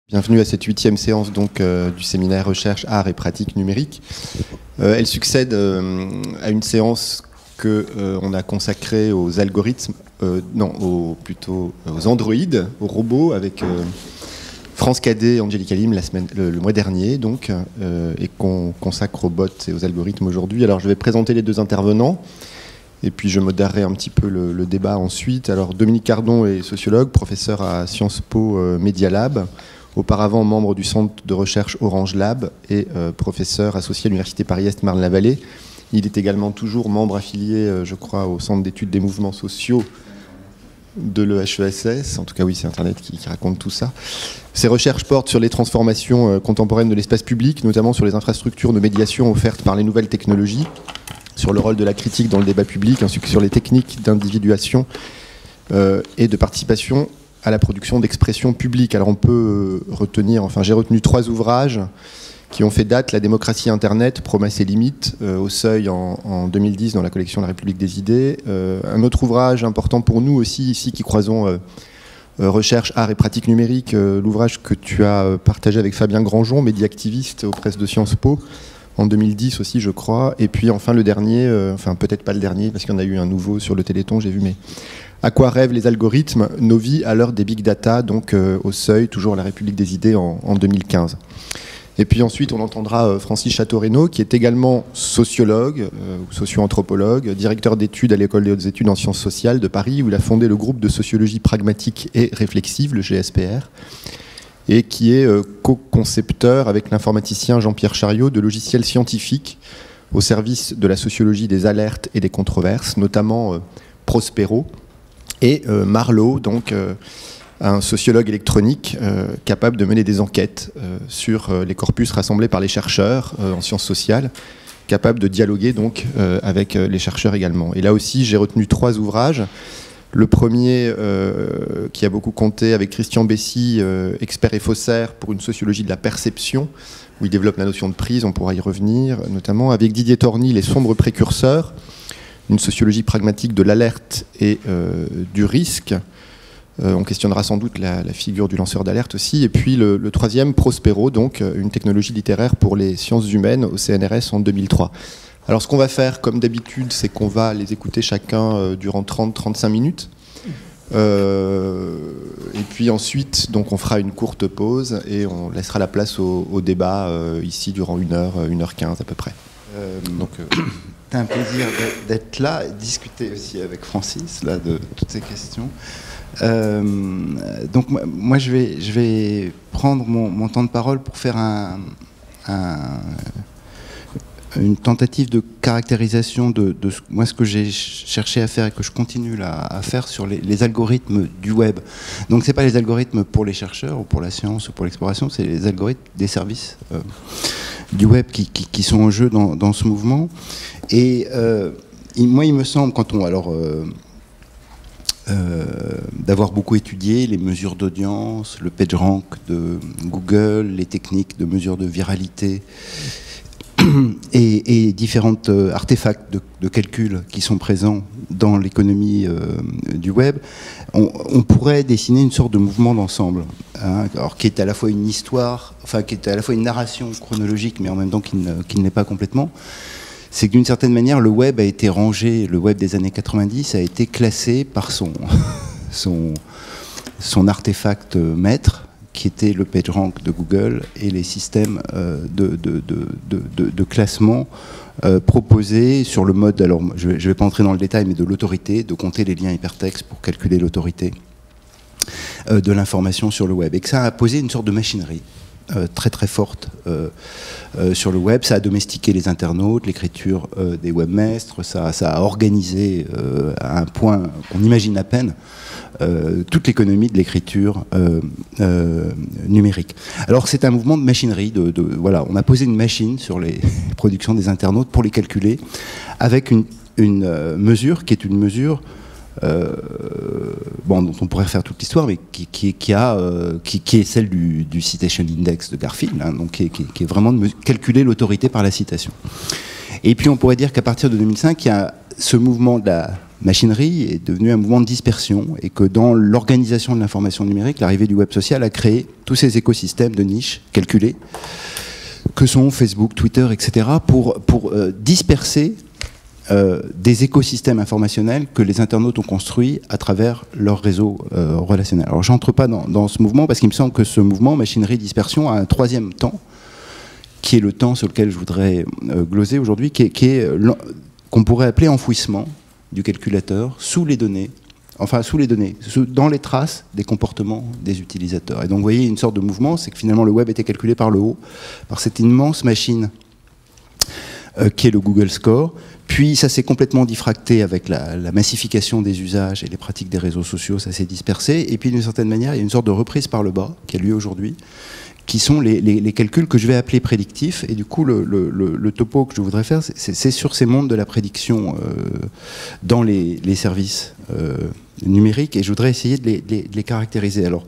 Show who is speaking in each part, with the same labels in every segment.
Speaker 1: Bienvenue à cette 8e séance donc, du séminaire Recherche, Art et Pratique numérique. Elle succède à une séance qu'on a consacrée aux algorithmes, plutôt aux androïdes, aux robots, avec France Cadet et Angélique Alim le mois dernier, donc, et qu'on consacre aux bots et aux algorithmes aujourd'hui. Alors je vais présenter les deux intervenants, et puis je modérerai un petit peu le débat ensuite. Alors Dominique Cardon est sociologue, professeur à Sciences Po Media Lab, auparavant membre du centre de recherche Orange Lab et professeur associé à l'Université Paris-Est Marne-la-Vallée. Il est également toujours membre affilié, je crois, au Centre d'études des mouvements sociaux de l'EHESS. En tout cas, oui, c'est Internet qui raconte tout ça. Ses recherches portent sur les transformations contemporaines de l'espace public, notamment sur les infrastructures de médiation offertes par les nouvelles technologies, sur le rôle de la critique dans le débat public, ainsi que sur les techniques d'individuation et de participation à la production d'expression publique. Alors on peut retenir, j'ai retenu 3 ouvrages qui ont fait date: La démocratie Internet, promesses et limites, au Seuil en 2010 dans la collection La République des idées. Un autre ouvrage important pour nous aussi ici qui croisons recherche, art et pratique numérique, l'ouvrage que tu as partagé avec Fabien Grandjean, média-activiste aux presses de Sciences Po, en 2010 aussi je crois. Et puis enfin le dernier, peut-être pas le dernier parce qu'il y en a eu un nouveau sur le Téléthon, j'ai vu, mais À quoi rêvent les algorithmes, nos vies à l'heure des big data, donc au Seuil, toujours à la République des idées en 2015. Et puis ensuite, on entendra Francis Chateau-Renaud, qui est également sociologue, ou socio-anthropologue, directeur d'études à l'École des hautes études en sciences sociales de Paris, où il a fondé le groupe de sociologie pragmatique et réflexive, le GSPR, et qui est co-concepteur avec l'informaticien Jean-Pierre Chariot de logiciels scientifiques au service de la sociologie des alertes et des controverses, notamment Prospero, et Marlowe, donc un sociologue électronique capable de mener des enquêtes sur les corpus rassemblés par les chercheurs en sciences sociales, capable de dialoguer donc avec les chercheurs également. Et là aussi, j'ai retenu 3 ouvrages. Le premier, qui a beaucoup compté, avec Christian Bessy, expert et faussaire pour une sociologie de la perception, où il développe la notion de prise, on pourra y revenir, notamment avec Didier Torny, Les sombres précurseurs, une sociologie pragmatique de l'alerte et du risque. On questionnera sans doute la figure du lanceur d'alerte aussi. Et puis le troisième, Prospero, donc une technologie littéraire pour les sciences humaines au CNRS en 2003. Alors ce qu'on va faire, comme d'habitude, c'est qu'on va les écouter chacun durant 30-35 minutes. Et puis ensuite, donc, on fera une courte pause et on laissera la place au débat ici durant 1h15 à peu près.
Speaker 2: C'est un plaisir d'être là et de discuter aussi avec Francis là, de toutes ces questions. Donc moi je vais prendre mon temps de parole pour faire une tentative de caractérisation de moi ce que j'ai cherché à faire et que je continue là à faire sur les algorithmes du web. Donc c'est pas les algorithmes pour les chercheurs ou pour la science ou pour l'exploration, c'est les algorithmes des services du web qui sont en jeu dans ce mouvement. Et moi il me semble, quand on d'avoir beaucoup étudié les mesures d'audience, le PageRank de Google, les techniques de mesure de viralité et différents artefacts de calcul qui sont présents dans l'économie du web, on pourrait dessiner une sorte de mouvement d'ensemble, alors qui est à la fois une histoire, qui est à la fois une narration chronologique, mais en même temps qui ne l'est pas complètement. C'est que d'une certaine manière, le web a été rangé, le web des années 90 a été classé par son artefact maître, qui était le PageRank de Google et les systèmes de classement proposés sur le mode, alors je ne vais pas entrer dans le détail, mais de l'autorité, de compter les liens hypertextes pour calculer l'autorité de l'information sur le web. Et que ça a posé une sorte de machinerie très très forte sur le web. Ça a domestiqué les internautes, l'écriture des webmestres, ça a organisé à un point qu'on imagine à peine toute l'économie de l'écriture numérique. Alors c'est un mouvement de machinerie, voilà, on a posé une machine sur les productions des internautes pour les calculer avec une mesure qui est une mesure dont on pourrait refaire toute l'histoire, mais qui est celle du Citation Index de Garfield, donc qui est vraiment de calculer l'autorité par la citation. Et puis on pourrait dire qu'à partir de 2005, il y a ce mouvement de machinerie est devenu un mouvement de dispersion et que dans l'organisation de l'information numérique, l'arrivée du web social a créé tous ces écosystèmes de niches calculés que sont Facebook, Twitter, etc. pour disperser des écosystèmes informationnels que les internautes ont construits à travers leur réseau relationnel. Alors j'entre pas dans ce mouvement parce qu'il me semble que ce mouvement, machinerie-dispersion, a un troisième temps, qui est le temps sur lequel je voudrais gloser aujourd'hui, qu'on pourrait appeler enfouissement du calculateur sous les données, dans les traces des comportements des utilisateurs. Et donc vous voyez une sorte de mouvement, c'est que finalement le web était calculé par le haut, par cette immense machine qui est le Google Score. Puis ça s'est complètement diffracté avec la massification des usages et les pratiques des réseaux sociaux, ça s'est dispersé. Et puis d'une certaine manière, il y a une sorte de reprise par le bas qui a lieu aujourd'hui, qui sont les calculs que je vais appeler prédictifs. Et du coup, le topo que je voudrais faire, c'est sur ces mondes de la prédiction dans les services numériques. Et je voudrais essayer de les caractériser. Alors,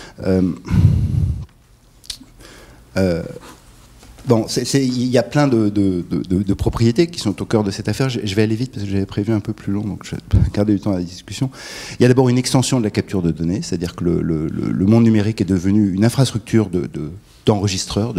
Speaker 2: bon, il y a plein de propriétés qui sont au cœur de cette affaire. Je vais aller vite parce que j'avais prévu un peu plus long, donc je vais garder du temps à la discussion. Il y a d'abord une extension de la capture de données, c'est-à-dire que le monde numérique est devenu une infrastructure d'enregistreurs,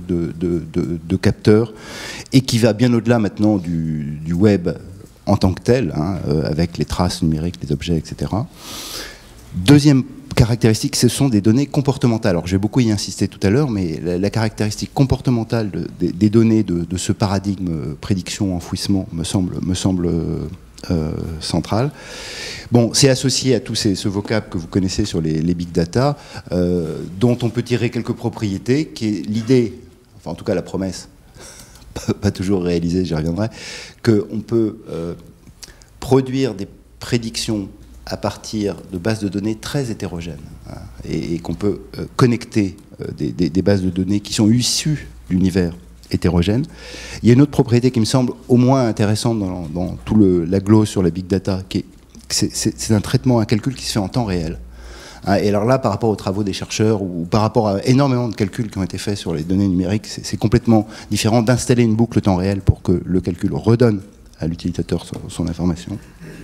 Speaker 2: de capteurs, et qui va bien au-delà maintenant du web en tant que tel, hein, avec les traces numériques, les objets, etc. Deuxième caractéristique, ce sont des données comportementales. Alors j'ai beaucoup y insisté tout à l'heure, mais la caractéristique comportementale des données de ce paradigme prédiction-enfouissement me semble centrale. Bon, c'est associé à tout ce vocable que vous connaissez sur les big data, dont on peut tirer quelques propriétés, qui est l'idée, enfin en tout cas la promesse, pas toujours réalisée, j'y reviendrai, qu'on peut produire des prédictions à partir de bases de données très hétérogènes, hein, et qu'on peut connecter des bases de données qui sont issues d'univers hétérogènes. Il y a une autre propriété qui me semble au moins intéressante dans tout la glose sur la big data, c'est un traitement, un calcul qui se fait en temps réel. Hein, et alors là, par rapport aux travaux des chercheurs ou par rapport à énormément de calculs qui ont été faits sur les données numériques, c'est complètement différent d'installer une boucle temps réel pour que le calcul redonne à l'utilisateur son information.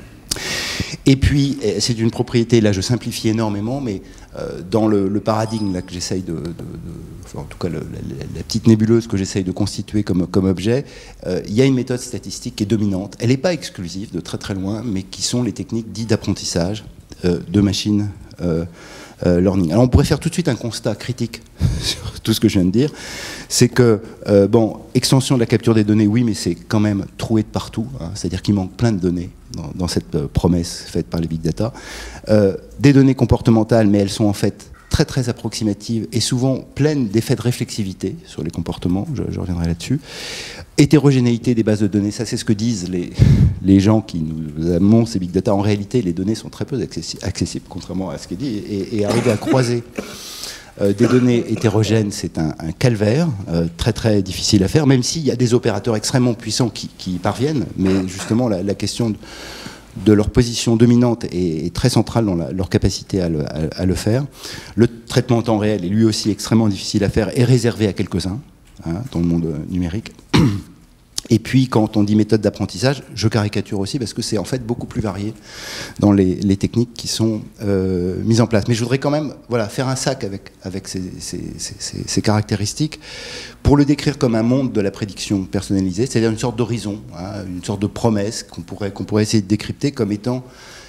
Speaker 2: Et puis, c'est une propriété, là je simplifie énormément, mais dans le paradigme là, que j'essaye enfin, en tout cas la petite nébuleuse que j'essaye de constituer comme objet, il y a une méthode statistique qui est dominante. Elle n'est pas exclusive, de très très loin, mais qui sont les techniques dites d'apprentissage de machine learning. Alors on pourrait faire tout de suite un constat critique sur tout ce que je viens de dire, c'est que, bon, extension de la capture des données, oui, mais c'est quand même troué de partout, hein, c'est-à-dire qu'il manque plein de données dans cette promesse faite par les big data. Des données comportementales, mais elles sont en fait très très approximatives et souvent pleines d'effets de réflexivité sur les comportements, je reviendrai là-dessus. Hétérogénéité des bases de données, ça c'est ce que disent les gens qui nous annoncent ces big data. En réalité, les données sont très peu accessibles, contrairement à ce qui est dit, et arriver à croiser des données hétérogènes, c'est un calvaire, très très difficile à faire, même s'il y a des opérateurs extrêmement puissants qui y parviennent, mais justement la question de leur position dominante est très centrale dans leur capacité à le faire. Le traitement en temps réel est lui aussi extrêmement difficile à faire et réservé à quelques-uns, hein, dans le monde numérique. Et puis, quand on dit méthode d'apprentissage, je caricature aussi parce que c'est en fait beaucoup plus varié dans les techniques qui sont mises en place. Mais je voudrais quand même faire un sac avec ces caractéristiques pour le décrire comme un monde de la prédiction personnalisée, c'est-à-dire une sorte d'horizon, hein, une sorte de promesse qu'on pourrait essayer de décrypter comme étant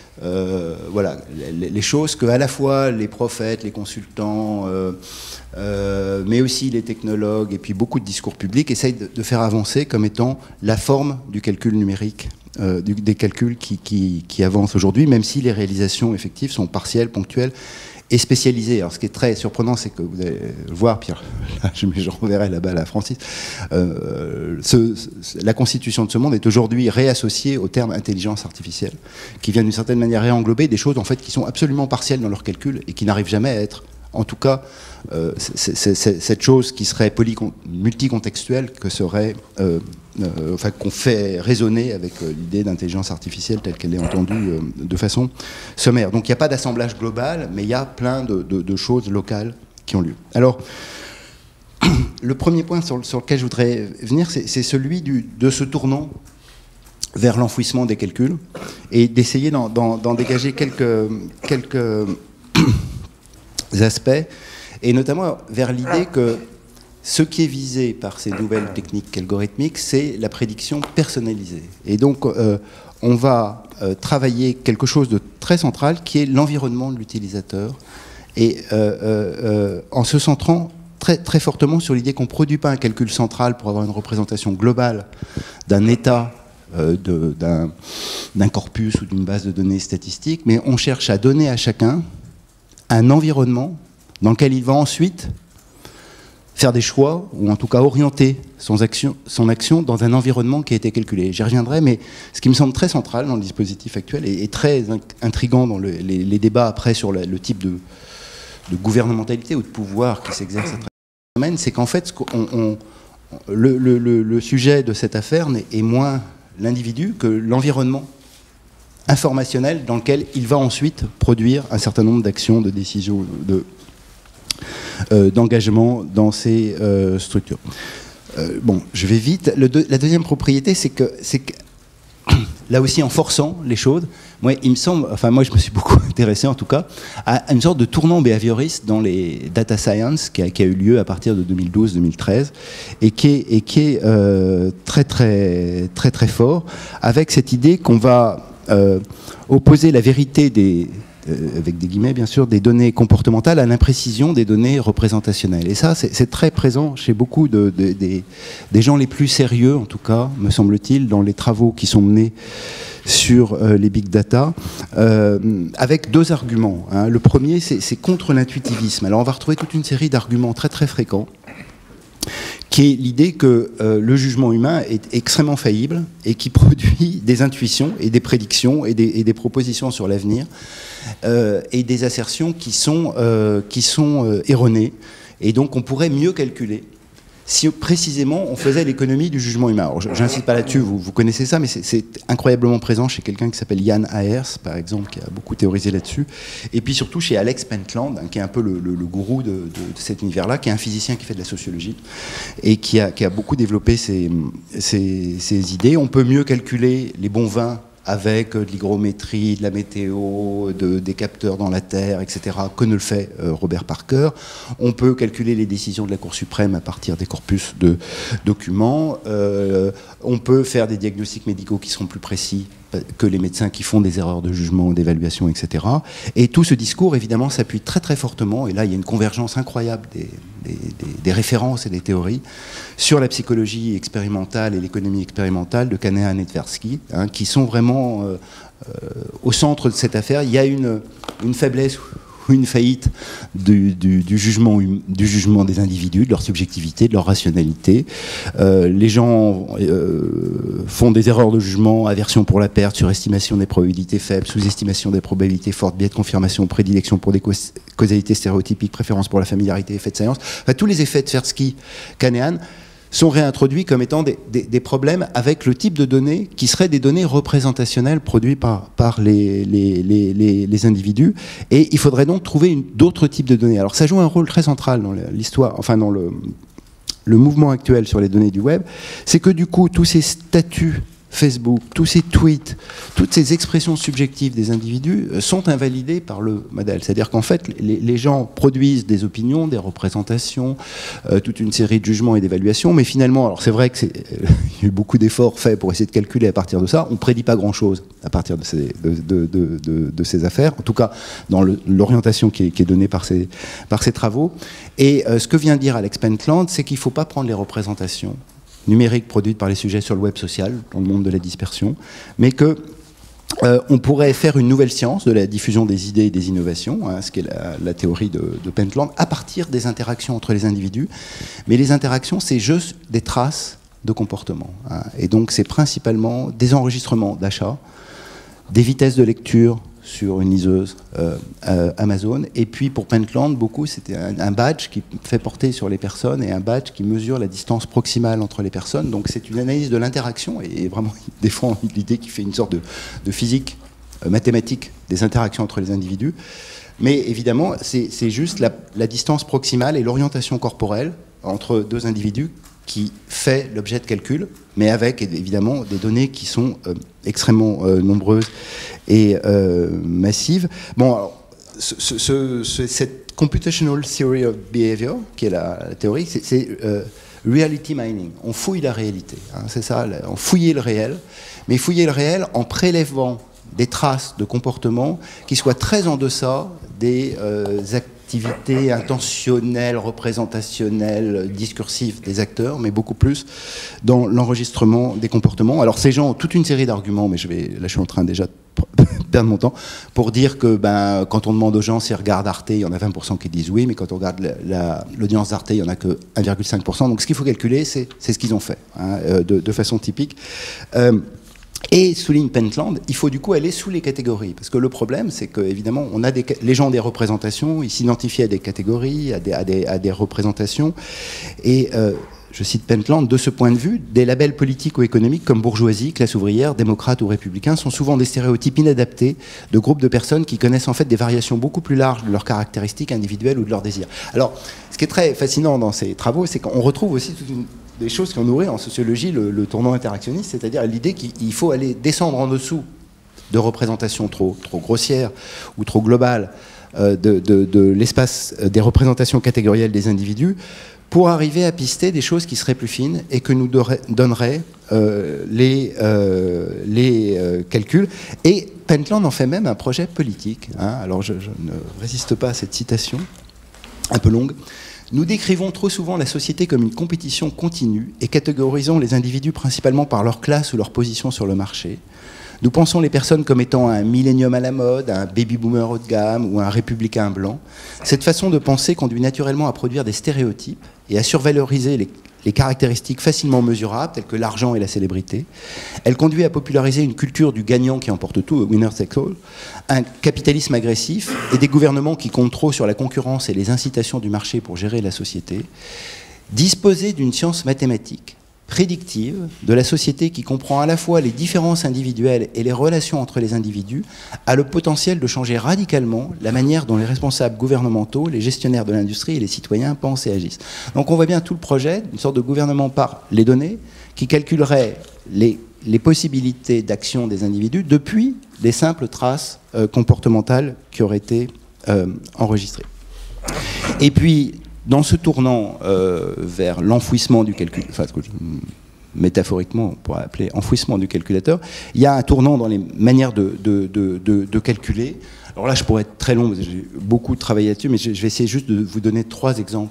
Speaker 2: les choses que à la fois les prophètes, les consultants, mais aussi les technologues et puis beaucoup de discours publics essayent de faire avancer comme étant la forme du calcul numérique, des calculs qui avancent aujourd'hui, même si les réalisations effectives sont partielles, ponctuelles et spécialisées. Alors ce qui est très surprenant, c'est que vous allez le voir, Pierre, je renverrai la balle à Francis, la constitution de ce monde est aujourd'hui réassociée au terme intelligence artificielle, qui vient d'une certaine manière réenglober des choses en fait qui sont absolument partielles dans leur calcul et qui n'arrivent jamais à être, en tout cas, cette chose qui serait multicontextuelle, que serait, qu'on fait résonner avec l'idée d'intelligence artificielle telle qu'elle est entendue de façon sommaire. Donc il n'y a pas d'assemblage global, mais il y a plein de choses locales qui ont lieu. Alors, le premier point sur lequel je voudrais venir, c'est celui de ce tournant vers l'enfouissement des calculs et d'essayer d'en dégager quelques aspects, et notamment vers l'idée que ce qui est visé par ces nouvelles techniques algorithmiques, c'est la prédiction personnalisée. Et donc, on va travailler quelque chose de très central, qui est l'environnement de l'utilisateur, et en se centrant très fortement sur l'idée qu'on ne produit pas un calcul central pour avoir une représentation globale d'un état, d'un corpus ou d'une base de données statistiques, mais on cherche à donner à chacun un environnement dans lequel il va ensuite faire des choix, ou en tout cas orienter son action dans un environnement qui a été calculé. J'y reviendrai, mais ce qui me semble très central dans le dispositif actuel et très intriguant dans les débats après sur le type de gouvernementalité ou de pouvoir qui s'exerce à travers ce domaine, c'est qu'en fait, le sujet de cette affaire est moins l'individu que l'environnement informationnel dans lequel il va ensuite produire un certain nombre d'actions, de décisions, d'engagement dans ces structures. Bon, je vais vite. La deuxième propriété, c'est que là aussi, en forçant les choses, moi, il me semble, enfin moi je me suis beaucoup intéressé en tout cas, à une sorte de tournant behavioriste dans les data science qui a eu lieu à partir de 2012-2013 et qui est très fort, avec cette idée qu'on va opposer la vérité avec des guillemets bien sûr, des données comportementales à l'imprécision des données représentationnelles. Et ça, c'est très présent chez beaucoup des gens les plus sérieux, en tout cas, me semble-t-il, dans les travaux qui sont menés sur les big data, avec deux arguments. Hein. Le premier, c'est contre l'intuitivisme. Alors on va retrouver toute une série d'arguments très fréquents, qui est l'idée que le jugement humain est extrêmement faillible et qui produit des intuitions et des prédictions et des propositions sur l'avenir et des assertions qui sont erronées. Et donc on pourrait mieux calculer si précisément on faisait l'économie du jugement humain. Alors j'insiste pas là-dessus, vous connaissez ça, mais c'est incroyablement présent chez quelqu'un qui s'appelle Jan Ayers, par exemple, qui a beaucoup théorisé là-dessus, et puis surtout chez Alex Pentland, hein, qui est un peu le gourou de cet univers-là, qui est un physicien qui fait de la sociologie, et qui a beaucoup développé ces idées. On peut mieux calculer les bons vins avec de l'hygrométrie, de la météo, des capteurs dans la Terre, etc., que ne le fait Robert Parker. On peut calculer les décisions de la Cour suprême à partir des corpus de documents. On peut faire des diagnostics médicaux qui seront plus précis que les médecins qui font des erreurs de jugement, d'évaluation, etc. Et tout ce discours, évidemment, s'appuie très fortement, et là, il y a une convergence incroyable des références et des théories sur la psychologie expérimentale et l'économie expérimentale de Kahneman et Tversky, hein, qui sont vraiment au centre de cette affaire. Il y a une faiblesse ou une faillite du jugement des individus, de leur subjectivité, de leur rationalité. Les gens font des erreurs de jugement, aversion pour la perte, surestimation des probabilités faibles, sous-estimation des probabilités fortes, biais de confirmation, prédilection pour des causalités stéréotypiques, préférence pour la familiarité, effet de science. Enfin, tous les effets de Tversky, Kahneman sont réintroduits comme étant des problèmes avec le type de données qui seraient des données représentationnelles produites par les individus. Et il faudrait donc trouver d'autres types de données. Alors ça joue un rôle très central dans l'histoire, enfin dans le mouvement actuel sur les données du web, c'est que du coup tous ces statuts Facebook, tous ces tweets, toutes ces expressions subjectives des individus sont invalidées par le modèle. C'est-à-dire qu'en fait, les gens produisent des opinions, des représentations, toute une série de jugements et d'évaluations, mais finalement, alors c'est vrai qu'il y a eu beaucoup d'efforts faits pour essayer de calculer à partir de ça, on ne prédit pas grand-chose à partir de ces affaires, en tout cas dans l'orientation qui est donnée par ces travaux. Et ce que vient de dire Alex Pentland, c'est qu'il ne faut pas prendre les représentations numériques produites par les sujets sur le web social, dans le monde de la dispersion, mais que on pourrait faire une nouvelle science de la diffusion des idées et des innovations, hein, ce qui est la théorie de Pentland, à partir des interactions entre les individus. Mais les interactions, c'est juste des traces de comportement. Hein, et donc, c'est principalement des enregistrements d'achat, des vitesses de lecture sur une liseuse Amazon. Et puis pour Pentland, beaucoup, c'était un badge qui fait porter sur les personnes et un badge qui mesure la distance proximale entre les personnes. Donc c'est une analyse de l'interaction et vraiment il défend l'idée qui fait une sorte de physique mathématique des interactions entre les individus. Mais évidemment, c'est juste la distance proximale et l'orientation corporelle entre deux individus qui fait l'objet de calcul, mais avec évidemment des données qui sont extrêmement nombreuses et massives. Bon, alors, cette computational theory of behavior, qui est la théorie, c'est reality mining. On fouille la réalité, hein, c'est ça, on fouille le réel, mais fouiller le réel en prélevant des traces de comportement qui soient très en deçà des activités intentionnelles, représentationnelles, discursives des acteurs, mais beaucoup plus dans l'enregistrement des comportements. Alors ces gens ont toute une série d'arguments, mais là je suis en train déjà de perdre mon temps, pour dire que quand on demande aux gens s'ils regardent Arte, il y en a 20% qui disent oui, mais quand on regarde l'audience d'Arte, il n'y en a que 1,5%. Donc ce qu'il faut calculer, c'est ce qu'ils ont fait, hein, de façon typique. Et souligne Pentland, il faut du coup aller sous les catégories, parce que le problème, c'est que évidemment, on a les gens ont des représentations, ils s'identifient à des catégories, à des représentations, et je cite Pentland, de ce point de vue, des labels politiques ou économiques comme bourgeoisie, classe ouvrière, démocrate ou républicain sont souvent des stéréotypes inadaptés de groupes de personnes qui connaissent en fait des variations beaucoup plus larges de leurs caractéristiques individuelles ou de leurs désirs. Alors, ce qui est très fascinant dans ces travaux, c'est qu'on retrouve aussi des choses qui ont nourri en sociologie le tournant interactionniste, c'est-à-dire l'idée qu'il faut aller descendre en dessous de représentations trop grossières ou trop globales de l'espace des représentations catégorielles des individus pour arriver à pister des choses qui seraient plus fines et que nous donneraient les calculs. Et Pentland en fait même un projet politique, hein. Alors je ne résiste pas à cette citation, un peu longue. Nous décrivons trop souvent la société comme une compétition continue et catégorisons les individus principalement par leur classe ou leur position sur le marché. Nous pensons les personnes comme étant un millénium à la mode, un baby-boomer haut de gamme ou un républicain blanc. Cette façon de penser conduit naturellement à produire des stéréotypes et à survaloriser les caractéristiques facilement mesurables, telles que l'argent et la célébrité. Elle conduit à populariser une culture du gagnant qui emporte tout, winner takes all, un capitalisme agressif et des gouvernements qui comptent trop sur la concurrence et les incitations du marché pour gérer la société. Disposer d'une science mathématique prédictive de la société qui comprend à la fois les différences individuelles et les relations entre les individus a le potentiel de changer radicalement la manière dont les responsables gouvernementaux, les gestionnaires de l'industrie et les citoyens pensent et agissent. Donc on voit bien tout le projet d'une sorte de gouvernement par les données qui calculerait les possibilités d'action des individus depuis les simples traces comportementales qui auraient été enregistrées. Et puis, dans ce tournant vers l'enfouissement du calcul, enfin, métaphoriquement on pourrait appeler enfouissement du calculateur, il y a un tournant dans les manières de calculer. Alors là, je pourrais être très long, j'ai beaucoup travaillé là-dessus, mais je vais essayer juste de vous donner 3 exemples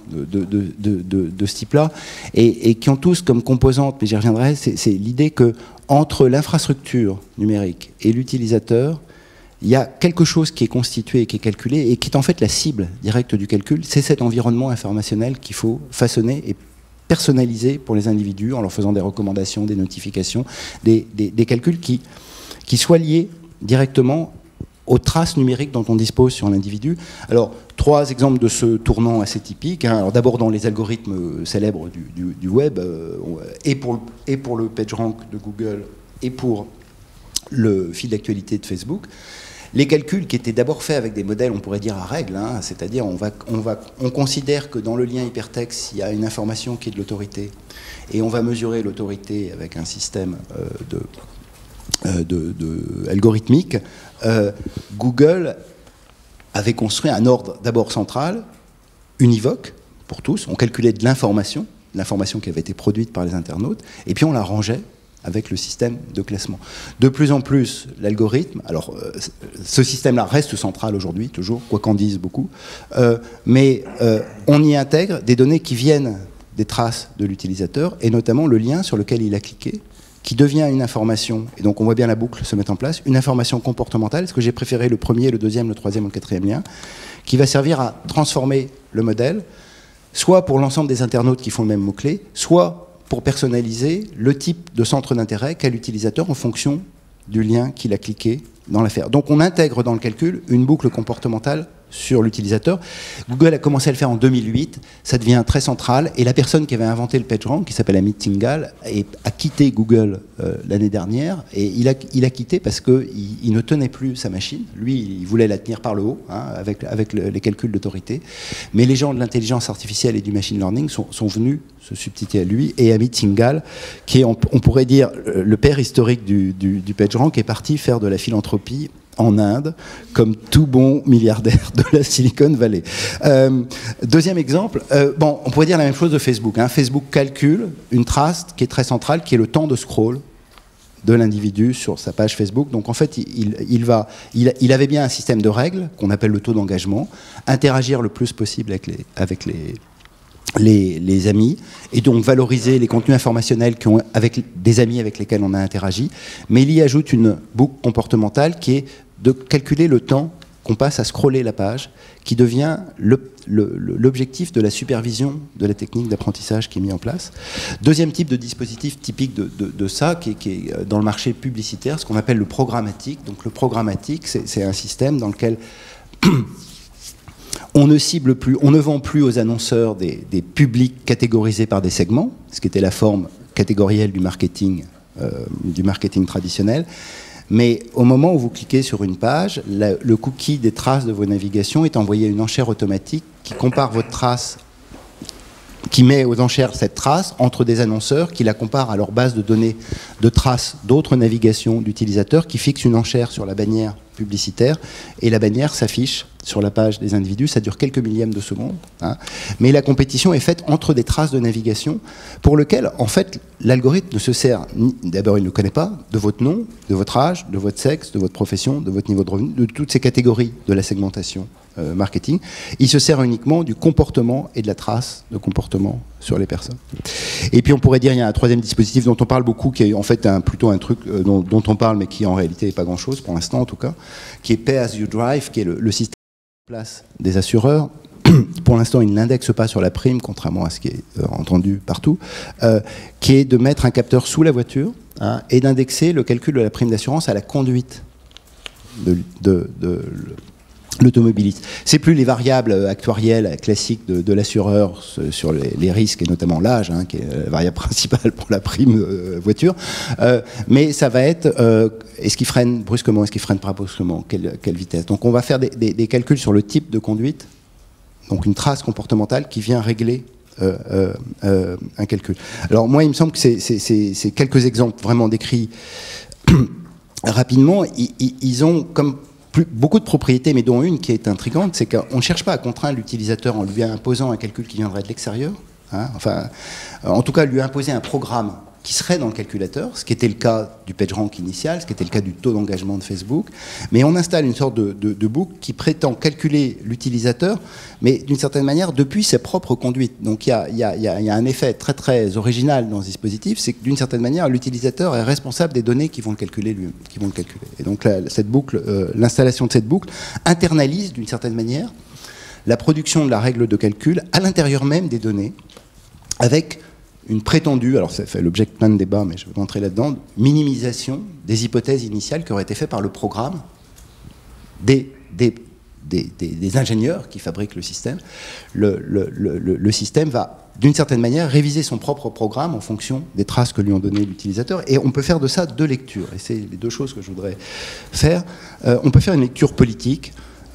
Speaker 2: de ce type-là, et qui ont tous comme composante, mais j'y reviendrai, c'est l'idée que entre l'infrastructure numérique et l'utilisateur, il y a quelque chose qui est constitué et qui est calculé et qui est en fait la cible directe du calcul. C'est cet environnement informationnel qu'il faut façonner et personnaliser pour les individus en leur faisant des recommandations, des notifications, des calculs qui soient liés directement aux traces numériques dont on dispose sur l'individu. Alors, 3 exemples de ce tournant assez typique, hein. Alors d'abord dans les algorithmes célèbres du web, et pour le PageRank de Google et pour le fil d'actualité de Facebook. Les calculs qui étaient d'abord faits avec des modèles, on pourrait dire à règle, hein, c'est-à-dire on considère que dans le lien hypertexte, il y a une information qui est de l'autorité, et on va mesurer l'autorité avec un système algorithmique. Google avait construit un ordre d'abord central, univoque pour tous. On calculait de l'information qui avait été produite par les internautes, et puis on la rangeait avec le système de classement. De plus en plus, l'algorithme, alors ce système-là reste central aujourd'hui, toujours, quoi qu'en disent beaucoup, mais on y intègre des données qui viennent des traces de l'utilisateur, et notamment le lien sur lequel il a cliqué, qui devient une information, et donc on voit bien la boucle se mettre en place, une information comportementale, est-ce que j'ai préféré le premier, le deuxième, le troisième ou le quatrième lien, qui va servir à transformer le modèle, soit pour l'ensemble des internautes qui font le même mot-clé, soit pour personnaliser le type de centre d'intérêt qu'a l'utilisateur en fonction du lien qu'il a cliqué dans l'affaire. Donc on intègre dans le calcul une boucle comportementale sur l'utilisateur. Google a commencé à le faire en 2008, ça devient très central, et la personne qui avait inventé le PageRank, qui s'appelle Amit Singhal, a quitté Google l'année dernière, et il a quitté parce qu'il ne tenait plus sa machine. Lui, il voulait la tenir par le haut, hein, avec les calculs d'autorité, mais les gens de l'intelligence artificielle et du machine learning sont venus se substituer à lui, et Amit Singhal, qui est, on pourrait dire, le père historique du PageRank, est parti faire de la philanthropie en Inde, comme tout bon milliardaire de la Silicon Valley. Deuxième exemple, bon, on pourrait dire la même chose de Facebook. Hein. Facebook calcule une trace qui est très centrale, qui est le temps de scroll de l'individu sur sa page Facebook. Donc en fait, il avait bien un système de règles, qu'on appelle le taux d'engagement, interagir le plus possible avec les amis, et donc valoriser les contenus informationnels avec des amis avec lesquels on a interagi, mais il y ajoute une boucle comportementale qui est de calculer le temps qu'on passe à scroller la page, qui devient l'objectif de la supervision de la technique d'apprentissage qui est mise en place. Deuxième type de dispositif typique de ça, qui est dans le marché publicitaire, ce qu'on appelle le programmatique. Donc le programmatique, c'est un système dans lequel on ne cible plus, on ne vend plus aux annonceurs des publics catégorisés par des segments, ce qui était la forme catégorielle du marketing traditionnel. Mais au moment où vous cliquez sur une page, le cookie des traces de vos navigations est envoyé à une enchère automatique qui compare votre trace, qui met aux enchères cette trace entre des annonceurs qui la comparent à leur base de données de traces d'autres navigations d'utilisateurs, qui fixent une enchère sur la bannière publicitaire, et la bannière s'affiche sur la page des individus. Ça dure quelques millièmes de seconde, hein. Mais la compétition est faite entre des traces de navigation pour lequel, en fait, l'algorithme ne se sert, d'abord il ne connaît pas, de votre nom, de votre âge, de votre sexe, de votre profession, de votre niveau de revenu, de toutes ces catégories de la segmentation marketing. Il se sert uniquement du comportement et de la trace de comportement sur les personnes. Et puis on pourrait dire, il y a un troisième dispositif dont on parle beaucoup, qui est en fait plutôt un truc dont on parle, mais qui en réalité n'est pas grand-chose, pour l'instant en tout cas, qui est Pay as you drive, qui est le système en place des assureurs. Pour l'instant, il n'indexe pas sur la prime, contrairement à ce qui est entendu partout, qui est de mettre un capteur sous la voiture, hein, et d'indexer le calcul de la prime d'assurance à la conduite de l'automobiliste. C'est plus les variables actuarielles classiques de l'assureur sur les risques, et notamment l'âge, hein, qui est la variable principale pour la prime voiture, mais ça va être est-ce qu'il freine brusquement, est-ce qu'il freine pas brusquement, quelle vitesse. Donc on va faire des calculs sur le type de conduite, donc une trace comportementale qui vient régler un calcul. Alors moi, il me semble que c'est quelques exemples vraiment décrits rapidement. Ils ont comme beaucoup de propriétés, mais dont une qui est intrigante, c'est qu'on ne cherche pas à contraindre l'utilisateur en lui imposant un calcul qui viendrait de l'extérieur, hein, enfin, en tout cas lui imposer un programme qui serait dans le calculateur, ce qui était le cas du PageRank initial, ce qui était le cas du taux d'engagement de Facebook, mais on installe une sorte de boucle qui prétend calculer l'utilisateur, mais d'une certaine manière depuis ses propres conduites. Donc il y a un effet très très original dans ce dispositif, c'est que d'une certaine manière l'utilisateur est responsable des données qui vont le calculer lui, qui vont le calculer. Et donc cette boucle, l'installation de cette boucle internalise d'une certaine manière la production de la règle de calcul à l'intérieur même des données, avec une prétendue, alors ça fait l'objet de plein de débats, mais je vais rentrer là-dedans, minimisation des hypothèses initiales qui auraient été faites par le programme des ingénieurs qui fabriquent le système. Le système va, d'une certaine manière, réviser son propre programme en fonction des traces que lui ont données l'utilisateur. Et on peut faire de ça deux lectures. Et c'est les deux choses que je voudrais faire. On peut faire une lecture politique,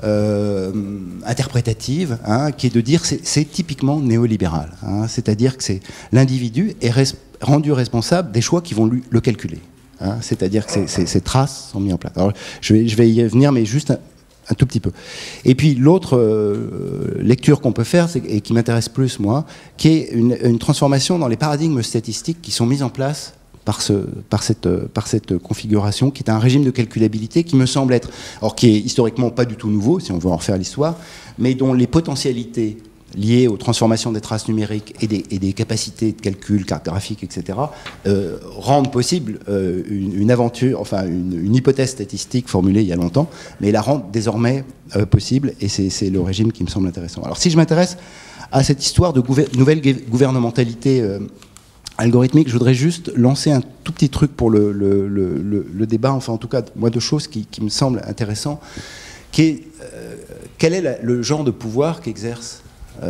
Speaker 2: interprétative, hein, qui est de dire c'est typiquement néolibéral, hein, c'est-à-dire que l'individu est rendu responsable des choix qui vont le calculer, hein, c'est-à-dire que ces traces sont mises en place. Alors, je vais y venir, mais juste un tout petit peu. Et puis l'autre lecture qu'on peut faire, et qui m'intéresse plus moi, qui est une transformation dans les paradigmes statistiques qui sont mis en place par cette configuration, qui est un régime de calculabilité qui me semble être, alors qui est historiquement pas du tout nouveau, si on veut en refaire l'histoire, mais dont les potentialités liées aux transformations des traces numériques et des capacités de calcul cartographique, etc., rendent possible une aventure, enfin une hypothèse statistique formulée il y a longtemps, mais la rendent désormais possible, et c'est le régime qui me semble intéressant. Alors si je m'intéresse à cette histoire de nouvelle gouvernementalité algorithmique, je voudrais juste lancer un tout petit truc pour le débat, enfin en tout cas moi deux choses qui me semblent intéressantes, qui quel est le genre de pouvoir qu'exercent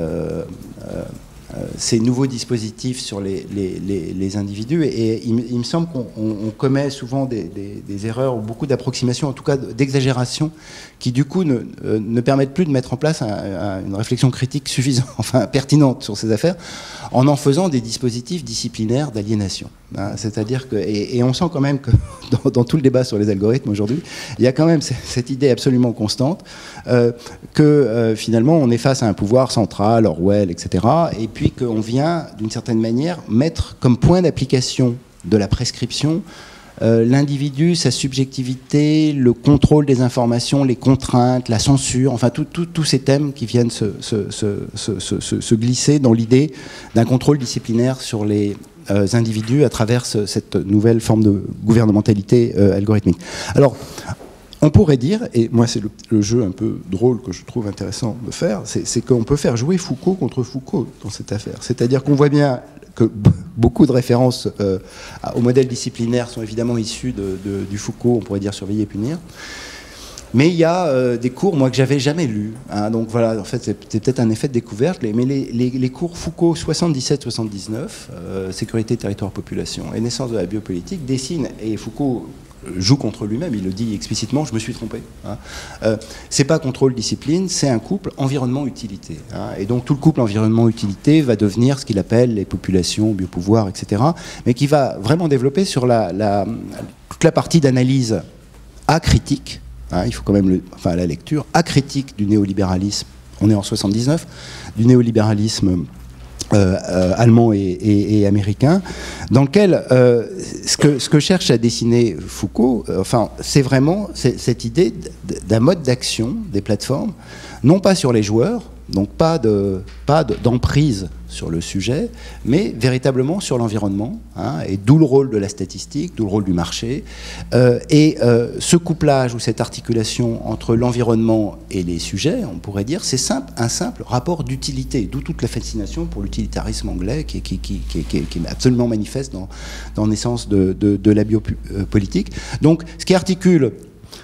Speaker 2: ces nouveaux dispositifs sur les individus, et il me semble qu'on commet souvent des erreurs, ou beaucoup d'approximations, en tout cas d'exagération, qui du coup ne permettent plus de mettre en place une réflexion critique suffisante, enfin pertinente sur ces affaires, en faisant des dispositifs disciplinaires d'aliénation. Hein, c'est-à-dire que, et on sent quand même que dans tout le débat sur les algorithmes aujourd'hui, il y a quand même cette idée absolument constante que finalement on est face à un pouvoir central, Orwell, etc., et puis qu'on vient d'une certaine manière mettre comme point d'application de la prescription l'individu, sa subjectivité, le contrôle des informations, les contraintes, la censure, enfin tous ces thèmes qui viennent se glisser dans l'idée d'un contrôle disciplinaire sur les individus à travers cette nouvelle forme de gouvernementalité algorithmique. Alors, on pourrait dire, et moi c'est le jeu un peu drôle que je trouve intéressant de faire, c'est qu'on peut faire jouer Foucault contre Foucault dans cette affaire. C'est-à-dire qu'on voit bien que beaucoup de références au modèle disciplinaire sont évidemment issues du Foucault, on pourrait dire surveiller et punir. Mais il y a des cours, moi, que j'avais jamais lus. Hein, donc voilà, en fait, c'est peut-être un effet de découverte. Mais les cours Foucault 77-79, sécurité, territoire, population et naissance de la biopolitique, dessinent, et Foucault joue contre lui-même, il le dit explicitement, je me suis trompé. Hein. C'est pas contrôle-discipline, c'est un couple environnement-utilité. Hein, et donc tout le couple environnement-utilité va devenir ce qu'il appelle les populations, biopouvoir, etc. Mais qui va vraiment développer sur toute la partie d'analyse acritique. Hein, il faut quand même, la lecture acritique du néolibéralisme, on est en 79, du néolibéralisme allemand et américain, dans lequel ce que cherche à dessiner Foucault, c'est vraiment cette idée d'un mode d'action des plateformes, non pas sur les joueurs, donc pas d'emprise sur le sujet, mais véritablement sur l'environnement, hein, et d'où le rôle de la statistique, d'où le rôle du marché, ce couplage ou cette articulation entre l'environnement et les sujets, on pourrait dire, c'est un simple rapport d'utilité, d'où toute la fascination pour l'utilitarisme anglais qui est absolument manifeste dans l'essence de la biopolitique. Donc ce qui articule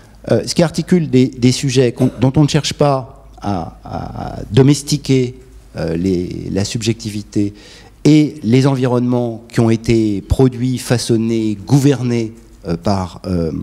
Speaker 2: des sujets dont on ne cherche pas à domestiquer la subjectivité et les environnements qui ont été produits, façonnés, gouvernés par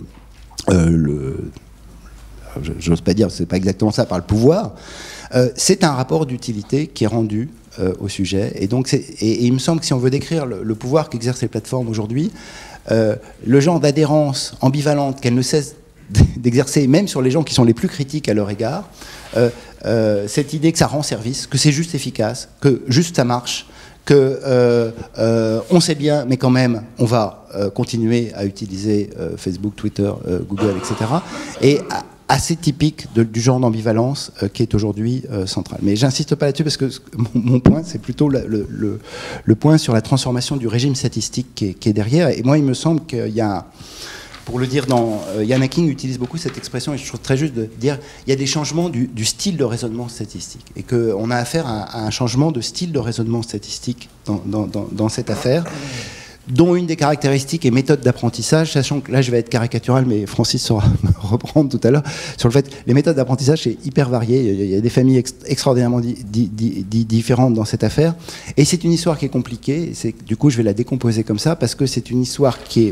Speaker 2: j'ose pas dire, c'est pas exactement ça, par le pouvoir, c'est un rapport d'utilité qui est rendu au sujet. Et donc, il me semble que si on veut décrire le pouvoir qu'exercent les plateformes aujourd'hui, le genre d'adhérence ambivalente qu'elles ne cessent d'exercer, même sur les gens qui sont les plus critiques à leur égard, cette idée que ça rend service, que c'est juste efficace, que juste ça marche, que on sait bien, mais quand même, on va continuer à utiliser Facebook, Twitter, Google, etc. Et assez typique du genre d'ambivalence qui est aujourd'hui central. Mais j'insiste pas là-dessus parce que mon point, c'est plutôt le point sur la transformation du régime statistique qui est derrière. Et moi, il me semble qu'il y a... Pour le dire, Ian Hacking utilise beaucoup cette expression, et je trouve très juste de dire il y a des changements du style de raisonnement statistique, et qu'on a affaire à un changement de style de raisonnement statistique dans cette affaire, dont une des caractéristiques est méthode d'apprentissage, sachant que là je vais être caricatural, mais Francis saura me reprendre tout à l'heure, sur le fait que les méthodes d'apprentissage c'est hyper varié, il y a des familles extraordinairement différentes dans cette affaire, et c'est une histoire qui est compliquée, du coup je vais la décomposer comme ça, parce que c'est une histoire qui est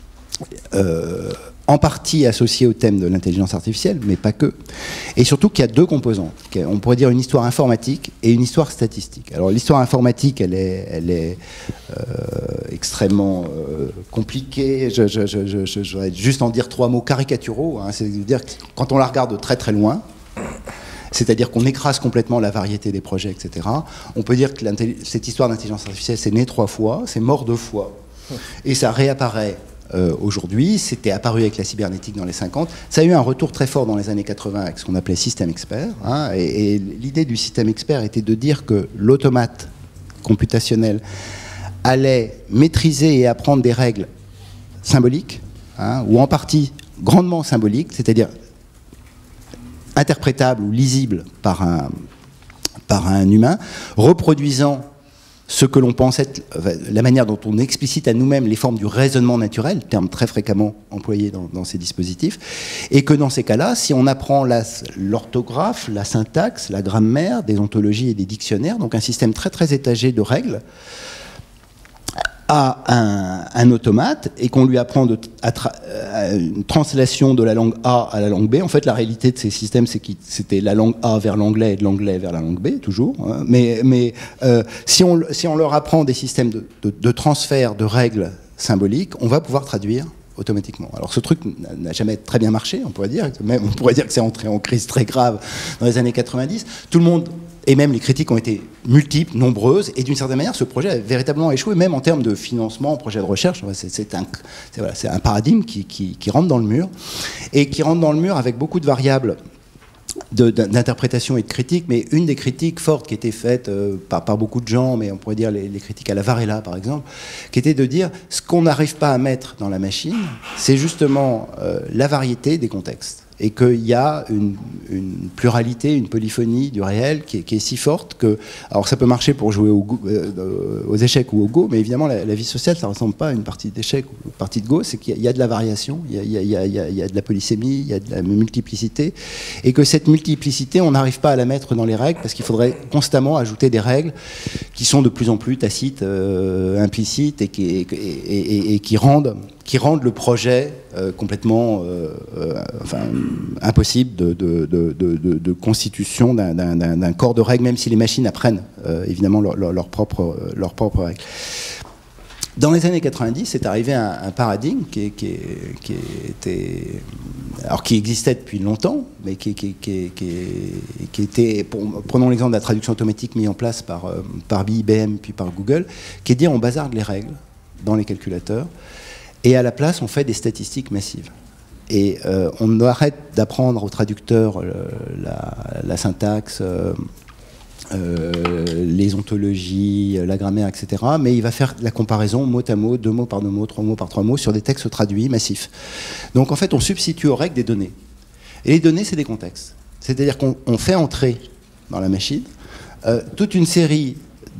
Speaker 2: en partie associée au thème de l'intelligence artificielle, mais pas que. Et surtout qu'il y a deux composantes. On pourrait dire une histoire informatique et une histoire statistique. Alors l'histoire informatique, elle est extrêmement compliquée. Je voudrais juste en dire trois mots caricaturaux. Hein, c'est-à-dire que quand on la regarde de très très loin, c'est-à-dire qu'on écrase complètement la variété des projets, etc. On peut dire que cette histoire d'intelligence artificielle, c'est né 3 fois, c'est mort 2 fois, et ça réapparaît aujourd'hui. C'était apparu avec la cybernétique dans les 50. Ça a eu un retour très fort dans les années 80 avec ce qu'on appelait système expert. Hein, et l'idée du système expert était de dire que l'automate computationnel allait maîtriser et apprendre des règles symboliques, hein, ou en partie grandement symboliques, c'est-à-dire interprétables ou lisibles par un humain, reproduisant ce que l'on pense être la manière dont on explicite à nous-mêmes les formes du raisonnement naturel, terme très fréquemment employé dans ces dispositifs, et que dans ces cas-là, si on apprend l'orthographe, la syntaxe, la grammaire, des ontologies et des dictionnaires, donc un système très très étagé de règles, à un automate et qu'on lui apprend une translation de la langue A à la langue B. En fait, la réalité de ces systèmes, c'est que c'était la langue A vers l'anglais et de l'anglais vers la langue B, toujours. Hein. Mais si on leur apprend des systèmes de transfert de règles symboliques, on va pouvoir traduire automatiquement. Alors ce truc n'a jamais très bien marché, on pourrait dire. Même, on pourrait dire que c'est entré en crise très grave dans les années 90. Tout le monde... Et même les critiques ont été multiples, nombreuses, et d'une certaine manière, ce projet a véritablement échoué, même en termes de financement, projet de recherche. C'est un paradigme qui rentre dans le mur, et qui rentre dans le mur avec beaucoup de variables d'interprétation et de critique, mais une des critiques fortes qui était faite par beaucoup de gens, mais on pourrait dire les critiques à la Varela par exemple, qui était de dire ce qu'on n'arrive pas à mettre dans la machine, c'est justement la variété des contextes. Et qu'il y a une pluralité, une polyphonie du réel qui est si forte que... Alors ça peut marcher pour jouer aux échecs ou au Go, mais évidemment la vie sociale, ça ne ressemble pas à une partie d'échecs ou une partie de Go, c'est qu'il y a de la variation, il y a de la polysémie, il y a de la multiplicité, et que cette multiplicité, on n'arrive pas à la mettre dans les règles, parce qu'il faudrait constamment ajouter des règles qui sont de plus en plus tacites, implicites, et qui rendent le projet complètement impossible de constitution d'un corps de règles, même si les machines apprennent évidemment leurs propres règles. Dans les années 90, c'est arrivé un paradigme qui existait depuis longtemps, mais qui était, prenons l'exemple de la traduction automatique mise en place par IBM puis par Google, qui est de dire on bazarde les règles dans les calculateurs, et à la place, on fait des statistiques massives. Et on arrête d'apprendre aux traducteurs la syntaxe, les ontologies, la grammaire, etc. Mais il va faire la comparaison mot à mot, 2 mots par 2 mots, 3 mots par 3 mots, sur des textes traduits massifs. Donc en fait, on substitue aux règles des données. Et les données, c'est des contextes. C'est-à-dire qu'on fait entrer dans la machine toute une série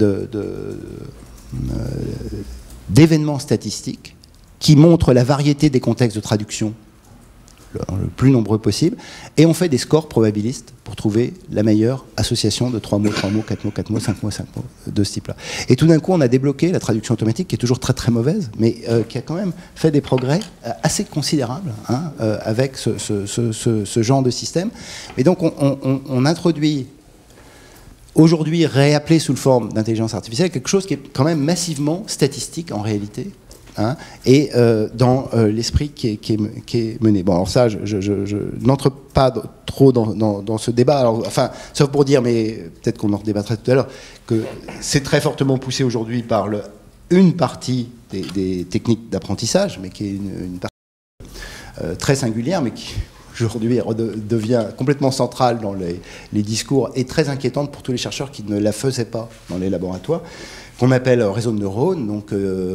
Speaker 2: d'événements statistiques qui montrent la variété des contextes de traduction le plus nombreux possible, et on fait des scores probabilistes pour trouver la meilleure association de 3 mots, 3 mots, 4 mots, 4 mots, 5 mots, 5 mots, de ce type-là. Et tout d'un coup, on a débloqué la traduction automatique, qui est toujours très très mauvaise, mais qui a quand même fait des progrès assez considérables avec ce genre de système. Et donc, on introduit aujourd'hui, réappelé sous le forme d'intelligence artificielle, quelque chose qui est quand même massivement statistique en réalité, et dans l'esprit qui est mené. Bon, alors ça, je n'entre pas trop dans ce débat, alors, enfin, sauf pour dire, mais peut-être qu'on en redébattrait tout à l'heure, que c'est très fortement poussé aujourd'hui par une partie des techniques d'apprentissage, mais qui est une partie très singulière, mais qui aujourd'hui devient complètement centrale dans les discours et très inquiétante pour tous les chercheurs qui ne la faisaient pas dans les laboratoires, qu'on appelle réseau de neurones, donc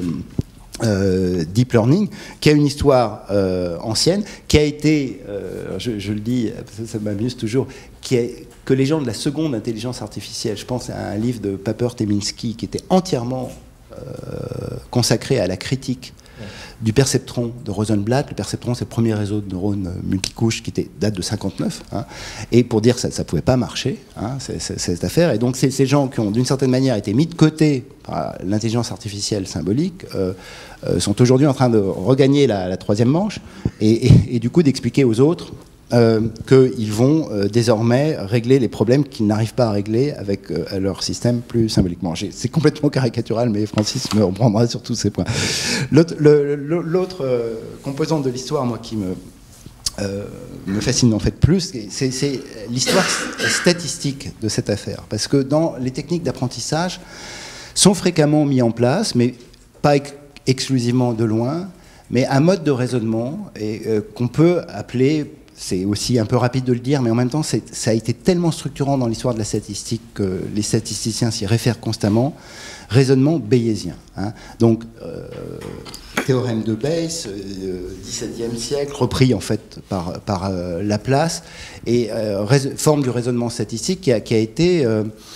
Speaker 2: deep learning, qui a une histoire ancienne, qui a été, je le dis, ça m'amuse toujours, que les gens de la seconde intelligence artificielle, je pense à un livre de Papert-Teminski qui était entièrement consacré à la critique du perceptron de Rosenblatt. Le perceptron, c'est le premier réseau de neurones multicouches qui date de 59, et pour dire que ça ne pouvait pas marcher, cette affaire. Et donc ces gens qui ont d'une certaine manière été mis de côté par l'intelligence artificielle symbolique sont aujourd'hui en train de regagner la troisième manche et du coup d'expliquer aux autres qu'ils vont désormais régler les problèmes qu'ils n'arrivent pas à régler avec leur système plus symboliquement. C'est complètement caricatural, mais Francis me reprendra sur tous ces points. L'autre composante de l'histoire, moi, qui me fascine en fait plus, c'est l'histoire statistique de cette affaire. Parce que dans les techniques d'apprentissage sont fréquemment mis en place, mais pas exclusivement de loin, mais un mode de raisonnement qu'on peut appeler... C'est aussi un peu rapide de le dire, mais en même temps, ça a été tellement structurant dans l'histoire de la statistique que les statisticiens s'y réfèrent constamment. Raisonnement bayésien. Donc, théorème de Bayes, XVIIe siècle, repris en fait par Laplace, et forme du raisonnement statistique qui a été,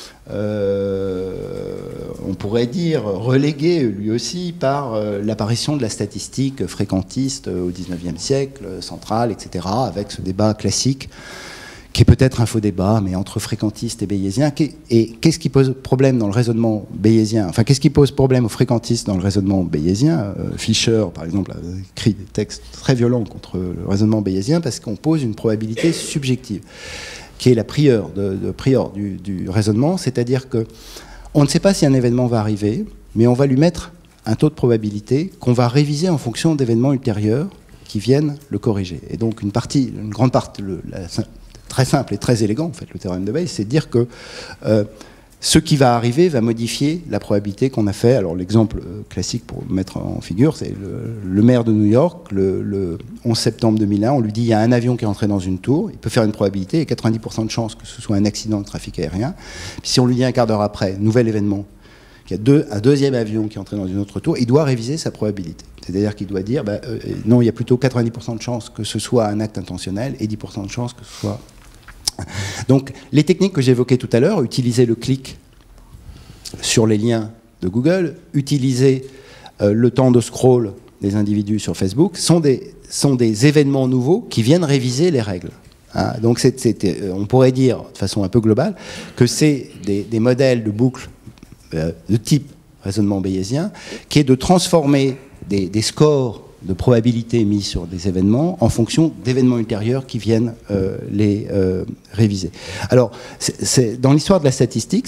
Speaker 2: on pourrait dire, relégué lui aussi par l'apparition de la statistique fréquentiste au XIXe siècle, centrale, etc., avec ce débat classique qui est peut-être un faux débat, mais entre fréquentistes et bayésiens. Et qu'est-ce qui pose problème dans le raisonnement bayésien? Enfin, qu'est-ce qui pose problème aux fréquentistes dans le raisonnement bayésien? Fischer, par exemple, a écrit des textes très violents contre le raisonnement bayésien parce qu'on pose une probabilité subjective, qui est la prieure du raisonnement, c'est-à-dire que on ne sait pas si un événement va arriver, mais on va lui mettre un taux de probabilité qu'on va réviser en fonction d'événements ultérieurs qui viennent le corriger. Et donc une grande partie, très simple et très élégant, en fait, le théorème de Bayes, c'est de dire que ce qui va arriver va modifier la probabilité qu'on a fait. Alors l'exemple classique pour mettre en figure, c'est le maire de New York, le 11 septembre 2001, on lui dit il y a un avion qui est entré dans une tour, il peut faire une probabilité, il y a 90% de chances que ce soit un accident de trafic aérien. Puis si on lui dit un quart d'heure après, nouvel événement, qu'il y a un deuxième avion qui est entré dans une autre tour, il doit réviser sa probabilité. C'est-à-dire qu'il doit dire, non, il y a plutôt 90% de chances que ce soit un acte intentionnel et 10% de chances que ce soit... Donc, les techniques que j'évoquais tout à l'heure, utiliser le clic sur les liens de Google, utiliser le temps de scroll des individus sur Facebook, sont des événements nouveaux qui viennent réviser les règles. Hein, donc, on pourrait dire, de façon un peu globale, que c'est des modèles de boucles de type raisonnement bayésien, qui est de transformer des scores de probabilité mis sur des événements en fonction d'événements ultérieurs qui viennent les réviser. Alors, dans l'histoire de la statistique,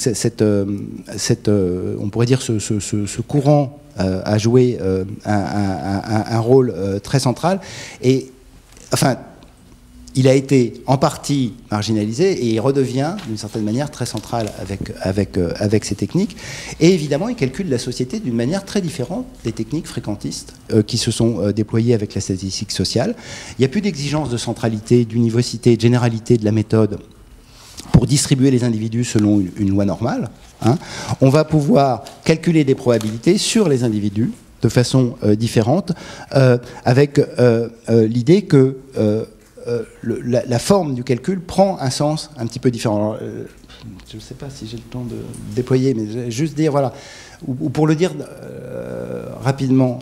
Speaker 2: on pourrait dire ce courant a joué un rôle très central. Et, enfin, il a été en partie marginalisé et il redevient d'une certaine manière très central avec ces techniques. Et évidemment, il calcule la société d'une manière très différente des techniques fréquentistes qui se sont déployées avec la statistique sociale. Il n'y a plus d'exigence de centralité, d'univocité, de généralité de la méthode pour distribuer les individus selon une loi normale. Hein. On va pouvoir calculer des probabilités sur les individus de façon différente, avec l'idée que la forme du calcul prend un sens un petit peu différent. Alors, je ne sais pas si j'ai le temps de déployer, mais je vais juste dire, voilà, ou pour le dire rapidement,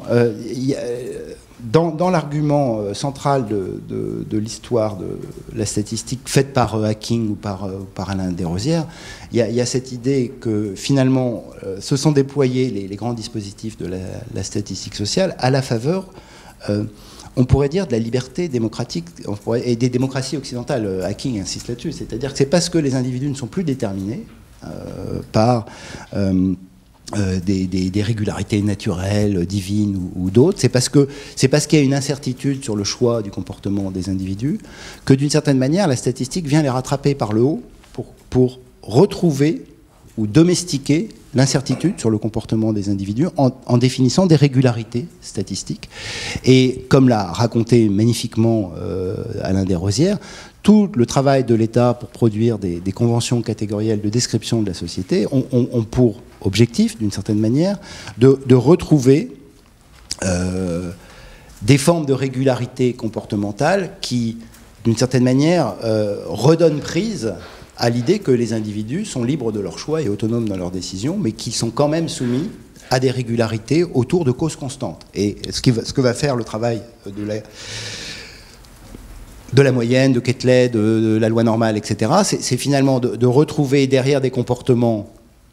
Speaker 2: dans l'argument central de l'histoire de la statistique faite par Hacking ou par Alain Desrosières, il y a cette idée que finalement se sont déployés les grands dispositifs de la statistique sociale à la faveur on pourrait dire de la liberté démocratique et des démocraties occidentales. Hacking insiste là-dessus, c'est-à-dire que c'est parce que les individus ne sont plus déterminés par des régularités naturelles, divines ou d'autres, c'est parce qu'il y a une incertitude sur le choix du comportement des individus que d'une certaine manière la statistique vient les rattraper par le haut pour retrouver ou domestiquer l'incertitude sur le comportement des individus en définissant des régularités statistiques. Et comme l'a raconté magnifiquement Alain Desrosières, tout le travail de l'État pour produire des conventions catégorielles de description de la société ont pour objectif, d'une certaine manière, de retrouver des formes de régularité comportementale qui, d'une certaine manière, redonnent prise à l'idée que les individus sont libres de leur choix et autonomes dans leurs décisions, mais qui sont quand même soumis à des régularités autour de causes constantes. Et ce que va faire le travail de la moyenne, de Quetelet, de la loi normale, etc., c'est finalement de retrouver derrière des comportements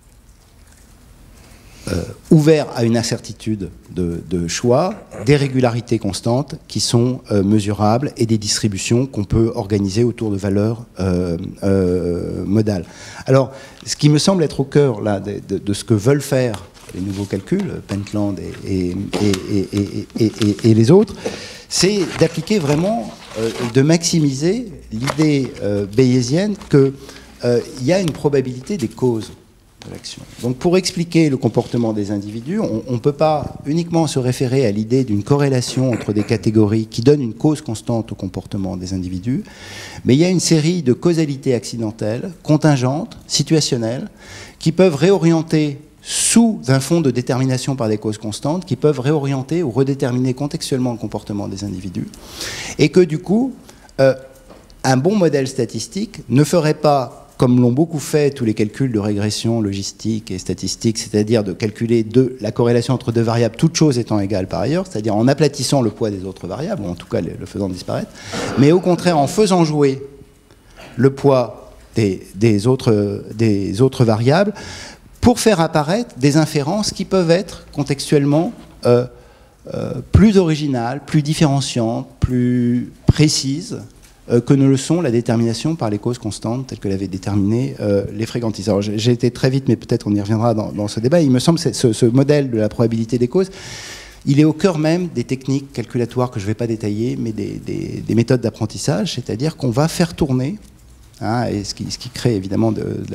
Speaker 2: ouverts à une incertitude de choix, des régularités constantes qui sont mesurables et des distributions qu'on peut organiser autour de valeurs modales. Alors, ce qui me semble être au cœur là, de ce que veulent faire les nouveaux calculs, Pentland et les autres, c'est d'appliquer vraiment, de maximiser l'idée bayésienne qu'il y a une probabilité des causes de l'action. Donc pour expliquer le comportement des individus, on ne peut pas uniquement se référer à l'idée d'une corrélation entre des catégories qui donne une cause constante au comportement des individus, mais il y a une série de causalités accidentelles, contingentes, situationnelles, qui peuvent réorienter sous un fond de détermination par des causes constantes qui peuvent réorienter ou redéterminer contextuellement le comportement des individus, et que du coup, un bon modèle statistique ne ferait pas, comme l'ont beaucoup fait tous les calculs de régression logistique et statistique, c'est-à-dire de calculer la corrélation entre deux variables, toutes choses étant égales par ailleurs, c'est-à-dire en aplatissant le poids des autres variables, ou en tout cas le faisant disparaître, mais au contraire en faisant jouer le poids des autres variables, pour faire apparaître des inférences qui peuvent être contextuellement plus originales, plus différenciantes, plus précises que ne le sont la détermination par les causes constantes telles que l'avaient déterminé les fréquentistes. Alors j'ai été très vite, mais peut-être on y reviendra dans ce débat. Il me semble que ce modèle de la probabilité des causes, il est au cœur même des techniques calculatoires que je ne vais pas détailler, mais des méthodes d'apprentissage, c'est-à-dire qu'on va faire tourner, hein, et ce qui crée évidemment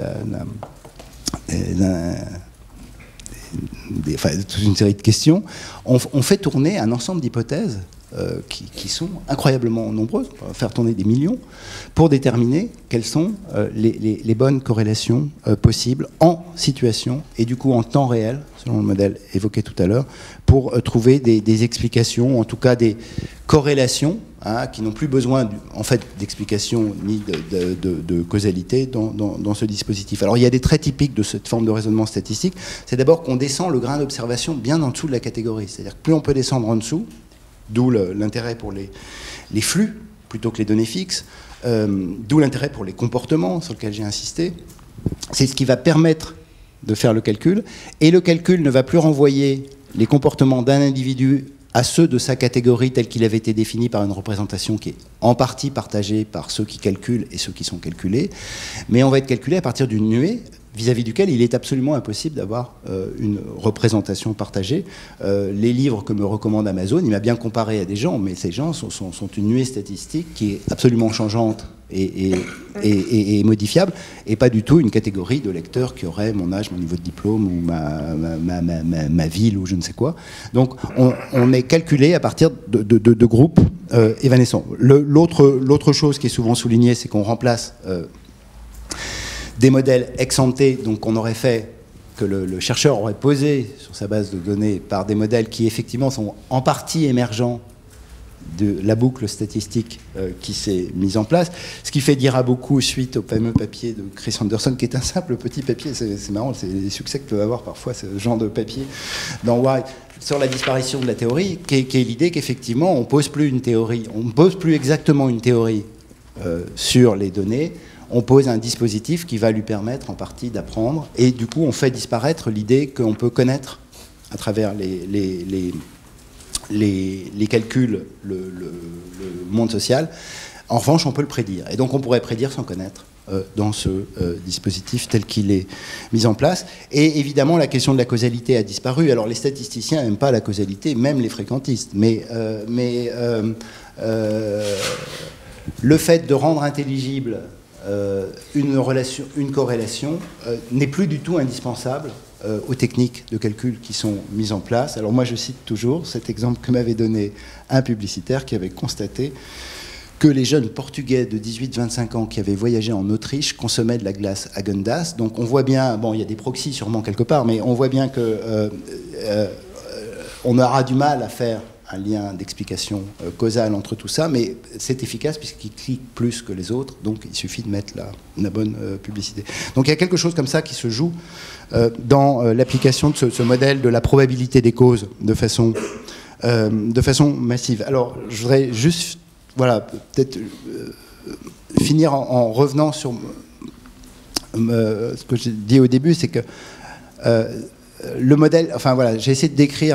Speaker 2: toute une série de questions, on fait tourner un ensemble d'hypothèses qui sont incroyablement nombreuses, on va faire tourner des millions, pour déterminer quelles sont les bonnes corrélations possibles en situation, et du coup en temps réel, selon le modèle évoqué tout à l'heure, pour trouver des explications, en tout cas des corrélations, hein, qui n'ont plus besoin en fait d'explications ni de causalité dans ce dispositif. Alors il y a des traits typiques de cette forme de raisonnement statistique, c'est d'abord qu'on descend le grain d'observation bien en dessous de la catégorie, c'est-à-dire que plus on peut descendre en dessous, d'où l'intérêt pour les flux plutôt que les données fixes, d'où l'intérêt pour les comportements sur lesquels j'ai insisté. C'est ce qui va permettre de faire le calcul, et le calcul ne va plus renvoyer les comportements d'un individu à ceux de sa catégorie tels qu'il avait été défini par une représentation qui est en partie partagée par ceux qui calculent et ceux qui sont calculés, mais on va être calculé à partir d'une nuée vis-à-vis duquel il est absolument impossible d'avoir une représentation partagée. Les livres que me recommande Amazon, il m'a bien comparé à des gens, mais ces gens sont une nuée statistique qui est absolument changeante et modifiable, et pas du tout une catégorie de lecteurs qui auraient mon âge, mon niveau de diplôme, ou ma ville, ou je ne sais quoi. Donc on est calculé à partir de groupes évanescents. L'autre chose qui est souvent soulignée, c'est qu'on remplace des modèles ex ante, donc on aurait fait, que le chercheur aurait posé sur sa base de données, par des modèles qui effectivement sont en partie émergents de la boucle statistique qui s'est mise en place, ce qui fait dire à beaucoup, suite au fameux papier de Chris Anderson, qui est un simple petit papier, c'est marrant, c'est les succès que peut avoir parfois ce genre de papier dans Wired, sur la disparition de la théorie, qui est l'idée qu'effectivement on ne pose plus une théorie, on ne pose plus exactement une théorie sur les données, on pose un dispositif qui va lui permettre en partie d'apprendre, et du coup on fait disparaître l'idée qu'on peut connaître à travers les calculs le monde social. En revanche, on peut le prédire, et donc on pourrait prédire sans connaître dans ce dispositif tel qu'il est mis en place. Et évidemment, la question de la causalité a disparu. Alors les statisticiens n'aiment pas la causalité, même les fréquentistes, mais le fait de rendre intelligible une corrélation n'est plus du tout indispensable aux techniques de calcul qui sont mises en place. Alors moi je cite toujours cet exemple que m'avait donné un publicitaire qui avait constaté que les jeunes Portugais de 18-25 ans qui avaient voyagé en Autriche consommaient de la glace Häagen-Dazs. Donc on voit bien, bon il y a des proxys sûrement quelque part, mais on voit bien que on aura du mal à faire un lien d'explication causale entre tout ça, mais c'est efficace puisqu'il clique plus que les autres, donc il suffit de mettre la bonne publicité. Donc il y a quelque chose comme ça qui se joue dans l'application de ce modèle de la probabilité des causes de façon massive. Alors je voudrais juste, voilà, peut-être finir en revenant sur ce que j'ai dit au début, c'est que le modèle, enfin voilà, j'ai essayé de décrire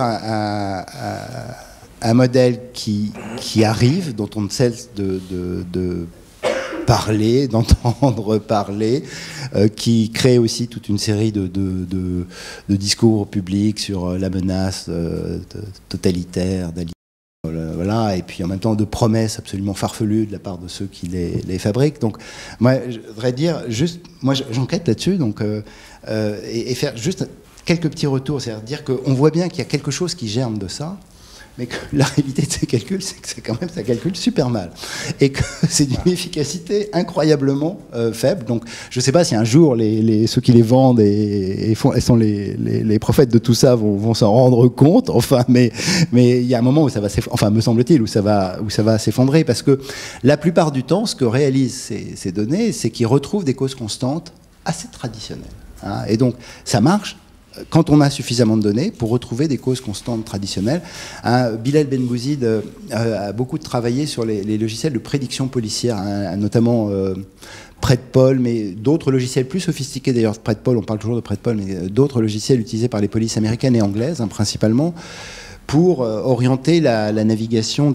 Speaker 2: un modèle qui arrive, dont on ne cesse de parler, d'entendre parler, qui crée aussi toute une série de discours publics sur la menace totalitaire d'Ali. Voilà, et puis en même temps de promesses absolument farfelues de la part de ceux qui les fabriquent. Donc moi je voudrais dire juste, moi j'enquête là-dessus, donc et faire juste quelques petits retours, c'est-à-dire dire qu'on voit bien qu'il y a quelque chose qui germe de ça, mais que la réalité de ces calculs, c'est que quand même, ça calcule super mal. Et que c'est d'une efficacité incroyablement faible. Donc, je ne sais pas si un jour, ceux qui les vendent et sont les prophètes de tout ça vont s'en rendre compte. Enfin, mais il y a un moment où ça va me semble-t-il, où ça va s'effondrer. Parce que la plupart du temps, ce que réalisent ces données, c'est qu'ils retrouvent des causes constantes assez traditionnelles. Hein. Et donc, ça marche quand on a suffisamment de données pour retrouver des causes constantes traditionnelles. Bilal Benbouzid a beaucoup travaillé sur les logiciels de prédiction policière, hein, notamment Predpol, mais d'autres logiciels plus sophistiqués d'ailleurs. Predpol, on parle toujours de Predpol, mais d'autres logiciels utilisés par les polices américaines et anglaises, hein, principalement, pour orienter la navigation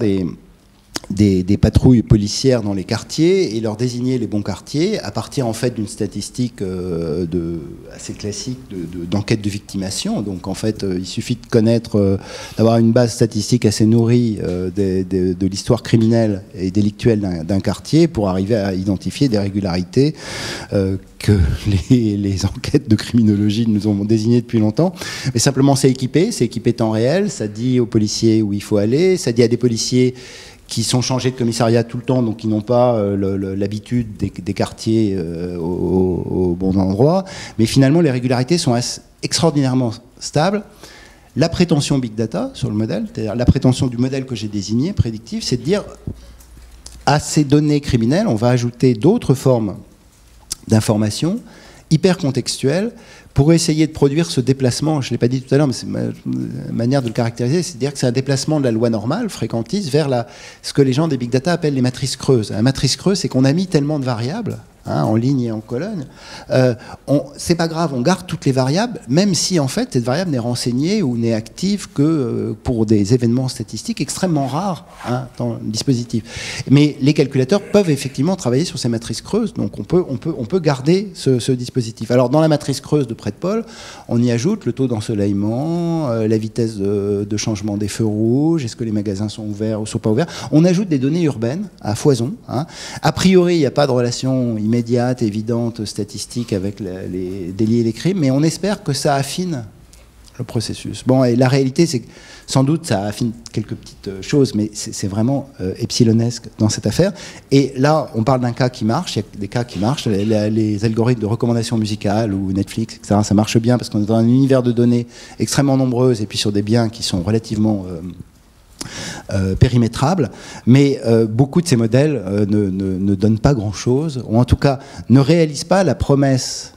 Speaker 2: des patrouilles policières dans les quartiers et leur désigner les bons quartiers à partir en fait d'une statistique assez classique d'enquête de victimation. Donc en fait il suffit de connaître, d'avoir une base statistique assez nourrie de l'histoire criminelle et délictuelle d'un quartier pour arriver à identifier des régularités que les enquêtes de criminologie nous ont désignées depuis longtemps. Mais simplement c'est équipé temps réel, ça dit aux policiers où il faut aller, ça dit à des policiers qui sont changés de commissariat tout le temps, donc qui n'ont pas l'habitude des quartiers au bon endroit. Mais finalement, les régularités sont extraordinairement stables. La prétention Big Data sur le modèle, c'est-à-dire la prétention du modèle que j'ai désigné, prédictif, c'est de dire à ces données criminelles, on va ajouter d'autres formes d'informations hyper contextuelles pour essayer de produire ce déplacement. Je ne l'ai pas dit tout à l'heure, mais c'est ma manière de le caractériser, c'est de dire que c'est un déplacement de la loi normale, fréquentiste, vers ce que les gens des big data appellent les matrices creuses. La matrice creuse, c'est qu'on a mis tellement de variables, hein, en ligne et en colonne, c'est pas grave, on garde toutes les variables, même si en fait cette variable n'est renseignée ou n'est active que pour des événements statistiques extrêmement rares, hein, dans le dispositif. Mais les calculateurs peuvent effectivement travailler sur ces matrices creuses, donc on peut garder ce dispositif. Alors dans la matrice creuse de Predpol, on y ajoute le taux d'ensoleillement, la vitesse de changement des feux rouges, est-ce que les magasins sont ouverts ou sont pas ouverts. On ajoute des données urbaines à foison, hein. A priori, il n'y a pas de relation immédiate, évidente, statistique avec les délits et les crimes, mais on espère que ça affine le processus. Bon, et la réalité, c'est que sans doute ça affine quelques petites choses, mais c'est vraiment epsilonesque dans cette affaire. Et là, on parle d'un cas qui marche, il y a des cas qui marchent, les algorithmes de recommandation musicale ou Netflix, etc., ça marche bien parce qu'on est dans un univers de données extrêmement nombreuses et puis sur des biens qui sont relativement périmétrables, mais beaucoup de ces modèles ne donnent pas grand-chose, ou en tout cas ne réalisent pas la promesse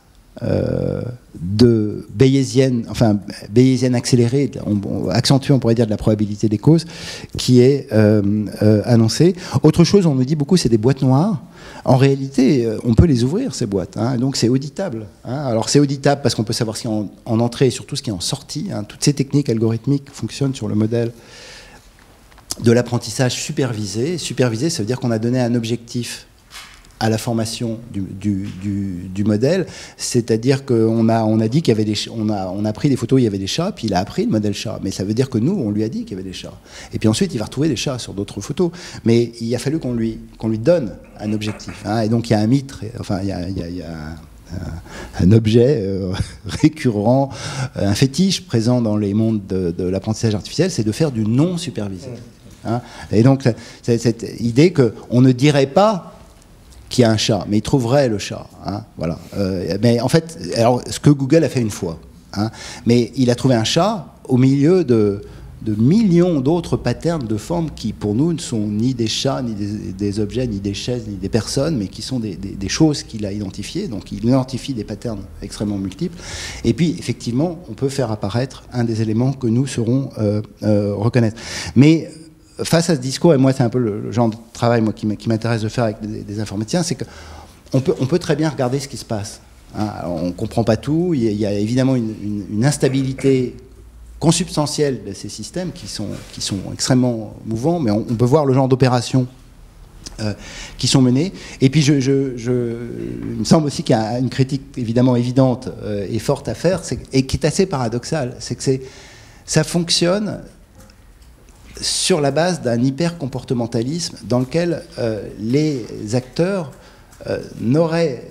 Speaker 2: de bayésienne accélérée, accentuée, on pourrait dire, de la probabilité des causes, qui est annoncée. Autre chose, on nous dit beaucoup, c'est des boîtes noires. En réalité, on peut les ouvrir, ces boîtes, hein, donc c'est auditable. Hein. Alors c'est auditable parce qu'on peut savoir ce qui est en entrée et surtout ce qui est en sortie. Hein. Toutes ces techniques algorithmiques fonctionnent sur le modèle de l'apprentissage supervisé. Supervisé, ça veut dire qu'on a donné un objectif à la formation du modèle, c'est-à-dire qu'on a dit qu'il y avait on a pris des photos où il y avait des chats, puis il a appris le modèle chat. Mais ça veut dire que nous, on lui a dit qu'il y avait des chats. Et puis ensuite, il va retrouver des chats sur d'autres photos. Mais il a fallu qu'on lui donne un objectif. Hein. Et donc il y a un mythe, enfin il y a un objet récurrent, un fétiche présent dans les mondes de l'apprentissage artificiel, c'est de faire du non supervisé. Hein. Et donc cette idée qu'on ne dirait pas qu'il y a un chat, mais il trouverait le chat. Hein, voilà. Mais en fait, alors, ce que Google a fait une fois, hein, mais il a trouvé un chat au milieu de millions d'autres patterns de formes qui, pour nous, ne sont ni des chats, ni des objets, ni des chaises, ni des personnes, mais qui sont des choses qu'il a identifiées. Donc, il identifie des patterns extrêmement multiples. Et puis, effectivement, on peut faire apparaître un des éléments que nous saurons reconnaître. Mais face à ce discours, et moi c'est un peu le genre de travail qui m'intéresse de faire avec des informaticiens, c'est qu'on peut très bien regarder ce qui se passe. Hein. On ne comprend pas tout, il y a évidemment une instabilité consubstantielle de ces systèmes qui sont extrêmement mouvants, mais on peut voir le genre d'opérations qui sont menées. Et puis il me semble aussi qu'il y a une critique évidemment évidente et forte à faire, et qui est assez paradoxale, c'est que ça fonctionne sur la base d'un hyper-comportementalisme dans lequel les acteurs n'auraient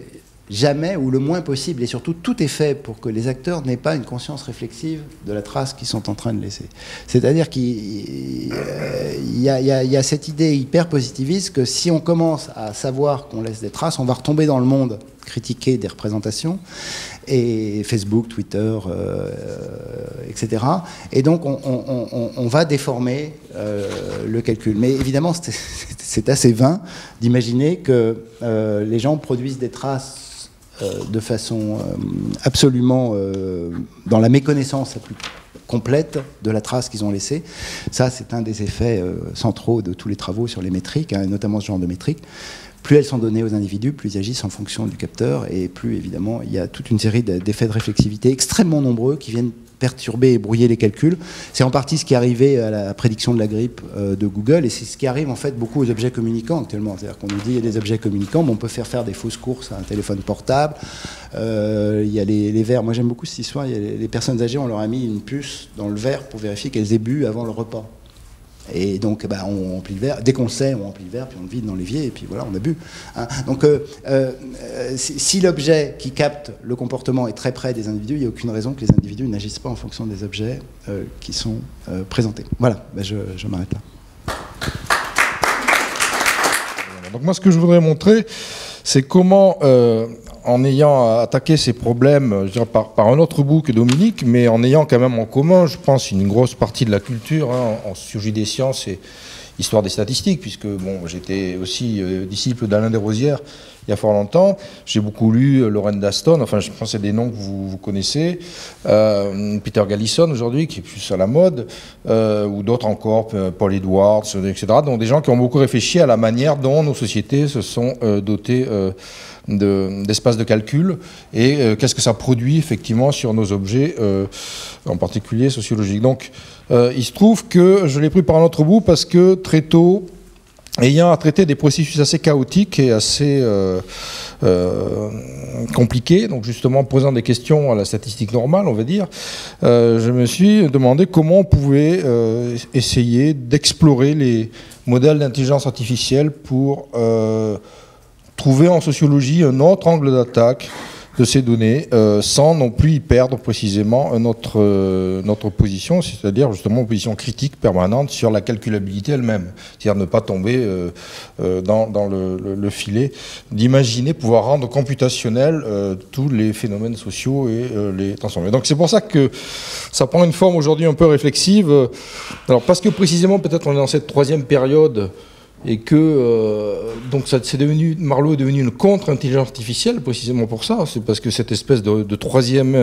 Speaker 2: jamais ou le moins possible. Et surtout, tout est fait pour que les acteurs n'aient pas une conscience réflexive de la trace qu'ils sont en train de laisser. C'est-à-dire qu'il y a cette idée hyper positiviste que si on commence à savoir qu'on laisse des traces, on va retomber dans le monde critiqué des représentations, et Facebook, Twitter, etc. Et donc on va déformer le calcul. Mais évidemment, c'est assez vain d'imaginer que les gens produisent des traces de façon absolument dans la méconnaissance la plus complète de la trace qu'ils ont laissée. Ça, c'est un des effets centraux de tous les travaux sur les métriques, hein, notamment ce genre de métriques. Plus elles sont données aux individus, plus ils agissent en fonction du capteur, et plus, évidemment, il y a toute une série d'effets de réflexivité extrêmement nombreux qui viennent perturber et brouiller les calculs. C'est en partie ce qui est arrivé à la prédiction de la grippe de Google, et c'est ce qui arrive en fait beaucoup aux objets communicants actuellement. C'est-à-dire qu'on nous dit il y a des objets communicants, mais on peut faire des fausses courses à un téléphone portable. Il y a les verres. Moi j'aime beaucoup cette histoire. Il y a les personnes âgées, on leur a mis une puce dans le verre pour vérifier qu'elles aient bu avant le repas. Et donc, on remplit le verre. Dès qu'on le sait, on remplit le verre, puis on le vide dans l'évier, et puis voilà, on a bu. Hein. Donc, si l'objet qui capte le comportement est très près des individus, il n'y a aucune raison que les individus n'agissent pas en fonction des objets qui sont présentés. Voilà, je m'arrête là.
Speaker 3: Donc moi, ce que je voudrais montrer, c'est comment, en ayant attaqué ces problèmes, je dirais par un autre bout que Dominique, mais en ayant quand même en commun, je pense, une grosse partie de la culture, hein, en sociologie des sciences et histoire des statistiques, puisque bon, j'étais aussi disciple d'Alain Desrosières il y a fort longtemps. J'ai beaucoup lu Lorraine Daston, enfin je pense que c'est des noms que vous connaissez, Peter Gallison aujourd'hui, qui est plus à la mode, ou d'autres encore, Paul Edwards, etc. Donc des gens qui ont beaucoup réfléchi à la manière dont nos sociétés se sont dotées d'espace de calcul et qu'est-ce que ça produit effectivement sur nos objets, en particulier sociologiques. Donc il se trouve que je l'ai pris par un autre bout parce que très tôt, ayant à traiter des processus assez chaotiques et assez compliqués, donc justement posant des questions à la statistique normale, on va dire, je me suis demandé comment on pouvait essayer d'explorer les modèles d'intelligence artificielle pour trouver en sociologie un autre angle d'attaque de ces données, sans non plus y perdre précisément notre position, c'est-à-dire justement une position critique permanente sur la calculabilité elle-même, c'est-à-dire ne pas tomber dans le filet d'imaginer pouvoir rendre computationnel tous les phénomènes sociaux et les transformer. Donc c'est pour ça que ça prend une forme aujourd'hui un peu réflexive, alors parce que précisément peut-être on est dans cette troisième période et que donc Marlowe est devenu une contre-intelligence artificielle précisément pour ça. C'est parce que cette espèce de troisième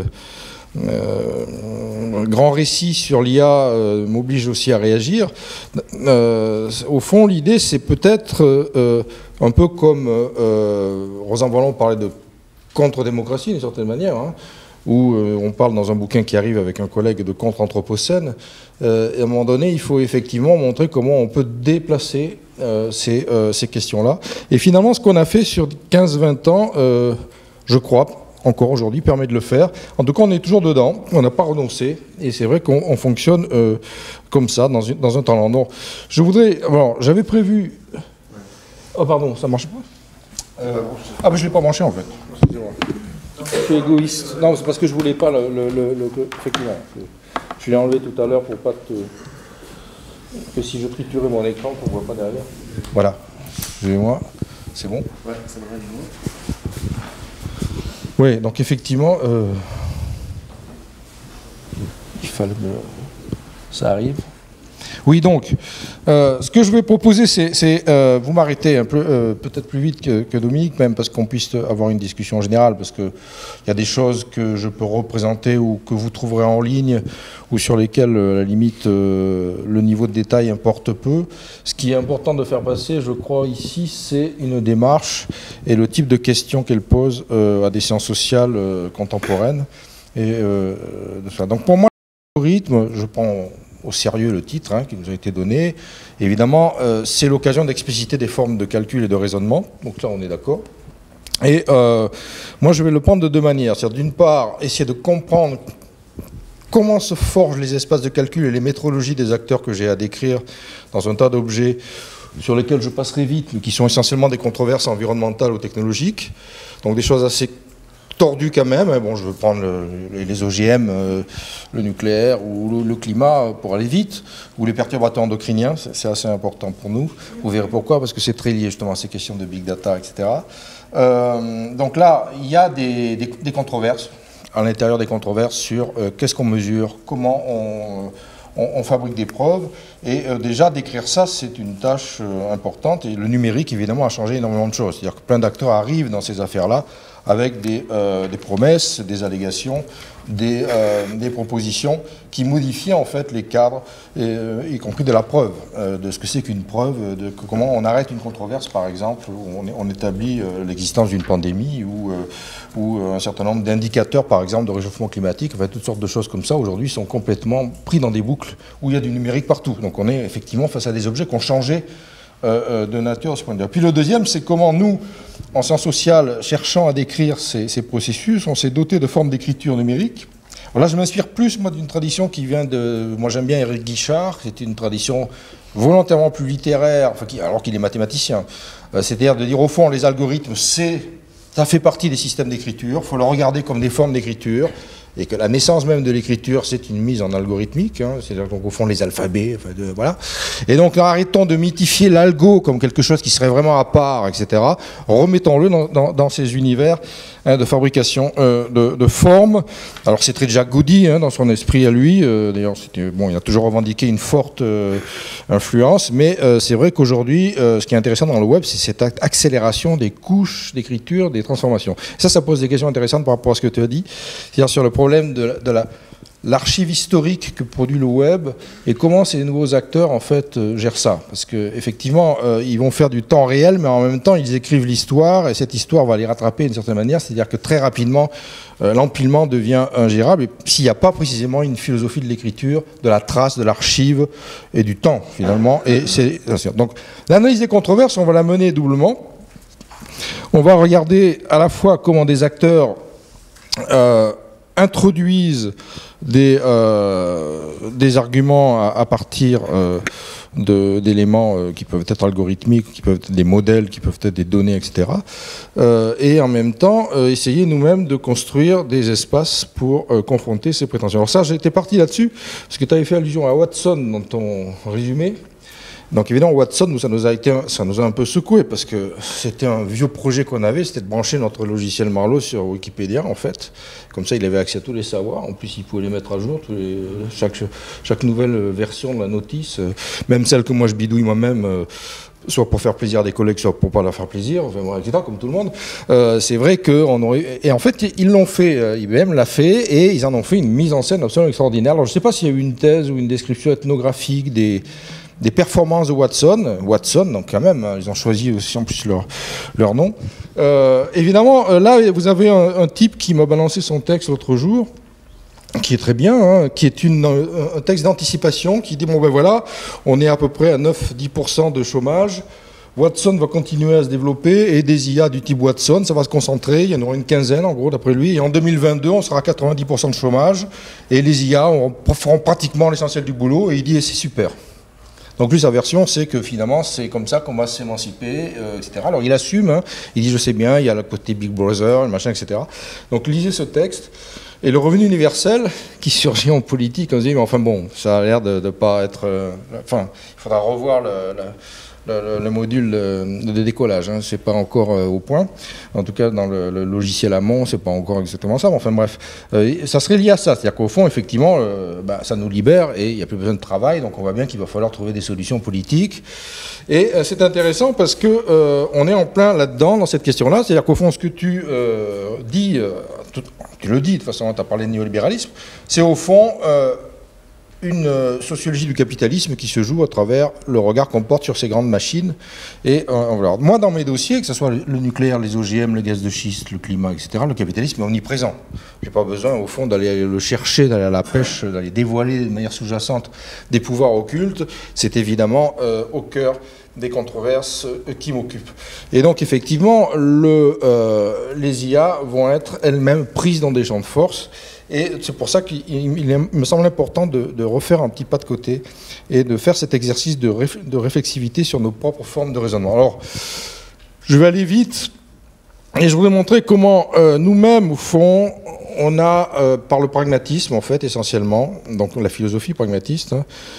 Speaker 3: grand récit sur l'IA m'oblige aussi à réagir. Au fond, l'idée, c'est peut-être un peu comme Rosan Vallon parlait de contre-démocratie d'une certaine manière, hein, où on parle dans un bouquin qui arrive avec un collègue de contre-anthropocène. Et à un moment donné, il faut effectivement montrer comment on peut déplacer ces questions-là. Et finalement, ce qu'on a fait sur 15-20 ans, je crois, encore aujourd'hui, permet de le faire. En tout cas, on est toujours dedans, on n'a pas renoncé, et c'est vrai qu'on fonctionne comme ça, dans un temps long. Donc, je voudrais... Alors, j'avais prévu... Oh, pardon, ça marche pas Ah, mais je ne l'ai pas branché, en fait. Je suis égoïste. Non, c'est parce que je voulais pas effectivement. Je l'ai enlevé tout à l'heure pour pas que si je triturais mon écran, qu'on ne voit pas derrière. Voilà. Excusez-moi. C'est bon ? Ouais, ça devrait être bon. Oui, donc effectivement, il fallait ça arrive. Oui, donc, ce que je vais proposer, c'est vous m'arrêtez un peu, peut-être plus vite que Dominique, même parce qu'on puisse avoir une discussion générale, parce qu'il y a des choses que je peux représenter ou que vous trouverez en ligne, ou sur lesquelles, à la limite, le niveau de détail importe peu. Ce qui est important de faire passer, je crois, ici, c'est une démarche et le type de questions qu'elle pose à des sciences sociales contemporaines. Et, de ça. Donc, pour moi, l'algorithme, je prends au sérieux le titre qui nous a été donné. Évidemment, c'est l'occasion d'expliciter des formes de calcul et de raisonnement. Donc là, on est d'accord. Et moi, je vais le prendre de deux manières. C'est-à-dire, d'une part, essayer de comprendre comment se forgent les espaces de calcul et les métrologies des acteurs que j'ai à décrire dans un tas d'objets sur lesquels je passerai vite, mais qui sont essentiellement des controverses environnementales ou technologiques, donc des choses assez tordues quand même. Bon, je veux prendre les OGM, le nucléaire ou le climat pour aller vite, ou les perturbateurs endocriniens, c'est assez important pour nous. Vous verrez pourquoi, parce que c'est très lié justement à ces questions de big data, etc. Donc là, il y a des controverses, à l'intérieur des controverses, sur qu'est-ce qu'on mesure, comment on fabrique des preuves, et déjà décrire ça, c'est une tâche importante, et le numérique, évidemment, a changé énormément de choses. C'est-à-dire que plein d'acteurs arrivent dans ces affaires-là avec des promesses, des allégations, des propositions qui modifient en fait les cadres, y compris de la preuve, de ce que c'est qu'une preuve, de comment on arrête une controverse, par exemple, où on établit l'existence d'une pandémie ou un certain nombre d'indicateurs, par exemple, de réchauffement climatique, enfin, toutes sortes de choses comme ça, aujourd'hui, sont complètement pris dans des boucles où il y a du numérique partout. Donc on est effectivement face à des objets qui ont changé de nature à ce point de vue. Puis le deuxième, c'est comment nous, en sciences sociales, cherchant à décrire ces processus, on s'est doté de formes d'écriture numérique. Alors là, je m'inspire plus, moi, d'une tradition qui vient de... Moi, j'aime bien Éric Guichard, c'est une tradition volontairement plus littéraire, enfin, alors qu'il est mathématicien. C'est-à-dire de dire, au fond, les algorithmes, ça fait partie des systèmes d'écriture, il faut le regarder comme des formes d'écriture, et que la naissance même de l'écriture, c'est une mise en algorithmique, hein, c'est-à-dire qu'au fond, les alphabets, enfin, voilà. Et donc, arrêtons de mythifier l'algo comme quelque chose qui serait vraiment à part, etc. Remettons-le dans ces univers de fabrication de formes. Alors, c'est très Jack Goody, hein, dans son esprit à lui. D'ailleurs, bon, il a toujours revendiqué une forte influence, mais c'est vrai qu'aujourd'hui, ce qui est intéressant dans le web, c'est cette accélération des couches d'écriture, des transformations. Ça pose des questions intéressantes par rapport à ce que tu as dit, c'est-à-dire sur le problème de l'archive historique que produit le web et comment ces nouveaux acteurs en fait gèrent ça, parce que effectivement ils vont faire du temps réel, mais en même temps ils écrivent l'histoire et cette histoire va les rattraper d'une certaine manière, c'est-à-dire que très rapidement l'empilement devient ingérable, et s'il n'y a pas précisément une philosophie de l'écriture, de la trace, de l'archive et du temps finalement. Et donc l'analyse des controverses, on va la mener doublement. On va regarder à la fois comment des acteurs introduisent des arguments à partir d'éléments qui peuvent être algorithmiques, qui peuvent être des modèles, qui peuvent être des données, etc. Et en même temps, essayer nous-mêmes de construire des espaces pour confronter ces prétentions. Alors ça, j'étais parti là-dessus, parce que tu avais fait allusion à Watson dans ton résumé. Donc évidemment, Watson, ça nous a un peu secoué, parce que c'était un vieux projet qu'on avait, c'était de brancher notre logiciel Marlowe sur Wikipédia, en fait. Comme ça, il avait accès à tous les savoirs. En plus, il pouvait les mettre à jour, chaque nouvelle version de la notice, même celle que moi je bidouille moi-même, soit pour faire plaisir à des collègues, soit pour pas leur faire plaisir, enfin, etc., comme tout le monde. C'est vrai qu'on aurait... Et en fait, ils l'ont fait, IBM l'a fait, et ils en ont fait une mise en scène absolument extraordinaire. Alors, je ne sais pas s'il y a eu une thèse ou une description ethnographique des performances de Watson, donc quand même, ils ont choisi aussi en plus leur nom. Évidemment, là, vous avez un type qui m'a balancé son texte l'autre jour, qui est très bien, hein, qui est un texte d'anticipation, qui dit, bon ben voilà, on est à peu près à 9-10% de chômage, Watson va continuer à se développer, et des IA du type Watson, ça va se concentrer, il y en aura une quinzaine en gros d'après lui, et en 2022 on sera à 90% de chômage, et les IA feront pratiquement l'essentiel du boulot, et il dit, et c'est super. Donc lui, sa version, c'est que finalement, c'est comme ça qu'on va s'émanciper, etc. Alors il assume, hein, il dit, je sais bien, il y a le côté Big Brother, le machin, etc. Donc lisez ce texte. Et le revenu universel, qui surgit en politique, on se dit, mais enfin bon, ça a l'air de ne pas être... Enfin, il faudra revoir le module de décollage, hein, c'est pas encore au point. En tout cas, dans le logiciel amont, c'est pas encore exactement ça. Mais enfin bref, ça serait lié à ça. C'est-à-dire qu'au fond, effectivement, ça nous libère et il n'y a plus besoin de travail. Donc on voit bien qu'il va falloir trouver des solutions politiques. Et c'est intéressant parce que on est en plein là-dedans, dans cette question-là. C'est-à-dire qu'au fond, ce que tu dis, tu le dis, de toute façon, tu as parlé de néolibéralisme, c'est au fond... une sociologie du capitalisme qui se joue à travers le regard qu'on porte sur ces grandes machines. Et voilà. Moi, dans mes dossiers, que ce soit le nucléaire, les OGM, le gaz de schiste, le climat, etc., le capitalisme est omniprésent. Je n'ai pas besoin, au fond, d'aller le chercher, d'aller à la pêche, d'aller dévoiler de manière sous-jacente des pouvoirs occultes. C'est évidemment au cœur des controverses qui m'occupent. Et donc effectivement, les IA vont être elles-mêmes prises dans des champs de force. Et c'est pour ça qu'il me semble important de refaire un petit pas de côté et de faire cet exercice de réflexivité sur nos propres formes de raisonnement. Alors, je vais aller vite et je voudrais montrer comment nous-mêmes, au fond, on a, par le pragmatisme, en fait, essentiellement, donc la philosophie pragmatiste,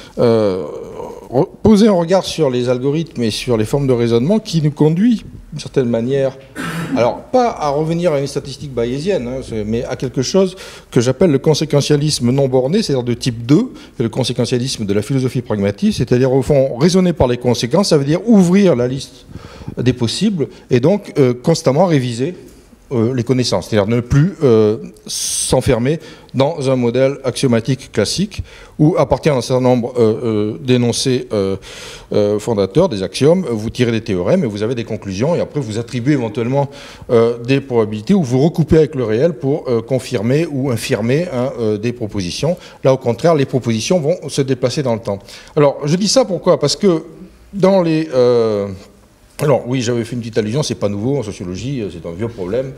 Speaker 3: posé un regard sur les algorithmes et sur les formes de raisonnement qui nous conduit, d'une certaine manière, alors pas à revenir à une statistique bayésienne, mais à quelque chose que j'appelle le conséquentialisme non borné, c'est-à-dire de type 2, et le conséquentialisme de la philosophie pragmatiste, c'est-à-dire au fond raisonner par les conséquences, ça veut dire ouvrir la liste des possibles et donc constamment réviser les connaissances, c'est-à-dire ne plus s'enfermer dans un modèle axiomatique classique où, à partir d'un certain nombre d'énoncés fondateurs, des axiomes, vous tirez des théorèmes et vous avez des conclusions et après vous attribuez éventuellement des probabilités ou vous recoupez avec le réel pour confirmer ou infirmer des propositions. Là, au contraire, les propositions vont se déplacer dans le temps. Alors, je dis ça pourquoi? Parce que dans les... alors oui, j'avais fait une petite allusion, c'est pas nouveau en sociologie, c'est un vieux problème.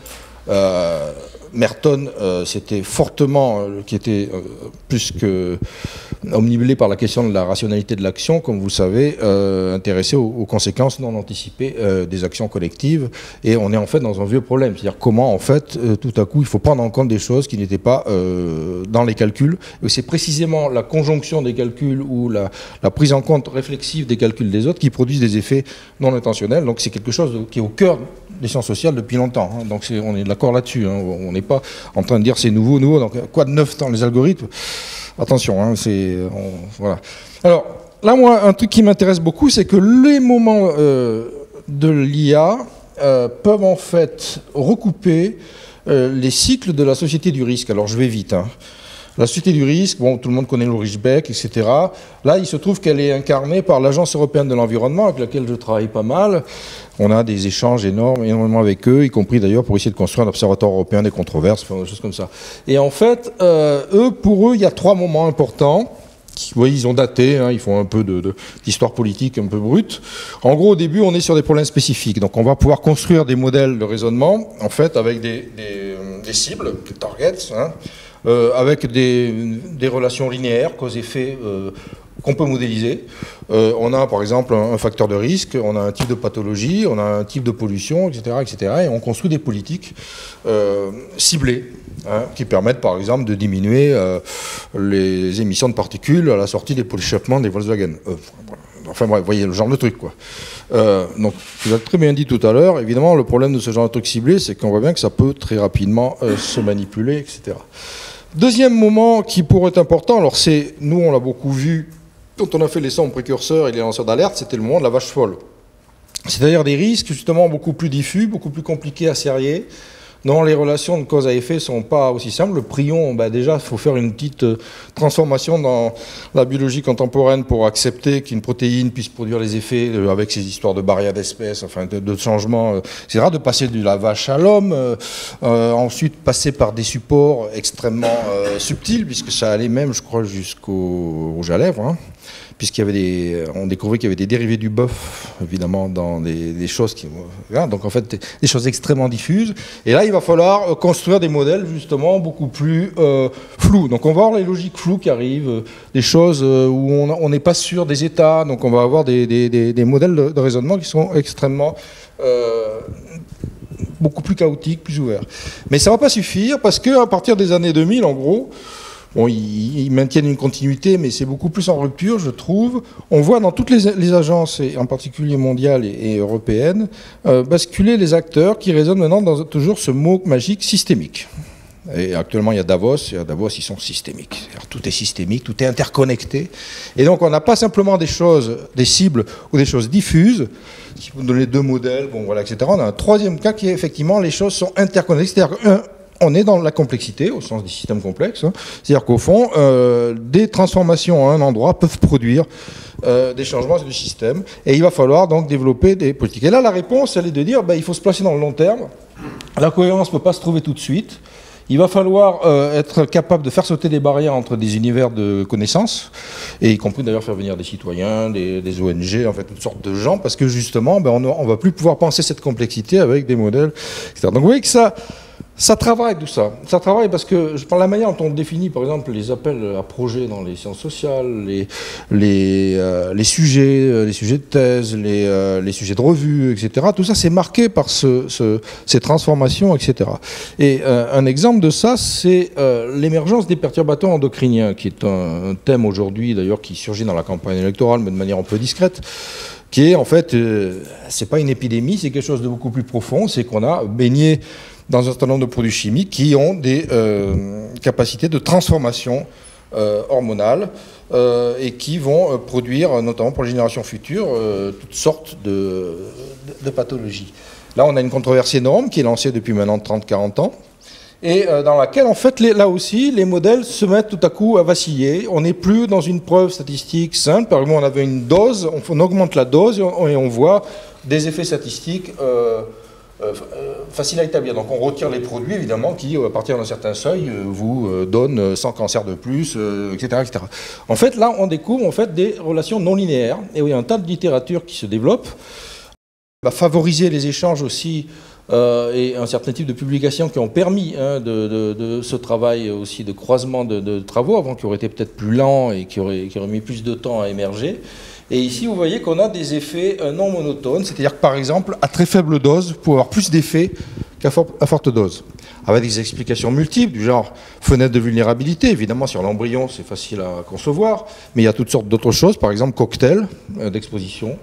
Speaker 3: Merton, c'était fortement, qui était plus que omnibulé par la question de la rationalité de l'action, comme vous le savez, intéressé aux conséquences non anticipées des actions collectives. Et on est en fait dans un vieux problème, c'est-à-dire comment en fait, tout à coup, il faut prendre en compte des choses qui n'étaient pas dans les calculs. Et c'est précisément la conjonction des calculs ou la prise en compte réflexive des calculs des autres qui produisent des effets non intentionnels. Donc c'est quelque chose qui est au cœur des sciences sociales depuis longtemps. Hein. Donc on est d'accord là-dessus. Hein. On n'est pas en train de dire c'est nouveau. Donc quoi de neuf dans les algorithmes? Attention, hein, voilà. Alors là, moi, un truc qui m'intéresse beaucoup, c'est que les moments de l'IA peuvent en fait recouper les cycles de la société du risque. Alors je vais vite. Hein. La société du risque, bon, tout le monde connaît Ulrich Beck, etc. Là, il se trouve qu'elle est incarnée par l'Agence européenne de l'environnement, avec laquelle je travaille pas mal. On a des échanges énormément avec eux, y compris d'ailleurs pour essayer de construire un observatoire européen des controverses, enfin, des choses comme ça. Et en fait, pour eux, il y a 3 moments importants. Vous voyez, ils ont daté, hein, ils font un peu d'histoire politique un peu brute. En gros, au début, on est sur des problèmes spécifiques. Donc, on va pouvoir construire des modèles de raisonnement, en fait, avec des cibles, des targets, hein, avec des relations linéaires, cause-effet, qu'on peut modéliser. On a par exemple un facteur de risque, on a un type de pathologie, on a un type de pollution, etc. et on construit des politiques ciblées, hein, qui permettent par exemple de diminuer les émissions de particules à la sortie des pots d'échappement des Volkswagen. Enfin bref, vous voyez le genre de truc, quoi. Donc, vous l'avez très bien dit tout à l'heure, évidemment, le problème de ce genre de truc ciblé, c'est qu'on voit bien que ça peut très rapidement se manipuler, etc. Deuxième moment qui pourrait être important, alors c'est, nous on l'a beaucoup vu, quand on a fait les sondes précurseurs et les lanceurs d'alerte, c'était le moment de la vache folle. C'est-à-dire des risques justement beaucoup plus diffus, beaucoup plus compliqués à serrer, dont les relations de cause à effet ne sont pas aussi simples. Le prion, déjà, il faut faire une petite transformation dans la biologie contemporaine pour accepter qu'une protéine puisse produire les effets avec ces histoires de barrières d'espèces, enfin de changements, etc. De passer de la vache à l'homme, ensuite passer par des supports extrêmement subtils, puisque ça allait même, je crois, jusqu'au rouge à lèvres, hein. On découvrait qu'il y avait des dérivés du bœuf, évidemment, dans des choses qui... Donc en fait, des choses extrêmement diffuses. Et là, il va falloir construire des modèles, justement, beaucoup plus flous. Donc on va avoir les logiques floues qui arrivent, des choses où on n'est pas sûr des états. Donc on va avoir des modèles de raisonnement qui sont extrêmement... beaucoup plus chaotiques, plus ouverts. Mais ça ne va pas suffire, parce qu'à partir des années 2000, en gros... Bon, ils maintiennent une continuité, mais c'est beaucoup plus en rupture, je trouve. On voit dans toutes les agences, et en particulier mondiales et européennes, basculer les acteurs qui raisonnent maintenant dans toujours ce mot magique systémique. Et actuellement, il y a Davos, et à Davos, ils sont systémiques. Tout est systémique, tout est interconnecté. Et donc, on n'a pas simplement des choses, des cibles ou des choses diffuses, qui vont donner 2 modèles, bon, voilà, etc. On a un troisième cas qui est effectivement, les choses sont interconnectées. C'est-à-dire on est dans la complexité, au sens des systèmes complexes. Hein. C'est-à-dire qu'au fond, des transformations à un endroit peuvent produire des changements du système. Et il va falloir donc développer des politiques. Et là, la réponse, elle est de dire, il faut se placer dans le long terme. La cohérence ne peut pas se trouver tout de suite. Il va falloir être capable de faire sauter des barrières entre des univers de connaissances, et y compris d'ailleurs faire venir des citoyens, des ONG, en fait toutes sortes de gens, parce que justement, ben, on va plus pouvoir penser cette complexité avec des modèles, etc. Donc vous voyez que ça travaille tout ça. Ça travaille parce que, par la manière dont on définit, par exemple, les appels à projets dans les sciences sociales, les sujets de thèse, les sujets de revue, etc., tout ça, c'est marqué par ces transformations, etc. Et un exemple de ça, c'est l'émergence des perturbateurs endocriniens, qui est un thème aujourd'hui, d'ailleurs, qui surgit dans la campagne électorale, mais de manière un peu discrète, qui est, en fait, c'est pas une épidémie, c'est quelque chose de beaucoup plus profond, c'est qu'on a baigné dans un certain nombre de produits chimiques qui ont des capacités de transformation hormonale et qui vont produire, notamment pour les générations futures, toutes sortes de pathologies. Là, on a une controverse énorme qui est lancée depuis maintenant 30-40 ans et dans laquelle, en fait, là aussi, les modèles se mettent tout à coup à vaciller. On n'est plus dans une preuve statistique simple. Par exemple, on avait une dose, on augmente la dose et on voit des effets statistiques facile à établir. Donc on retire les produits, évidemment, qui, à partir d'un certain seuil, vous donnent 100 cancers de plus, etc., etc. En fait, là, on découvre en fait, des relations non linéaires. Et oui, un tas de littérature qui se développe va favoriser les échanges aussi et un certain type de publications qui ont permis de ce travail aussi de croisement de travaux, avant qui aurait été peut-être plus lent et qui aurait mis plus de temps à émerger. Et ici, vous voyez qu'on a des effets non monotones, c'est-à-dire que, par exemple, à très faible dose, vous pouvez avoir plus d'effets qu'à forte dose. Avec des explications multiples, du genre fenêtre de vulnérabilité. Évidemment, sur l'embryon, c'est facile à concevoir, mais il y a toutes sortes d'autres choses, par exemple, cocktail d'exposition,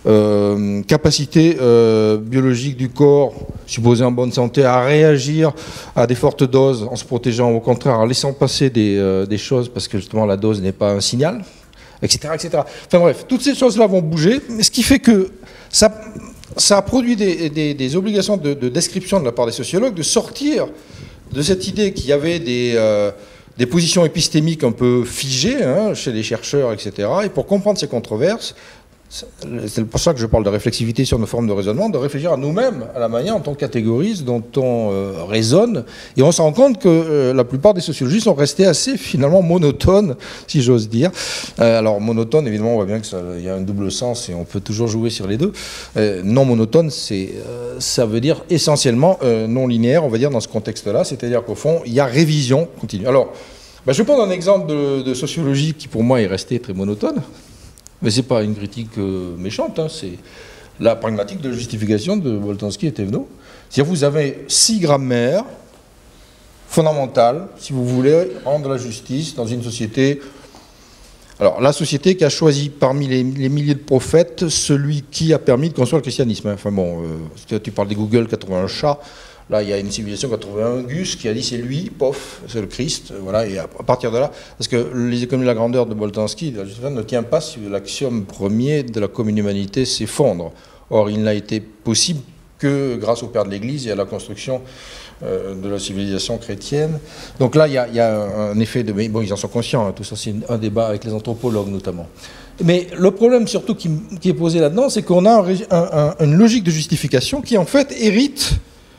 Speaker 3: capacité biologique du corps, supposée en bonne santé, à réagir à des fortes doses en se protégeant, au contraire, en laissant passer des choses, parce que justement, la dose n'est pas un signal, etc., etc. Enfin bref, toutes ces choses-là vont bouger, ce qui fait que ça a produit des obligations de description de la part des sociologues de sortir de cette idée qu'il y avait des positions épistémiques un peu figées chez les chercheurs, etc. Et pour comprendre ces controverses, c'est pour ça que je parle de réflexivité sur nos formes de raisonnement, de réfléchir à nous-mêmes, à la manière dont on catégorise, dont on raisonne. Et on se rend compte que la plupart des sociologies sont restées assez finalement monotones, si j'ose dire. Alors monotone, évidemment, on voit bien qu'il y a un double sens et on peut toujours jouer sur les deux. Non monotone, ça veut dire essentiellement non linéaire, on va dire, dans ce contexte-là. C'est-à-dire qu'au fond, il y a révision continue. Alors, je vais prendre un exemple de sociologie qui, pour moi, est resté très monotone. Mais ce n'est pas une critique méchante, c'est la pragmatique de justification de Boltanski et Thévenot. C'est-à-dire que vous avez 6 grammaires fondamentales, si vous voulez rendre la justice dans une société. Alors, la société qui a choisi parmi les milliers de prophètes celui qui a permis de construire le christianisme. Enfin bon, tu parles des Google qui a trouvé un chat. Là, il y a une civilisation qui a trouvé un Gus, qui a dit c'est lui, pof, c'est le Christ. Voilà, et à partir de là, parce que les économies de la grandeur de Boltanski ne tient pas si l'axiome premier de la commune humanité s'effondre. Or, il n'a été possible que grâce au Père de l'Église et à la construction de la civilisation chrétienne. Donc là, il y a un effet de... Mais bon, ils en sont conscients, tout ça, c'est un débat avec les anthropologues notamment. Mais le problème surtout qui est posé là-dedans, c'est qu'on a une logique de justification qui, en fait, hérite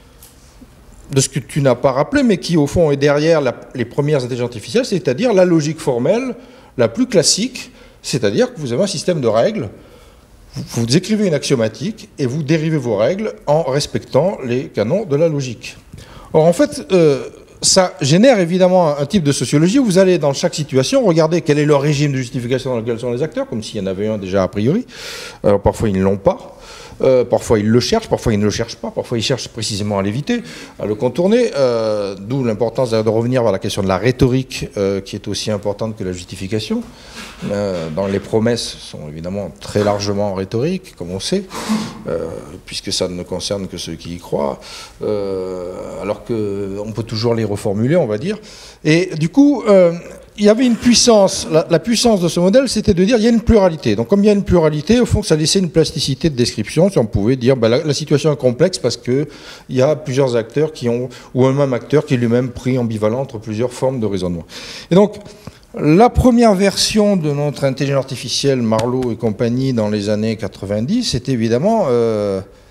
Speaker 3: de ce que tu n'as pas rappelé, mais qui, au fond, est derrière les premières intelligences artificielles, c'est-à-dire la logique formelle la plus classique, c'est-à-dire que vous avez un système de règles, vous écrivez une axiomatique et vous dérivez vos règles en respectant les canons de la logique. Or, en fait, ça génère évidemment un type de sociologie où vous allez, dans chaque situation, regarder quel est le régime de justification dans lequel sont les acteurs, comme s'il y en avait un déjà a priori. Alors, parfois, ils ne l'ont pas. Parfois ils le cherchent, parfois ils ne le cherchent pas, parfois ils cherchent précisément à l'éviter, à le contourner, d'où l'importance de revenir vers la question de la rhétorique qui est aussi importante que la justification. Dans les promesses sont évidemment très largement rhétoriques, comme on sait, puisque ça ne concerne que ceux qui y croient, alors qu'on peut toujours les reformuler, on va dire. Et du coup, il y avait une puissance, la puissance de ce modèle, c'était de dire il y a une pluralité. Donc comme il y a une pluralité, au fond, ça laissait une plasticité de description. Si on pouvait dire la situation est complexe parce qu'il y a plusieurs acteurs ou un même acteur qui est lui-même pris ambivalent entre plusieurs formes de raisonnement. Et donc, la première version de notre intelligence artificielle, Marlowe et compagnie, dans les années 90, c'était évidemment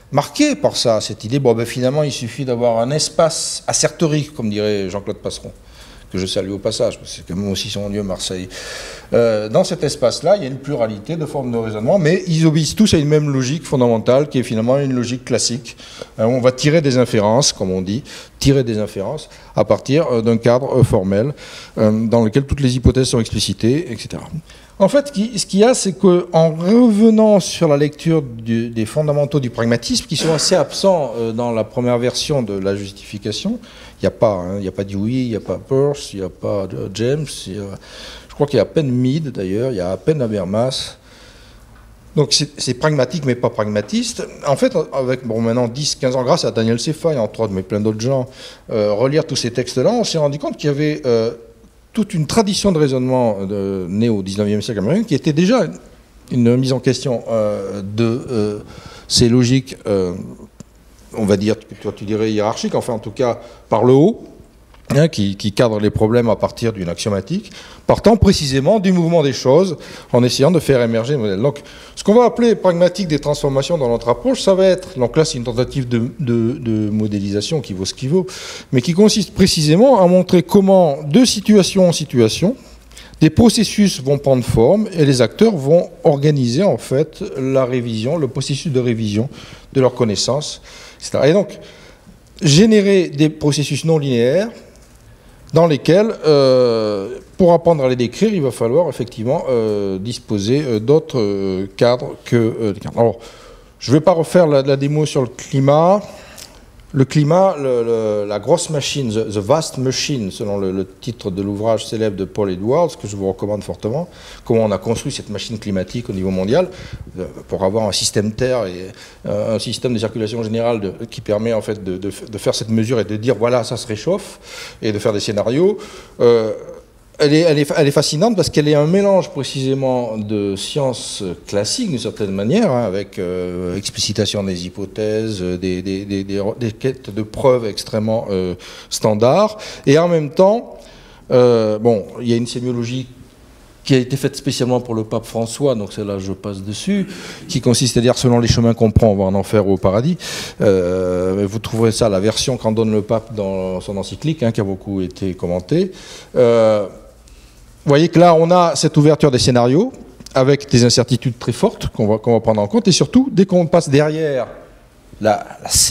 Speaker 3: marqué par ça, cette idée, bon, ben, finalement, il suffit d'avoir un espace assertorique, comme dirait Jean-Claude Passeron, que je salue au passage, parce que c'est quand même aussi son lieu, Marseille. Dans cet espace-là, il y a une pluralité de formes de raisonnement, mais ils obéissent tous à une même logique fondamentale, qui est finalement une logique classique. On va tirer des inférences, comme on dit, tirer des inférences à partir d'un cadre formel, dans lequel toutes les hypothèses sont explicitées, etc. En fait, ce qu'il y a, c'est qu'en revenant sur la lecture des fondamentaux du pragmatisme, qui sont assez absents dans la première version de la justification, il n'y a pas Dewey, il n'y a pas Peirce, il n'y a pas James, je crois qu'il y a à peine Mead d'ailleurs, il y a à peine Habermas. Donc c'est pragmatique mais pas pragmatiste. En fait, avec maintenant 10-15 ans, grâce à Daniel Seyffarth et entre autres, mais plein d'autres gens, relire tous ces textes-là, on s'est rendu compte qu'il y avait toute une tradition de raisonnement née au 19e siècle américain qui était déjà une mise en question de ces logiques, on va dire, toi tu dirais hiérarchiques, enfin en tout cas par le haut, hein, qui cadrent les problèmes à partir d'une axiomatique, partant précisément du mouvement des choses, en essayant de faire émerger des modèles. Donc ce qu'on va appeler pragmatique des transformations dans notre approche, ça va être, donc là c'est une tentative de modélisation qui vaut ce qui vaut, mais qui consiste précisément à montrer comment, de situation en situation, des processus vont prendre forme et les acteurs vont organiser en fait la révision, le processus de révision de leurs connaissances, etc. Et donc, générer des processus non linéaires dans lesquels, pour apprendre à les décrire, il va falloir effectivement disposer d'autres cadres que des cadres. Alors, je ne vais pas refaire la démo sur le climat. Le climat, la grosse machine, the vast machine, selon le titre de l'ouvrage célèbre de Paul Edwards, que je vous recommande fortement, comment on a construit cette machine climatique au niveau mondial, pour avoir un système Terre et un système de circulation générale qui permet en fait de faire cette mesure et de dire voilà, ça se réchauffe, et de faire des scénarios. Elle est fascinante parce qu'elle est un mélange précisément de sciences classiques d'une certaine manière, hein, avec explicitation des hypothèses, des quêtes de preuves extrêmement standards, et en même temps, bon, il y a une sémiologie qui a été faite spécialement pour le pape François, donc celle-là je passe dessus, qui consiste à dire selon les chemins qu'on prend, on va en enfer ou au paradis. Vous trouverez ça, la version qu'en donne le pape dans son encyclique, hein, qui a beaucoup été commentée. Vous voyez que là, on a cette ouverture des scénarios, avec des incertitudes très fortes qu'on va prendre en compte, et surtout, dès qu'on passe derrière la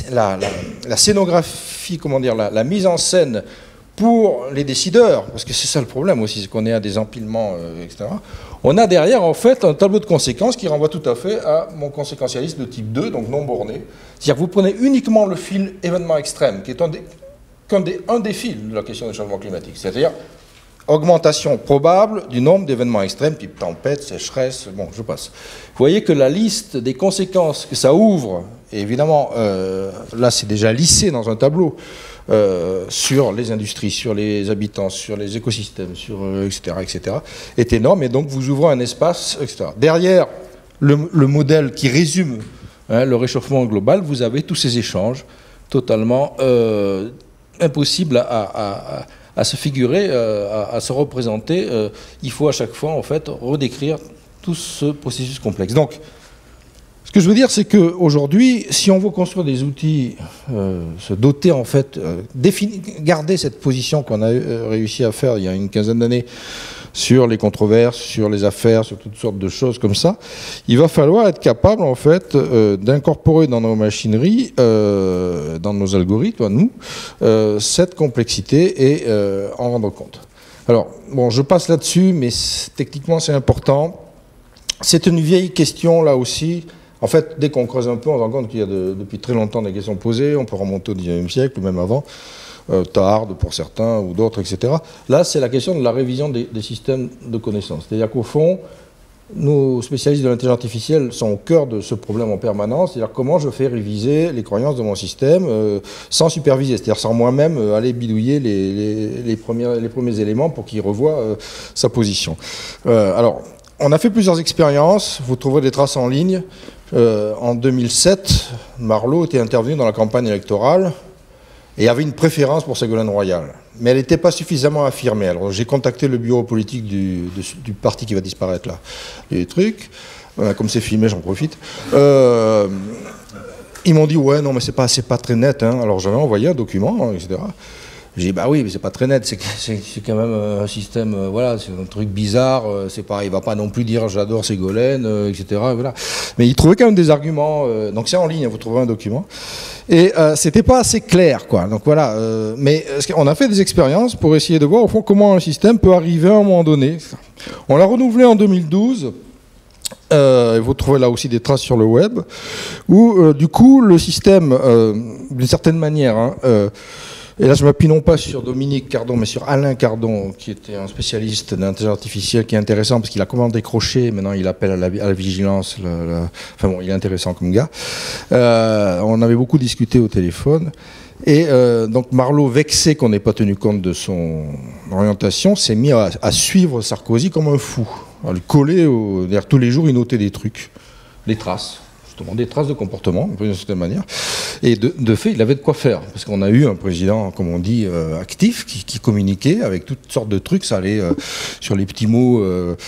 Speaker 3: scénographie, comment dire, la mise en scène pour les décideurs, parce que c'est ça le problème aussi, c'est qu'on est à des empilements, etc. On a derrière, en fait, un tableau de conséquences qui renvoie tout à fait à mon conséquentialisme de type 2, donc non borné. C'est-à-dire que vous prenez uniquement le fil événement extrême, qui est un des fils de la question du changement climatique, c'est-à-dire augmentation probable du nombre d'événements extrêmes, type tempête, sécheresse, bon, je passe. Vous voyez que la liste des conséquences que ça ouvre, et évidemment, là c'est déjà lissé dans un tableau, sur les industries, sur les habitants, sur les écosystèmes, sur etc., est énorme, et donc vous ouvrez un espace, etc. Derrière le modèle qui résume, hein, le réchauffement global, vous avez tous ces échanges totalement impossibles à se figurer, à se représenter. Il faut à chaque fois, en fait, redécrire tout ce processus complexe. Donc, ce que je veux dire, c'est qu'aujourd'hui, si on veut construire des outils, se doter, en fait, garder cette position qu'on a réussi à faire il y a une quinzaine d'années sur les controverses, sur les affaires, sur toutes sortes de choses comme ça, il va falloir être capable, en fait, d'incorporer dans nos machineries, dans nos algorithmes, à nous, cette complexité et en rendre compte. Alors, bon, je passe là-dessus, mais techniquement, c'est important. C'est une vieille question, là aussi. En fait, dès qu'on creuse un peu, on se rend compte qu'il y a depuis très longtemps des questions posées. On peut remonter au XIXe siècle, ou même avant. Tard pour certains ou d'autres, etc. Là, c'est la question de la révision des systèmes de connaissances. C'est-à-dire qu'au fond, nos spécialistes de l'intelligence artificielle sont au cœur de ce problème en permanence. C'est-à-dire comment je fais réviser les croyances de mon système sans superviser, c'est-à-dire sans moi-même aller bidouiller les premiers éléments pour qu'il revoie sa position. Alors, on a fait plusieurs expériences. Vous trouverez des traces en ligne. En 2007, Marlowe était intervenu dans la campagne électorale et avait une préférence pour Ségolène Royal. Mais elle n'était pas suffisamment affirmée. Alors j'ai contacté le bureau politique du parti qui va disparaître là. Les trucs, comme c'est filmé, j'en profite. ils m'ont dit, ouais, non, mais c'est pas très net. Hein. Alors j'avais envoyé un document, hein, etc. J'ai dit, bah oui, mais c'est pas très net, c'est quand même un système, voilà, c'est un truc bizarre, c'est pas, il va pas non plus dire j'adore Ségolène, etc. Voilà. Mais il trouvait quand même des arguments, donc c'est en ligne, vous trouverez un document. Et c'était pas assez clair, quoi. Donc voilà, mais on a fait des expériences pour essayer de voir au fond comment un système peut arriver à un moment donné. On l'a renouvelé en 2012. Vous trouvez là aussi des traces sur le web, où du coup le système, d'une certaine manière, hein, et là je m'appuie non pas sur Dominique Cardon, mais sur Alain Cardon, qui était un spécialiste d'intelligence artificielle, qui est intéressant parce qu'il a comment décroché, maintenant il appelle à la vigilance, enfin bon, il est intéressant comme gars. On avait beaucoup discuté au téléphone. Et donc Marlot, vexé qu'on n'ait pas tenu compte de son orientation, s'est mis à suivre Sarkozy comme un fou. À lui coller, d'ailleurs tous les jours il notait des trucs, des traces. Des traces de comportement, d'une certaine manière. Et de fait, il avait de quoi faire. Parce qu'on a eu un président, comme on dit, actif, qui communiquait avec toutes sortes de trucs. Ça allait sur les petits mots,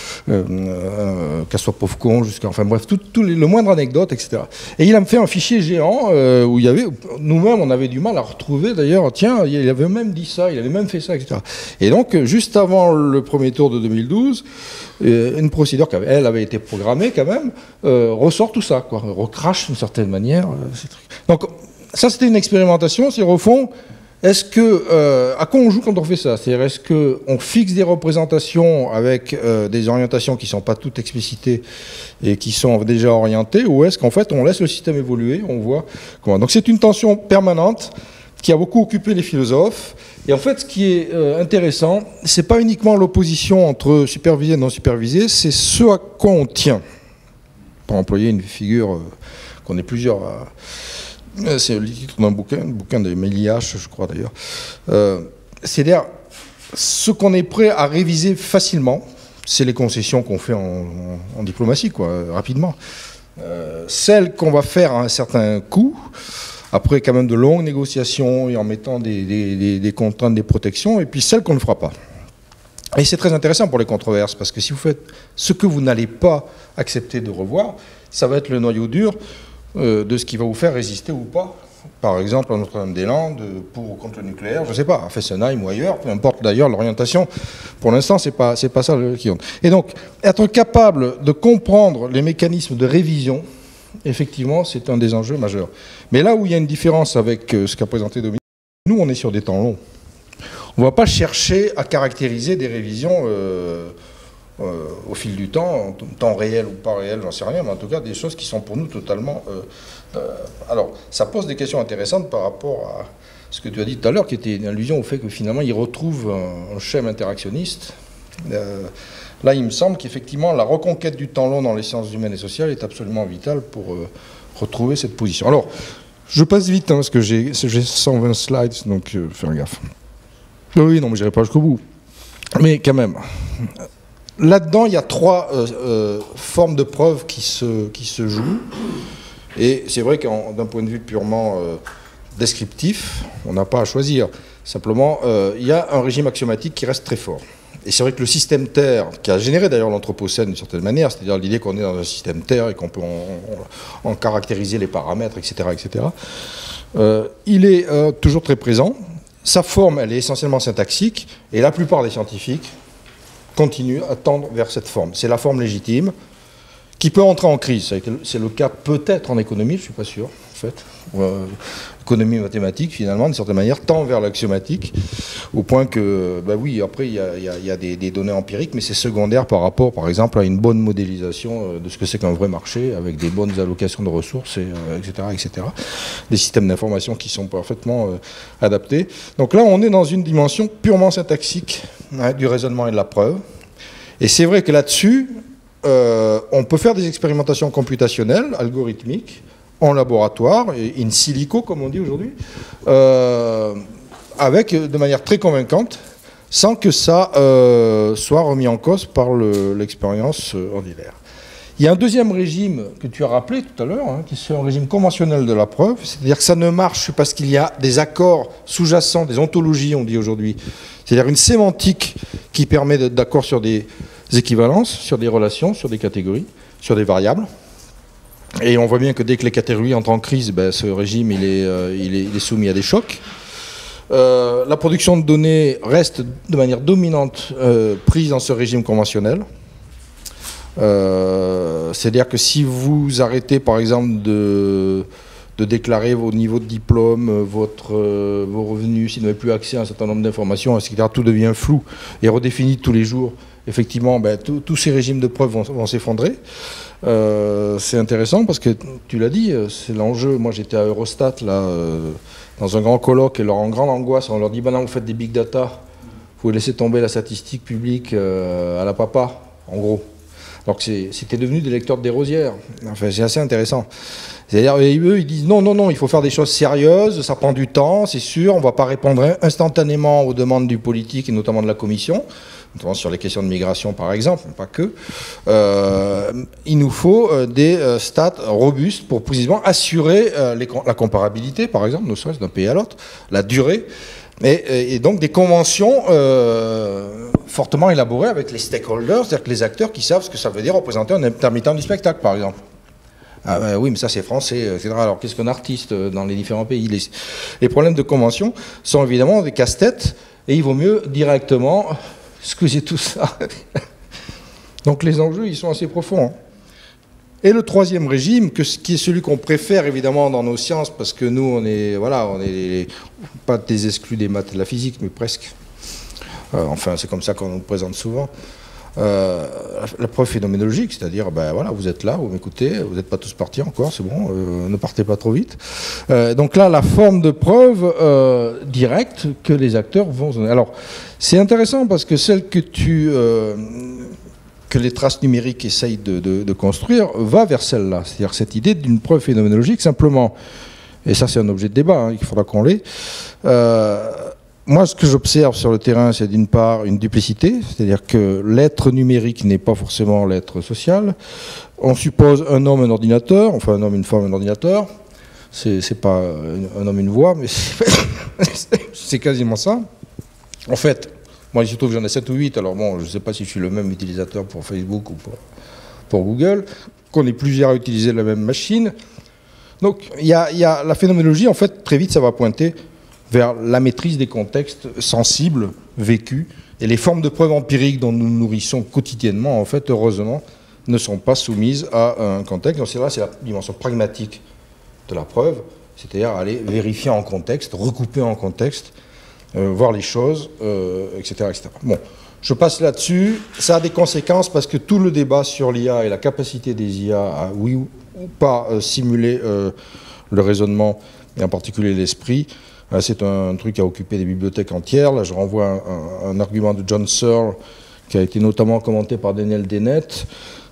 Speaker 3: qu'à soit pauvre con, jusqu'à... Enfin bref, le moindre anecdote, etc. Et il a fait un fichier géant où il y avait... Nous-mêmes, on avait du mal à retrouver, d'ailleurs, tiens, il avait même dit ça, il avait même fait ça, etc. Et donc, juste avant le premier tour de 2012, une procédure qui avait été programmée quand même, ressort tout ça, quoi, recrache d'une certaine manière ces trucs. Donc ça c'était une expérimentation, c'est au fond, est-ce que, à quoi on joue quand on fait ça? C'est-à-dire est-ce qu'on fixe des représentations avec des orientations qui ne sont pas toutes explicitées et qui sont déjà orientées, ou est-ce qu'en fait on laisse le système évoluer, on voit comment. Donc c'est une tension permanente qui a beaucoup occupé les philosophes. Et en fait, ce qui est intéressant, c'est pas uniquement l'opposition entre supervisé et non supervisé, c'est ce à quoi on tient. Pour employer une figure qu'on est plusieurs à... C'est le titre d'un bouquin de Méliache, je crois d'ailleurs. C'est-à-dire, ce qu'on est prêt à réviser facilement, c'est les concessions qu'on fait en diplomatie, quoi, rapidement. Celles qu'on va faire à un certain coût, après quand même de longues négociations et en mettant des contraintes, des protections, et puis celles qu'on ne fera pas. Et c'est très intéressant pour les controverses, parce que si vous faites ce que vous n'allez pas accepter de revoir, ça va être le noyau dur de ce qui va vous faire résister ou pas. Par exemple, à Notre-Dame-des-Landes, pour ou contre le nucléaire, je ne sais pas, à Fessenheim ou ailleurs, peu importe d'ailleurs l'orientation. Pour l'instant, c'est pas ça qui compte. Et donc, être capable de comprendre les mécanismes de révision, effectivement, c'est un des enjeux majeurs. Mais là où il y a une différence avec ce qu'a présenté Dominique, nous, on est sur des temps longs. On ne va pas chercher à caractériser des révisions au fil du temps, en temps réel ou pas réel, j'en sais rien, mais en tout cas des choses qui sont pour nous totalement... alors, ça pose des questions intéressantes par rapport à ce que tu as dit tout à l'heure, qui était une allusion au fait que finalement, il retrouve un schème interactionniste. Là, il me semble qu'effectivement, la reconquête du temps long dans les sciences humaines et sociales est absolument vitale pour retrouver cette position. Alors, je passe vite, hein, parce que j'ai 120 slides, donc faire gaffe. Oui, non, mais je n'irai pas jusqu'au bout. Mais quand même, là-dedans, il y a trois formes de preuves qui se jouent. Et c'est vrai que d'un point de vue purement descriptif, on n'a pas à choisir. Simplement, il y a un régime axiomatique qui reste très fort. Et c'est vrai que le système Terre, qui a généré d'ailleurs l'Anthropocène d'une certaine manière, c'est-à-dire l'idée qu'on est dans un système Terre et qu'on peut en caractériser les paramètres, etc., il est toujours très présent. Sa forme, elle est essentiellement syntaxique, et la plupart des scientifiques continuent à tendre vers cette forme. C'est la forme légitime, qui peut entrer en crise. C'est le cas peut-être en économie, je ne suis pas sûr, en fait. Économie mathématique, finalement, d'une certaine manière, tend vers l'axiomatique, au point que, bah oui, après, il y a des données empiriques, mais c'est secondaire par rapport, par exemple, à une bonne modélisation de ce que c'est qu'un vrai marché, avec des bonnes allocations de ressources, etc. Des systèmes d'information qui sont parfaitement adaptés. Donc là, on est dans une dimension purement syntaxique, hein, du raisonnement et de la preuve. Et c'est vrai que là-dessus, on peut faire des expérimentations computationnelles, algorithmiques, en laboratoire, in silico, comme on dit aujourd'hui, avec, de manière très convaincante, sans que ça soit remis en cause par l'expérience ordinaire. Il y a un deuxième régime que tu as rappelé tout à l'heure, hein, qui est un régime conventionnel de la preuve, c'est-à-dire que ça ne marche parce qu'il y a des accords sous-jacents, des ontologies, on dit aujourd'hui, c'est-à-dire une sémantique qui permet d'être d'accord sur des équivalences, sur des relations, sur des catégories, sur des variables. Et on voit bien que dès que les catégories entrent en crise, ben, ce régime il est soumis à des chocs. La production de données reste de manière dominante prise dans ce régime conventionnel. C'est-à-dire que si vous arrêtez par exemple de déclarer vos niveaux de diplôme, vos revenus, si vous n'avez plus accès à un certain nombre d'informations, etc., tout devient flou et redéfini tous les jours. Effectivement, ben, tous ces régimes de preuves vont s'effondrer. C'est intéressant parce que, tu l'as dit, c'est l'enjeu. Moi, j'étais à Eurostat, là, dans un grand colloque, et leur en grande angoisse, on leur dit, ben non, vous faites des big data, vous pouvez laisser tomber la statistique publique à la papa, en gros. Alors que c'était devenu des lecteurs de Desrosières. Enfin, c'est assez intéressant. C'est-à-dire, eux, ils disent non, il faut faire des choses sérieuses, ça prend du temps, c'est sûr, on ne va pas répondre instantanément aux demandes du politique et notamment de la Commission, notamment sur les questions de migration par exemple, mais pas que. Il nous faut des stats robustes pour précisément assurer la comparabilité, par exemple, ne serait-ce d'un pays à l'autre, la durée, et donc des conventions fortement élaborées avec les stakeholders, c'est-à-dire que les acteurs qui savent ce que ça veut dire représenter un intermittent du spectacle, par exemple. Ah, oui, mais ça c'est français, etc. Alors qu'est-ce qu'un artiste dans les différents pays? Les problèmes de convention sont évidemment des casse-têtes et il vaut mieux directement squeezer tout ça. Donc les enjeux, ils sont assez profonds. Hein. Et le troisième régime, qui est celui qu'on préfère évidemment dans nos sciences, parce que nous, on est pas des exclus des maths et de la physique, mais presque. Enfin, c'est comme ça qu'on nous présente souvent. La preuve phénoménologique, c'est-à-dire, ben voilà, vous êtes là, vous m'écoutez, vous n'êtes pas tous partis encore, c'est bon, ne partez pas trop vite. Donc là, la forme de preuve directe que les acteurs vont donner. Alors, c'est intéressant parce que celle que les traces numériques essayent de construire va vers celle-là, c'est-à-dire cette idée d'une preuve phénoménologique simplement, et ça c'est un objet de débat, hein, il faudra qu'on l'ait. Moi, ce que j'observe sur le terrain, c'est d'une part une duplicité, c'est-à-dire que l'être numérique n'est pas forcément l'être social. On suppose un homme, un ordinateur, enfin un homme, une femme, un ordinateur. C'est pas un homme, une voix, mais c'est quasiment ça. En fait, moi, il se trouve que j'en ai 7 ou 8, alors bon, je ne sais pas si je suis le même utilisateur pour Facebook ou pour Google, qu'on est plusieurs à utiliser la même machine. Donc, il y a la phénoménologie, en fait, très vite, ça va pointer vers la maîtrise des contextes sensibles, vécus, et les formes de preuves empiriques dont nous nous nourrissons quotidiennement, en fait, heureusement, ne sont pas soumises à un contexte. Donc c'est la dimension pragmatique de la preuve, c'est-à-dire aller vérifier en contexte, recouper en contexte, voir les choses, etc., etc. Bon, je passe là-dessus. Ça a des conséquences parce que tout le débat sur l'IA et la capacité des IA à, oui ou pas, simuler le raisonnement, et en particulier l'esprit, c'est un truc qui a occupé des bibliothèques entières. Là, je renvoie un argument de John Searle qui a été notamment commenté par Daniel Dennett.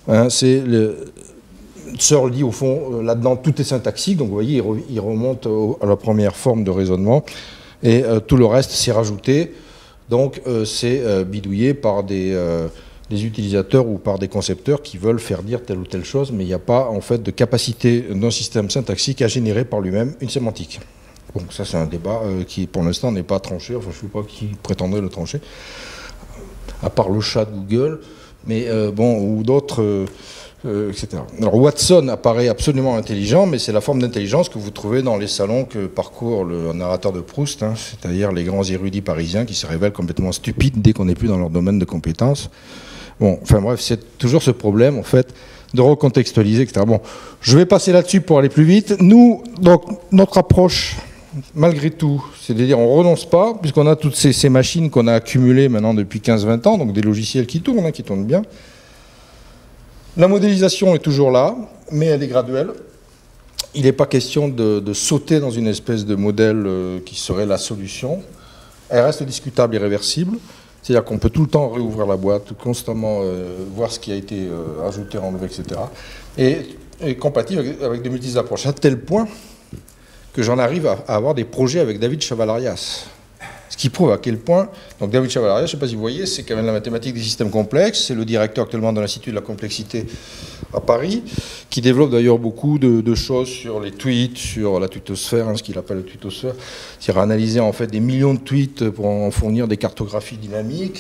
Speaker 3: Searle dit, au fond, là-dedans, tout est syntaxique. Donc, vous voyez, il remonte à la première forme de raisonnement. Et tout le reste, c'est rajouté. Donc, c'est bidouillé par des utilisateurs ou par des concepteurs qui veulent faire dire telle ou telle chose, mais il n'y a pas, en fait, de capacité d'un système syntaxique à générer par lui-même une sémantique. Bon, ça c'est un débat qui pour l'instant n'est pas tranché, enfin je ne sais pas qui prétendrait le trancher, à part le chat de Google, mais bon, ou d'autres, etc. Alors Watson apparaît absolument intelligent, mais c'est la forme d'intelligence que vous trouvez dans les salons que parcourt le narrateur de Proust, hein, c'est-à-dire les grands érudits parisiens qui se révèlent complètement stupides dès qu'on n'est plus dans leur domaine de compétences. Bon, enfin bref, c'est toujours ce problème, en fait, de recontextualiser, etc. Bon, je vais passer là-dessus pour aller plus vite. Nous, donc, notre approche, malgré tout, c'est-à-dire on ne renonce pas, puisqu'on a toutes ces machines qu'on a accumulées maintenant depuis 15-20 ans, donc des logiciels qui tournent, hein, qui tournent bien. La modélisation est toujours là, mais elle est graduelle. Il n'est pas question de sauter dans une espèce de modèle qui serait la solution. Elle reste discutable et réversible. C'est-à-dire qu'on peut tout le temps réouvrir la boîte, constamment voir ce qui a été ajouté, enlevé, etc. Et compatible avec de multiples approches, à tel point que j'en arrive à avoir des projets avec David Chavalarias. Ce qui prouve à quel point... Donc David Chavalarias, je ne sais pas si vous voyez, c'est quand même la mathématique des systèmes complexes, c'est le directeur actuellement de l'Institut de la complexité à Paris, qui développe d'ailleurs beaucoup de choses sur les tweets, sur la twittosphère, hein, ce qu'il appelle la twittosphère, c'est-à-dire analyser en fait des millions de tweets pour en fournir des cartographies dynamiques,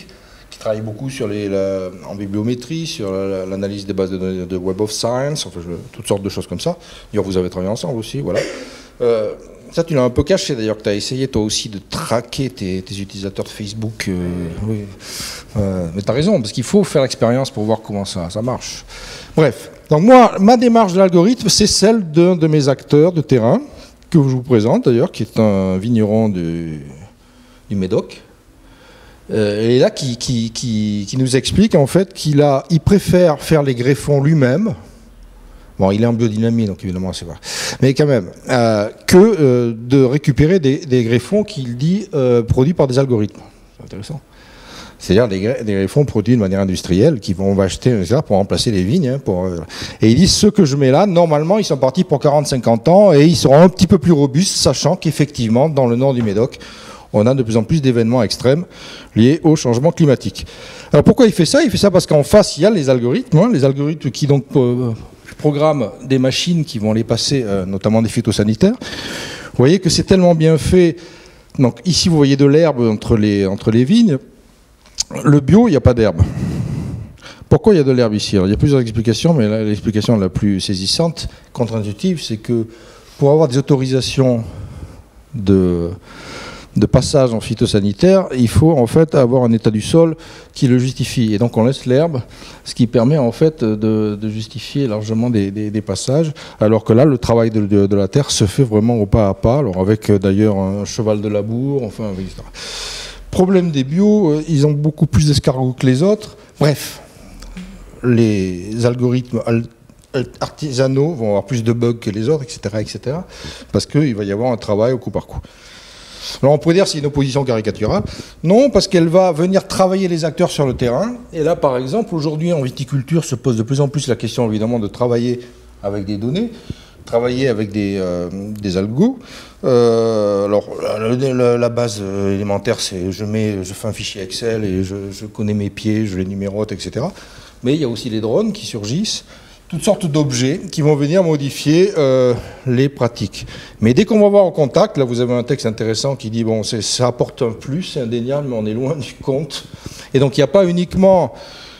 Speaker 3: qui travaille beaucoup sur en bibliométrie, sur l'analyse des bases de données de Web of Science, enfin, toutes sortes de choses comme ça. D'ailleurs, vous avez travaillé ensemble aussi, voilà. Ça, tu l'as un peu caché d'ailleurs, que tu as essayé toi aussi de traquer tes utilisateurs de Facebook. Oui. Mais tu as raison, parce qu'il faut faire l'expérience pour voir comment ça marche. Bref, donc moi, ma démarche de l'algorithme, c'est celle d'un de mes acteurs de terrain, que je vous présente d'ailleurs, qui est un vigneron du Médoc. Et là, qui nous explique en fait qu'il préfère faire les greffons lui-même. Bon, il est en biodynamie, donc évidemment, c'est vrai. Mais quand même, que de récupérer des greffons qu'il dit produits par des algorithmes. C'est intéressant. C'est-à-dire des greffons produits de manière industrielle on va acheter pour remplacer les vignes. Et il dit, ceux que je mets là, normalement, ils sont partis pour 40-50 ans et ils seront un petit peu plus robustes, sachant qu'effectivement, dans le nord du Médoc, on a de plus en plus d'événements extrêmes liés au changement climatique. Alors pourquoi il fait ça? Il fait ça parce qu'en face, il y a les algorithmes qui donc programment des machines qui vont les passer, notamment des phytosanitaires. Vous voyez que c'est tellement bien fait. Donc ici, vous voyez de l'herbe entre les vignes. Le bio, il n'y a pas d'herbe. Pourquoi il y a de l'herbe ici? Alors, il y a plusieurs explications, mais l'explication la plus saisissante, contre-intuitive, c'est que pour avoir des autorisations de passage en phytosanitaire, il faut en fait avoir un état du sol qui le justifie. Et donc on laisse l'herbe, ce qui permet en fait de justifier largement des passages, alors que là, le travail de la terre se fait vraiment au pas à pas, alors avec d'ailleurs un cheval de labour, enfin, etc. Problème des bio, ils ont beaucoup plus d'escargots que les autres. Bref, les algorithmes artisanaux vont avoir plus de bugs que les autres, etc. Parce qu'il va y avoir un travail au coup par coup. Alors on pourrait dire que c'est une opposition caricaturale. Non, parce qu'elle va venir travailler les acteurs sur le terrain. Et là, par exemple, aujourd'hui en viticulture se pose de plus en plus la question évidemment de travailler avec des données, travailler avec des algos. Alors la base élémentaire, c'est je fais un fichier Excel et je connais mes pieds, je les numérote, etc. Mais il y a aussi les drones qui surgissent, toutes sortes d'objets qui vont venir modifier les pratiques. Mais dès qu'on va voir au contact, là vous avez un texte intéressant qui dit bon, ça apporte un plus, c'est indéniable, mais on est loin du compte. Et donc il n'y a pas uniquement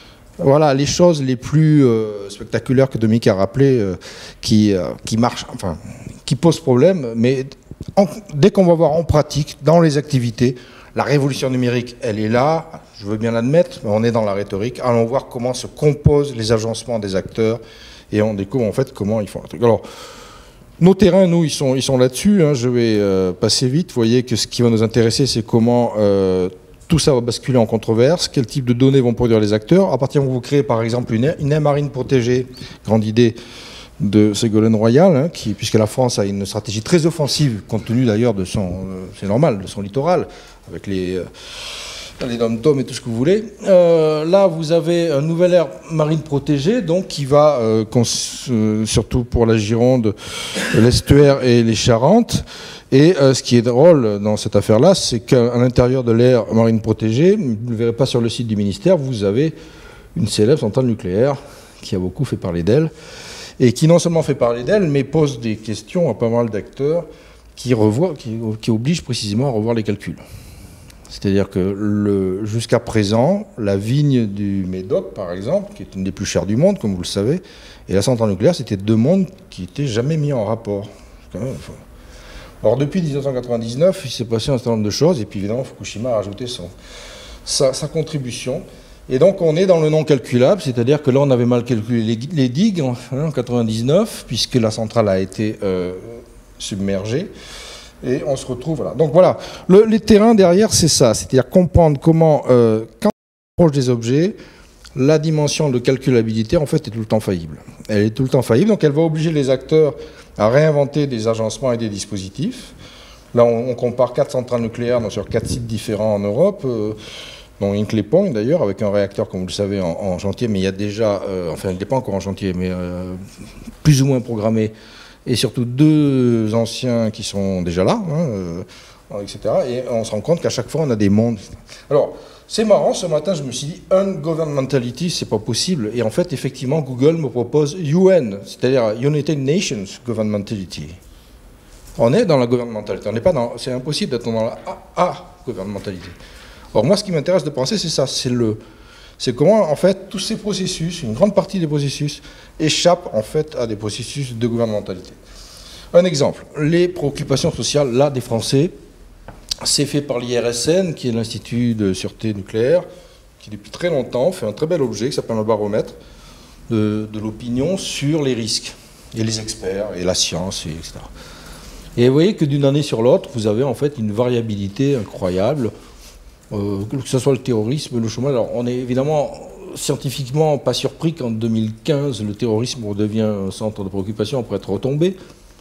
Speaker 3: les choses les plus spectaculaires que Dominique a rappelé qui marchent, enfin qui posent problème, mais dès qu'on va voir en pratique, dans les activités, la révolution numérique, elle est là, je veux bien l'admettre, mais on est dans la rhétorique. Allons voir comment se composent les agencements des acteurs et on découvre en fait comment ils font un truc. Alors, nos terrains, nous, ils sont là-dessus. Je vais passer vite. Vous voyez que ce qui va nous intéresser, c'est comment tout ça va basculer en controverse, quel type de données vont produire les acteurs. À partir du moment où vous créez, par exemple, une aire marine protégée, grande idée de Ségolène Royal, puisque la France a une stratégie très offensive, compte tenu d'ailleurs de c'est normal, de son littoral, avec les dom-toms et tout ce que vous voulez. Là, vous avez une nouvelle aire marine protégée, donc qui va, surtout pour la Gironde, l'estuaire et les Charentes. Et ce qui est drôle dans cette affaire-là, c'est qu'à l'intérieur de l'aire marine protégée, vous ne le verrez pas sur le site du ministère, vous avez une célèbre centrale nucléaire qui a beaucoup fait parler d'elle, et qui non seulement fait parler d'elle, mais pose des questions à pas mal d'acteurs qui obligent précisément à revoir les calculs. C'est-à-dire que jusqu'à présent, la vigne du Médoc, par exemple, qui est une des plus chères du monde, comme vous le savez, et la centrale nucléaire, c'était deux mondes qui n'étaient jamais mis en rapport. Alors depuis 1999, il s'est passé un certain nombre de choses, et puis évidemment, Fukushima a rajouté sa contribution. Et donc on est dans le non calculable, c'est-à-dire que là on avait mal calculé les digues en 1999, puisque la centrale a été submergée. Et on se retrouve, voilà. Donc voilà, les terrains derrière, c'est ça. C'est-à-dire comprendre comment, quand on approche des objets, la dimension de calculabilité, en fait, est tout le temps faillible. Elle est tout le temps faillible, donc elle va obliger les acteurs à réinventer des agencements et des dispositifs. Là, on compare 4 centrales nucléaires sur 4 sites différents en Europe, dont Hinkley Point, d'ailleurs, avec un réacteur, comme vous le savez, en chantier, mais il y a déjà, enfin, il n'est pas encore en chantier, mais plus ou moins programmé, et surtout 2 anciens qui sont déjà là, etc. Et on se rend compte qu'à chaque fois, on a des mondes. Alors, c'est marrant, ce matin, je me suis dit, ungovernmentality, c'est pas possible. Et en fait, effectivement, Google me propose UN, c'est-à-dire United Nations Governmentality. On est dans la gouvernementalité, on n'est pas dans... C'est impossible d'être dans la A gouvernementalité. Or moi, ce qui m'intéresse de penser, c'est ça, c'est comment, en fait, tous ces processus, une grande partie des processus, échappent, en fait, à des processus de gouvernementalité. Un exemple, les préoccupations sociales, là, des Français, c'est fait par l'IRSN, qui est l'Institut de sûreté nucléaire, qui, depuis très longtemps, fait un très bel objet qui s'appelle un baromètre de l'opinion sur les risques, et les experts, et la science, etc. Et vous voyez que d'une année sur l'autre, vous avez, en fait, une variabilité incroyable, que ce soit le terrorisme, le chômage. Alors, on est évidemment scientifiquement pas surpris qu'en 2015, le terrorisme redevient un centre de préoccupation après être retombé.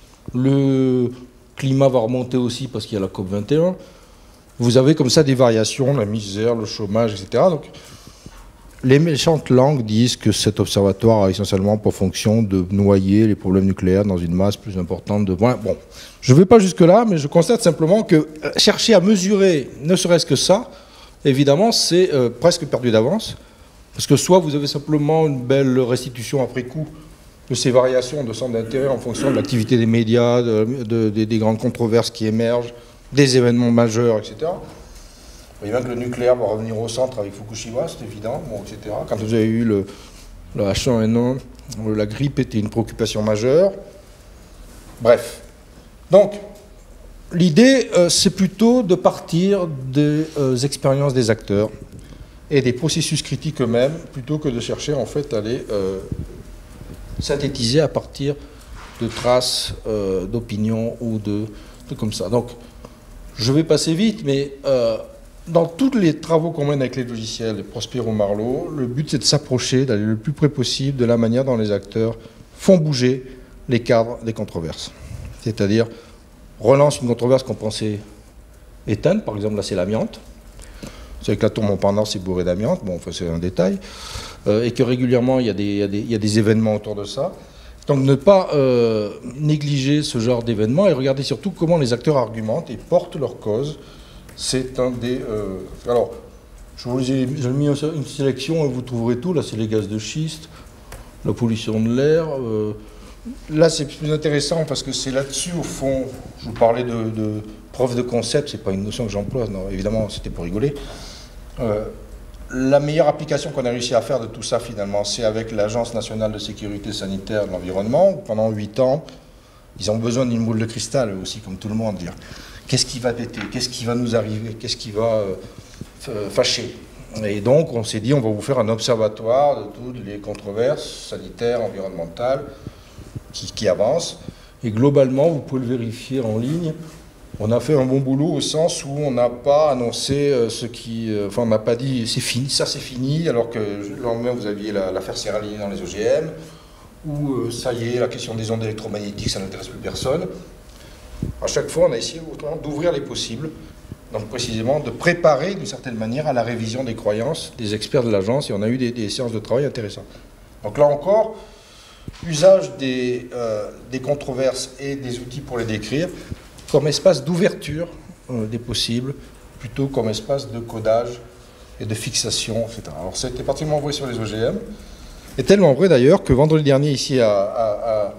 Speaker 3: Le climat va remonter aussi parce qu'il y a la COP21. Vous avez comme ça des variations, la misère, le chômage, etc. Donc, les méchantes langues disent que cet observatoire a essentiellement pour fonction de noyer les problèmes nucléaires dans une masse plus importante de points. Bon, je ne vais pas jusque-là, mais je constate simplement que chercher à mesurer, ne serait-ce que ça, évidemment, c'est presque perdu d'avance. Parce que soit vous avez simplement une belle restitution après coup de ces variations de centre d'intérêt en fonction de l'activité des médias, des grandes controverses qui émergent, des événements majeurs, etc. Vous voyez bien que le nucléaire va revenir au centre avec Fukushima, c'est évident, bon, etc. Quand vous avez eu le H1N1, la grippe était une préoccupation majeure. Bref. Donc, l'idée, c'est plutôt de partir des expériences des acteurs et des processus critiques eux-mêmes, plutôt que de chercher, en fait, à les synthétiser à partir de traces d'opinion ou de comme ça. Donc, je vais passer vite, mais dans tous les travaux qu'on mène avec les logiciels, Prospero Marlowe, le but c'est de s'approcher, d'aller le plus près possible de la manière dont les acteurs font bouger les cadres des controverses. C'est-à-dire, relance une controverse qu'on pensait éteindre, par exemple là c'est l'amiante. C'est que la tour Montparnasse est bourrée d'amiante, bon enfin, c'est un détail, et que régulièrement il y a des événements autour de ça. Donc ne pas négliger ce genre d'événements et regarder surtout comment les acteurs argumentent et portent leur cause. C'est un des... alors, j'ai mis une sélection et vous trouverez tout. Là, c'est les gaz de schiste, la pollution de l'air. Là, c'est plus intéressant parce que c'est là-dessus, au fond, je vous parlais de preuve de concept, c'est pas une notion que j'emploie, non, évidemment, c'était pour rigoler. La meilleure application qu'on a réussi à faire de tout ça, finalement, c'est avec l'Agence nationale de sécurité sanitaire de l'environnement, où pendant 8 ans, ils ont besoin d'une boule de cristal, eux aussi, comme tout le monde, dire qu'est-ce qui va péter, qu'est-ce qui va nous arriver, qu'est-ce qui va fâcher. Et donc, on s'est dit, on va vous faire un observatoire de toutes les controverses sanitaires, environnementales, qui avancent. Et globalement, vous pouvez le vérifier en ligne. On a fait un bon boulot au sens où on n'a pas annoncé enfin, on n'a pas dit c'est fini, ça c'est fini, alors que le lendemain vous aviez l'affaire Sierra Leone dans les OGM, ou ça y est, la question des ondes électromagnétiques, ça n'intéresse plus personne. À chaque fois, on a essayé d'ouvrir les possibles, donc précisément de préparer d'une certaine manière à la révision des croyances des experts de l'agence, et on a eu des séances de travail intéressantes. Donc là encore, usage des controverses et des outils pour les décrire comme espace d'ouverture des possibles, plutôt comme espace de codage et de fixation, etc. Alors c'était particulièrement vrai sur les OGM, et tellement vrai d'ailleurs que vendredi dernier, ici à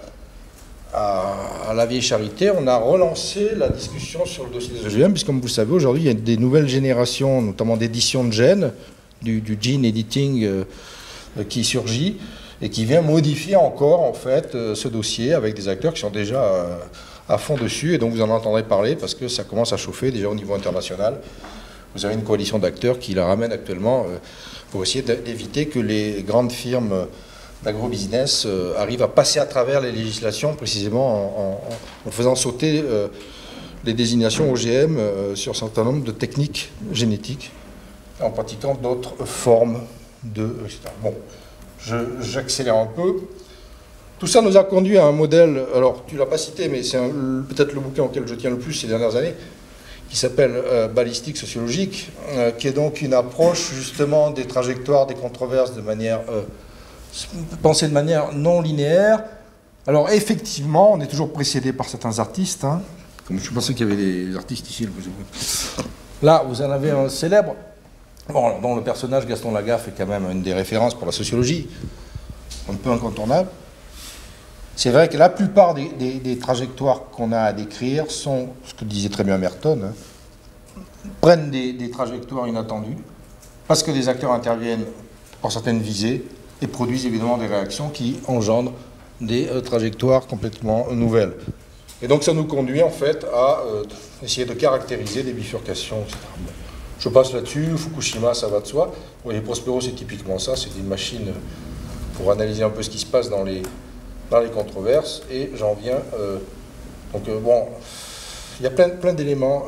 Speaker 3: la Vieille Charité, on a relancé la discussion sur le dossier des OGM, puisque comme vous le savez, aujourd'hui, il y a des nouvelles générations, notamment d'édition de gènes, du gene editing qui surgit, et qui vient modifier encore, en fait, ce dossier avec des acteurs qui sont déjà à fond dessus, et donc vous en entendrez parler, parce que ça commence à chauffer déjà au niveau international. Vous avez une coalition d'acteurs qui la ramène actuellement pour essayer d'éviter que les grandes firmes d'agrobusiness arrivent à passer à travers les législations, précisément en faisant sauter les désignations OGM sur un certain nombre de techniques génétiques, en pratiquant d'autres formes de... etc. Bon, j'accélère un peu. Tout ça nous a conduit à un modèle, alors tu ne l'as pas cité, mais c'est peut-être le bouquin auquel je tiens le plus ces dernières années, qui s'appelle Balistique sociologique, qui est donc une approche justement des trajectoires, des controverses de manière... pensée de manière non linéaire. Alors effectivement, on est toujours précédé par certains artistes, hein. Comme je pensais qu'il y avait des artistes ici. Là, vous en avez un célèbre, bon, dont le personnage Gaston Lagaffe est quand même une des références pour la sociologie, un peu incontournable. C'est vrai que la plupart des trajectoires qu'on a à décrire sont, ce que disait très bien Merton, hein, prennent des trajectoires inattendues, parce que des acteurs interviennent pour certaines visées et produisent évidemment des réactions qui engendrent des trajectoires complètement nouvelles. Et donc ça nous conduit en fait à essayer de caractériser des bifurcations, etc. Bon, je passe là-dessus, Fukushima, ça va de soi. Bon, les Prospero, c'est typiquement ça, c'est des machines pour analyser un peu ce qui se passe dans les controverses. Et j'en viens... bon, il y a plein d'éléments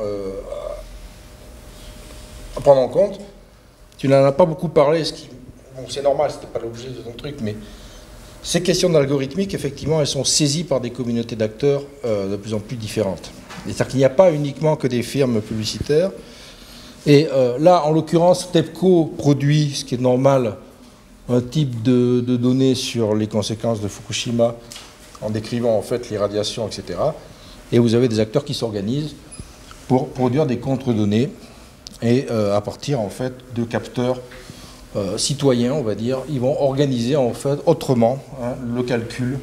Speaker 3: à prendre en compte. Tu n'en as pas beaucoup parlé, bon, c'est normal, ce n'était pas l'objet de ton truc, mais ces questions d'algorithmique, effectivement, elles sont saisies par des communautés d'acteurs de plus en plus différentes. C'est-à-dire qu'il n'y a pas uniquement que des firmes publicitaires. Et là, en l'occurrence, TEPCO produit, ce qui est normal, un type de données sur les conséquences de Fukushima, en décrivant en fait les radiations, etc. Et vous avez des acteurs qui s'organisent pour produire des contre-données et à partir en fait de capteurs citoyens, on va dire, ils vont organiser en fait autrement le calcul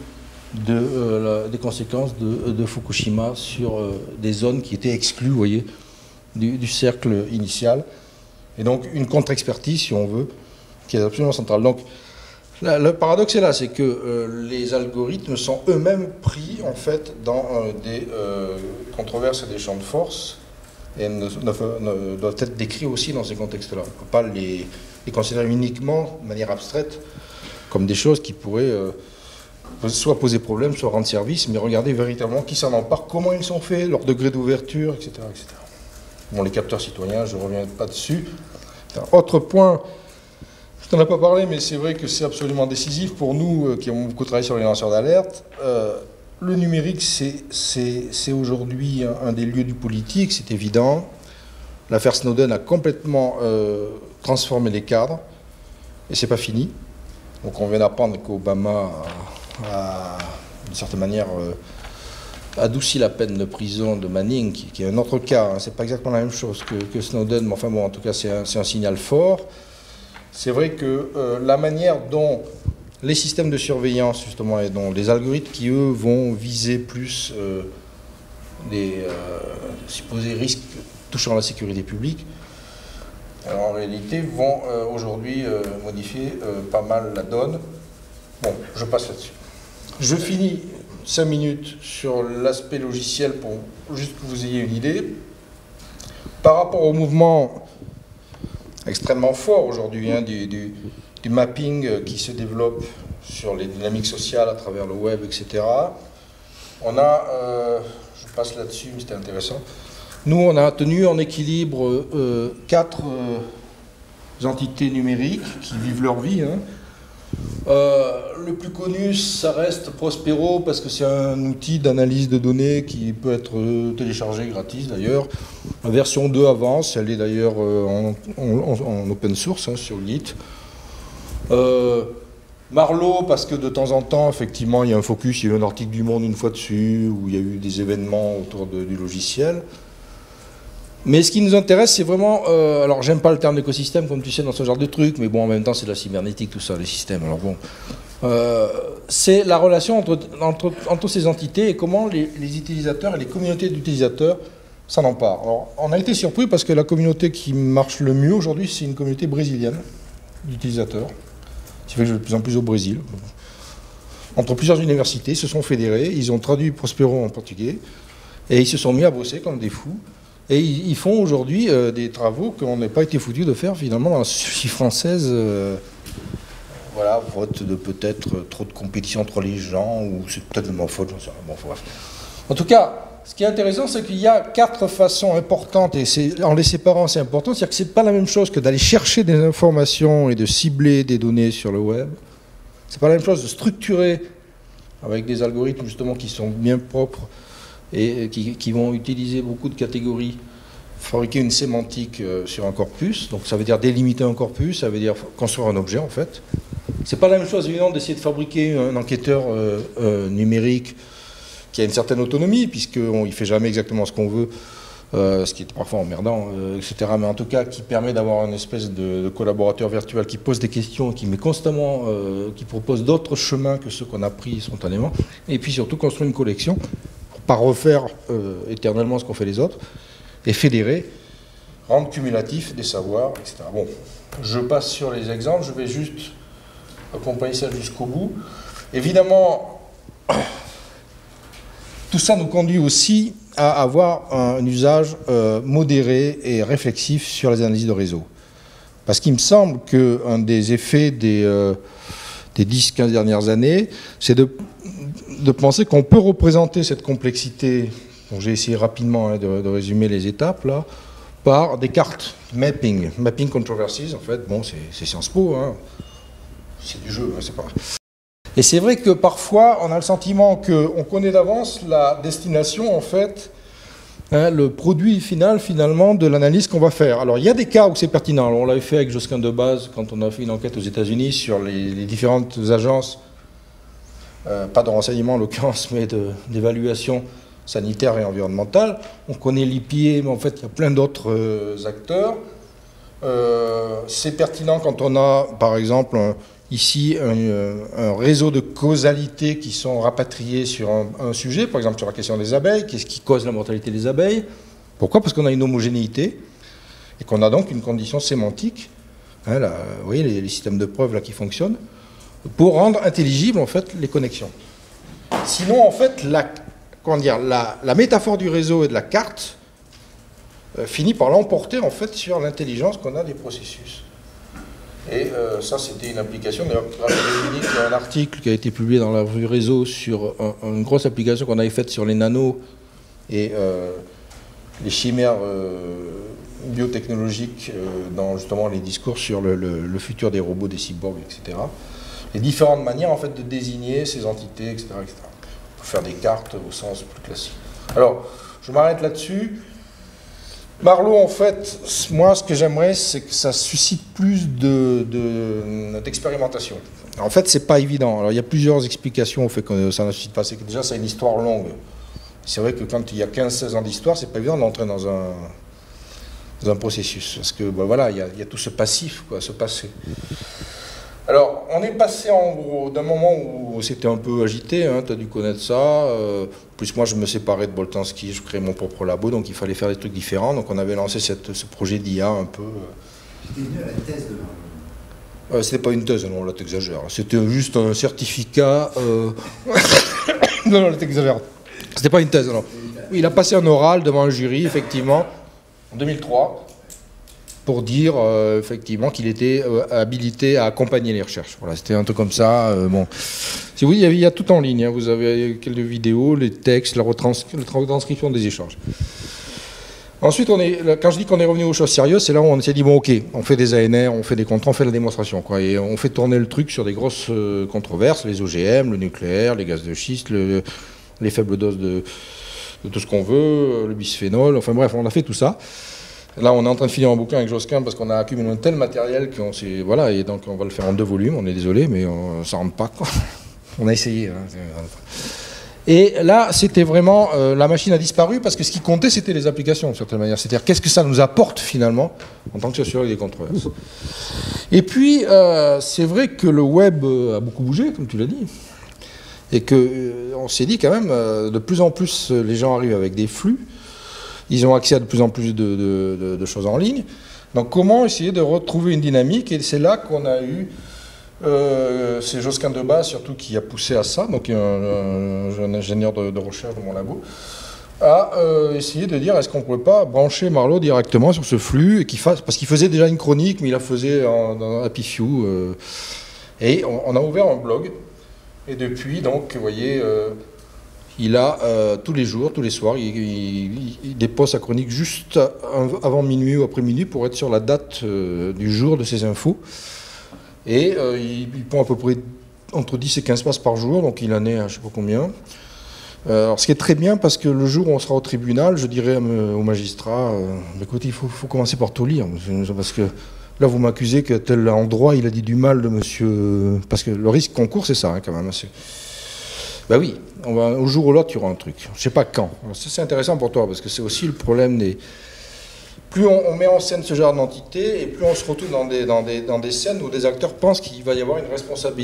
Speaker 3: des conséquences de Fukushima sur des zones qui étaient exclues, vous voyez, du cercle initial. Et donc une contre-expertise, si on veut, qui est absolument centrale. Donc le paradoxe est là, c'est que les algorithmes sont eux-mêmes pris en fait dans des controverses et des champs de force et doivent être décrits aussi dans ces contextes-là. On ne peut pas les considérer uniquement de manière abstraite comme des choses qui pourraient soit poser problème, soit rendre service, mais regarder véritablement qui s'en empare, comment ils sont faits, leur degré d'ouverture, etc., etc. Bon, les capteurs citoyens, je ne reviens pas dessus. Autre point, je n'en ai pas parlé, mais c'est vrai que c'est absolument décisif pour nous qui avons beaucoup travaillé sur les lanceurs d'alerte. Le numérique, c'est aujourd'hui un des lieux du politique, c'est évident. L'affaire Snowden a complètement transformé les cadres, et c'est pas fini. Donc on vient d'apprendre qu'Obama a, d'une certaine manière, adouci la peine de prison de Manning, qui est un autre cas. C'est pas exactement la même chose que Snowden, mais enfin bon, en tout cas c'est un signal fort. C'est vrai que la manière dont les systèmes de surveillance, justement, et dont les algorithmes qui, eux, vont viser plus des supposés risques touchant la sécurité publique, alors en réalité, vont aujourd'hui modifier pas mal la donne. Bon, je passe là-dessus. Je finis 5 minutes sur l'aspect logiciel pour juste que vous ayez une idée. Par rapport au mouvement extrêmement fort aujourd'hui du mapping qui se développe sur les dynamiques sociales à travers le web, etc. On a, je passe là-dessus, mais c'était intéressant, nous on a tenu en équilibre 4 entités numériques qui vivent leur vie. Le plus connu, ça reste Prospero, parce que c'est un outil d'analyse de données qui peut être téléchargé gratis d'ailleurs. La version 2 avance, elle est d'ailleurs en open source sur Git. Marlowe, parce que de temps en temps, effectivement, il y a un focus, il y a eu un article du Monde une fois dessus, où il y a eu des événements autour du logiciel. Mais ce qui nous intéresse, c'est vraiment... alors, j'aime pas le terme d'écosystème, comme tu sais, dans ce genre de truc, mais bon, en même temps, c'est de la cybernétique, tout ça, les systèmes. Alors bon, c'est la relation entre ces entités et comment les utilisateurs et les communautés d'utilisateurs s'en emparent. Alors, on a été surpris parce que la communauté qui marche le mieux aujourd'hui, c'est une communauté brésilienne d'utilisateurs, qui fait que je vais de plus en plus au Brésil. Entre plusieurs universités, ils se sont fédérés, ils ont traduit Prospero en portugais, et ils se sont mis à bosser comme des fous. Et ils font aujourd'hui des travaux qu'on n'a pas été foutus de faire finalement dans la société française. Voilà, vote de peut-être trop de compétition entre les gens, ou c'est peut-être de ma faute, j'en sais rien. Bon, bref. En tout cas, ce qui est intéressant, c'est qu'il y a 4 façons importantes, et en les séparant, c'est important, c'est-à-dire que c'est pas la même chose que d'aller chercher des informations et de cibler des données sur le web. C'est pas la même chose de structurer avec des algorithmes justement qui sont bien propres et qui vont utiliser beaucoup de catégories, fabriquer une sémantique sur un corpus. Donc ça veut dire délimiter un corpus, ça veut dire construire un objet en fait. C'est pas la même chose évidemment d'essayer de fabriquer un enquêteur numérique qui a une certaine autonomie, puisqu'il ne fait jamais exactement ce qu'on veut, ce qui est parfois emmerdant, etc. Mais en tout cas qui permet d'avoir une espèce de collaborateur virtuel qui pose des questions, qui met constamment, qui propose d'autres chemins que ceux qu'on a pris spontanément, et puis surtout construire une collection pas refaire éternellement ce qu'ont fait les autres, et fédérer rendre cumulatif des savoirs, etc. Bon, je passe sur les exemples, je vais juste accompagner ça jusqu'au bout. Évidemment, tout ça nous conduit aussi à avoir un usage modéré et réflexif sur les analyses de réseau. Parce qu'il me semble qu'un des effets des 10-15 dernières années, c'est de penser qu'on peut représenter cette complexité, donc j'ai essayé rapidement de résumer les étapes là, par des cartes, mapping controversies, en fait, bon, c'est Sciences Po, hein. C'est du jeu, hein, c'est pas... Et c'est vrai que parfois, on a le sentiment qu'on connaît d'avance la destination, en fait, hein, le produit final, finalement, de l'analyse qu'on va faire. Alors, il y a des cas où c'est pertinent. Alors, on l'avait fait avec Josquin de Base, quand on a fait une enquête aux États-Unis sur les différentes agences, pas de renseignement en l'occurrence, mais d'évaluation sanitaire et environnementale. On connaît l'IPA, mais en fait, il y a plein d'autres acteurs. C'est pertinent quand on a, par exemple, ici un réseau de causalité qui sont rapatriés sur un sujet, par exemple sur la question des abeilles. Qu'est-ce qui cause la mortalité des abeilles? Pourquoi? Parce qu'on a une homogénéité et qu'on a donc une condition sémantique, hein, là, vous voyez les systèmes de preuves là, qui fonctionnent, pour rendre intelligibles en fait, les connexions. Sinon, en fait, la métaphore du réseau et de la carte finit par l'emporter en fait, sur l'intelligence qu'on a des processus. Et ça, c'était une application. D'ailleurs, il y a un article qui a été publié dans la revue Réseau sur une grosse application qu'on avait faite sur les nanos et les chimères biotechnologiques dans justement les discours sur le futur des robots, des cyborgs, etc. Les différentes manières en fait, de désigner ces entités, etc., etc. Pour faire des cartes au sens plus classique. Alors, je m'arrête là-dessus. Marlowe, en fait, moi, ce que j'aimerais, c'est que ça suscite plus d'expérimentation. En fait, c'est pas évident. Alors, il y a plusieurs explications au fait que ça ne suscite pas. C'est que déjà, c'est une histoire longue. C'est vrai que quand il y a 15-16 ans d'histoire, c'est pas évident d'entrer dans un processus. Parce que, ben, voilà, il y a tout ce passif, quoi, ce passé. Alors, on est passé en gros d'un moment où c'était un peu agité, hein, tu as dû connaître ça. Plus moi, je me séparais de Boltanski, je créais mon propre labo, donc il fallait faire des trucs différents. Donc on avait lancé ce projet d'IA un peu.
Speaker 2: C'était venu à la thèse de...
Speaker 3: C'était pas une thèse, non, là t'exagères. C'était juste un certificat. Non, là t'exagères. C'était pas une thèse, non. Il a passé un oral devant un jury, effectivement, en 2003. Pour dire effectivement qu'il était habilité à accompagner les recherches. Voilà, c'était un truc comme ça. Bon. Si vous voyez, il y a tout en ligne. Hein. Vous avez quelques vidéos, les textes, la retranscription des échanges. Ensuite, quand je dis qu'on est revenu aux choses sérieuses, c'est là où on s'est dit, bon ok, on fait des ANR, on fait des contrats, on fait la démonstration. Quoi, et on fait tourner le truc sur des grosses controverses, les OGM, le nucléaire, les gaz de schiste, les faibles doses de tout ce qu'on veut, le bisphénol, enfin bref, on a fait tout ça. Là, on est en train de finir un bouquin avec Josquin parce qu'on a accumulé un tel matériel qu'on s'est... Voilà, et donc on va le faire en 2 volumes, on est désolé, mais ça ne rentre pas, quoi. On a essayé. Hein. Et là, c'était vraiment... la machine a disparu parce que ce qui comptait, c'était les applications, d'une certaine manière. C'est-à-dire, qu'est-ce que ça nous apporte, finalement, en tant que sociologue des controverses. Et puis, c'est vrai que le web a beaucoup bougé, comme tu l'as dit. Et qu'on s'est dit, quand même, de plus en plus, les gens arrivent avec des flux. Ils ont accès à de plus en plus de choses en ligne. Donc comment essayer de retrouver une dynamique? Et c'est là qu'on a eu, c'est Josquin de Base surtout qui a poussé à ça, donc un jeune ingénieur de recherche de mon labo, à essayer de dire est-ce qu'on ne pourrait pas brancher Marlowe directement sur ce flux, et parce qu'il faisait déjà une chronique, mais il la faisait dans Happy Few. Et on a ouvert un blog. Et depuis, donc, vous voyez... il a tous les jours, tous les soirs, il dépose sa chronique juste avant minuit ou après minuit pour être sur la date du jour de ses infos. Et il prend à peu près entre 10 et 15 pages par jour, donc il en est à je ne sais pas combien. Alors, ce qui est très bien, parce que le jour où on sera au tribunal, je dirais au magistrat, écoutez, il faut commencer par tout lire, parce que là, vous m'accusez qu'à tel endroit, il a dit du mal de monsieur... Parce que le risque concours, c'est ça, hein, quand même. Ben oui, au jour ou l'autre, il y aura un truc. Je ne sais pas quand. C'est intéressant pour toi, parce que c'est aussi le problème des... Plus on met en scène ce genre d'entité, et plus on se retrouve dans des scènes où des acteurs pensent qu'il va y avoir une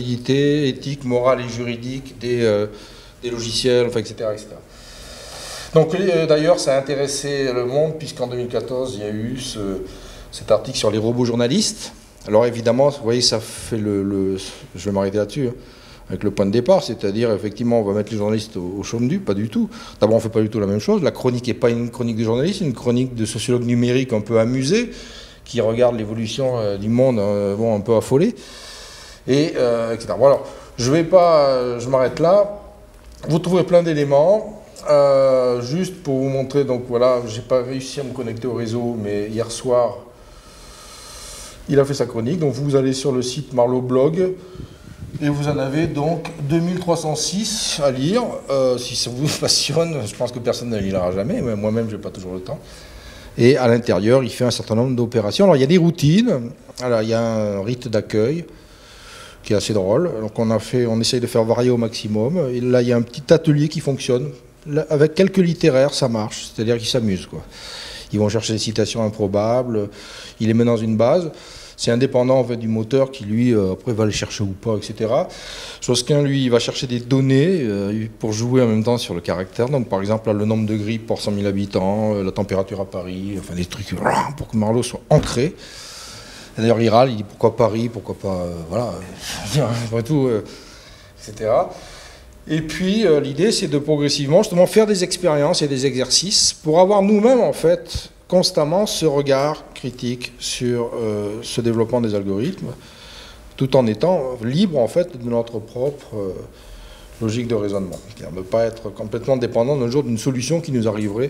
Speaker 3: responsabilité éthique, morale et juridique des logiciels, enfin, etc., etc. Donc d'ailleurs, ça a intéressé le monde, puisqu'en 2014, il y a eu cet article sur les robots journalistes. Alors évidemment, vous voyez, ça fait je vais m'arrêter là-dessus, hein, avec le point de départ, c'est-à-dire, effectivement, on va mettre les journalistes au chaume du, pas du tout. D'abord, on ne fait pas du tout la même chose. La chronique n'est pas une chronique de journaliste, c'est une chronique de sociologue numérique un peu amusé, qui regarde l'évolution du monde, bon, un peu affolé, et etc. Bon, alors, je m'arrête là. Vous trouverez plein d'éléments. Juste pour vous montrer, donc voilà, j'ai pas réussi à me connecter au réseau, mais hier soir, il a fait sa chronique. Donc vous allez sur le site Marlowe Blog, et vous en avez donc 2306 à lire. Si ça vous passionne, je pense que personne ne lira jamais, mais moi-même, je n'ai pas toujours le temps. Et à l'intérieur, il fait un certain nombre d'opérations. Alors il y a des routines, alors, il y a un rite d'accueil, qui est assez drôle. Donc on essaye de faire varier au maximum. Et là, il y a un petit atelier qui fonctionne. Là, avec quelques littéraires, ça marche. C'est-à-dire qu'ils s'amusent, quoi. Ils vont chercher des citations improbables. Il les met dans une base. C'est indépendant en fait, du moteur qui, lui, après, va les chercher ou pas, etc. Josquin, lui, il va chercher des données pour jouer en même temps sur le caractère. Donc, par exemple, là, le nombre de grippes pour 100 000 habitants, la température à Paris, enfin des trucs pour que Marlowe soit ancré. D'ailleurs, il râle, il dit pourquoi Paris, pourquoi pas, voilà, après tout, etc. Et puis, l'idée, c'est de progressivement, justement, faire des expériences et des exercices pour avoir nous-mêmes, en fait, constamment ce regard critique sur ce développement des algorithmes, tout en étant libre, en fait, de notre propre logique de raisonnement. C'est-à-dire ne pas être complètement dépendant d'un jour d'une solution qui nous arriverait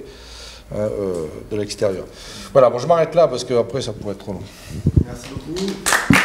Speaker 3: de l'extérieur. Voilà, bon, je m'arrête là parce qu'après ça pourrait être trop long.
Speaker 1: Merci beaucoup.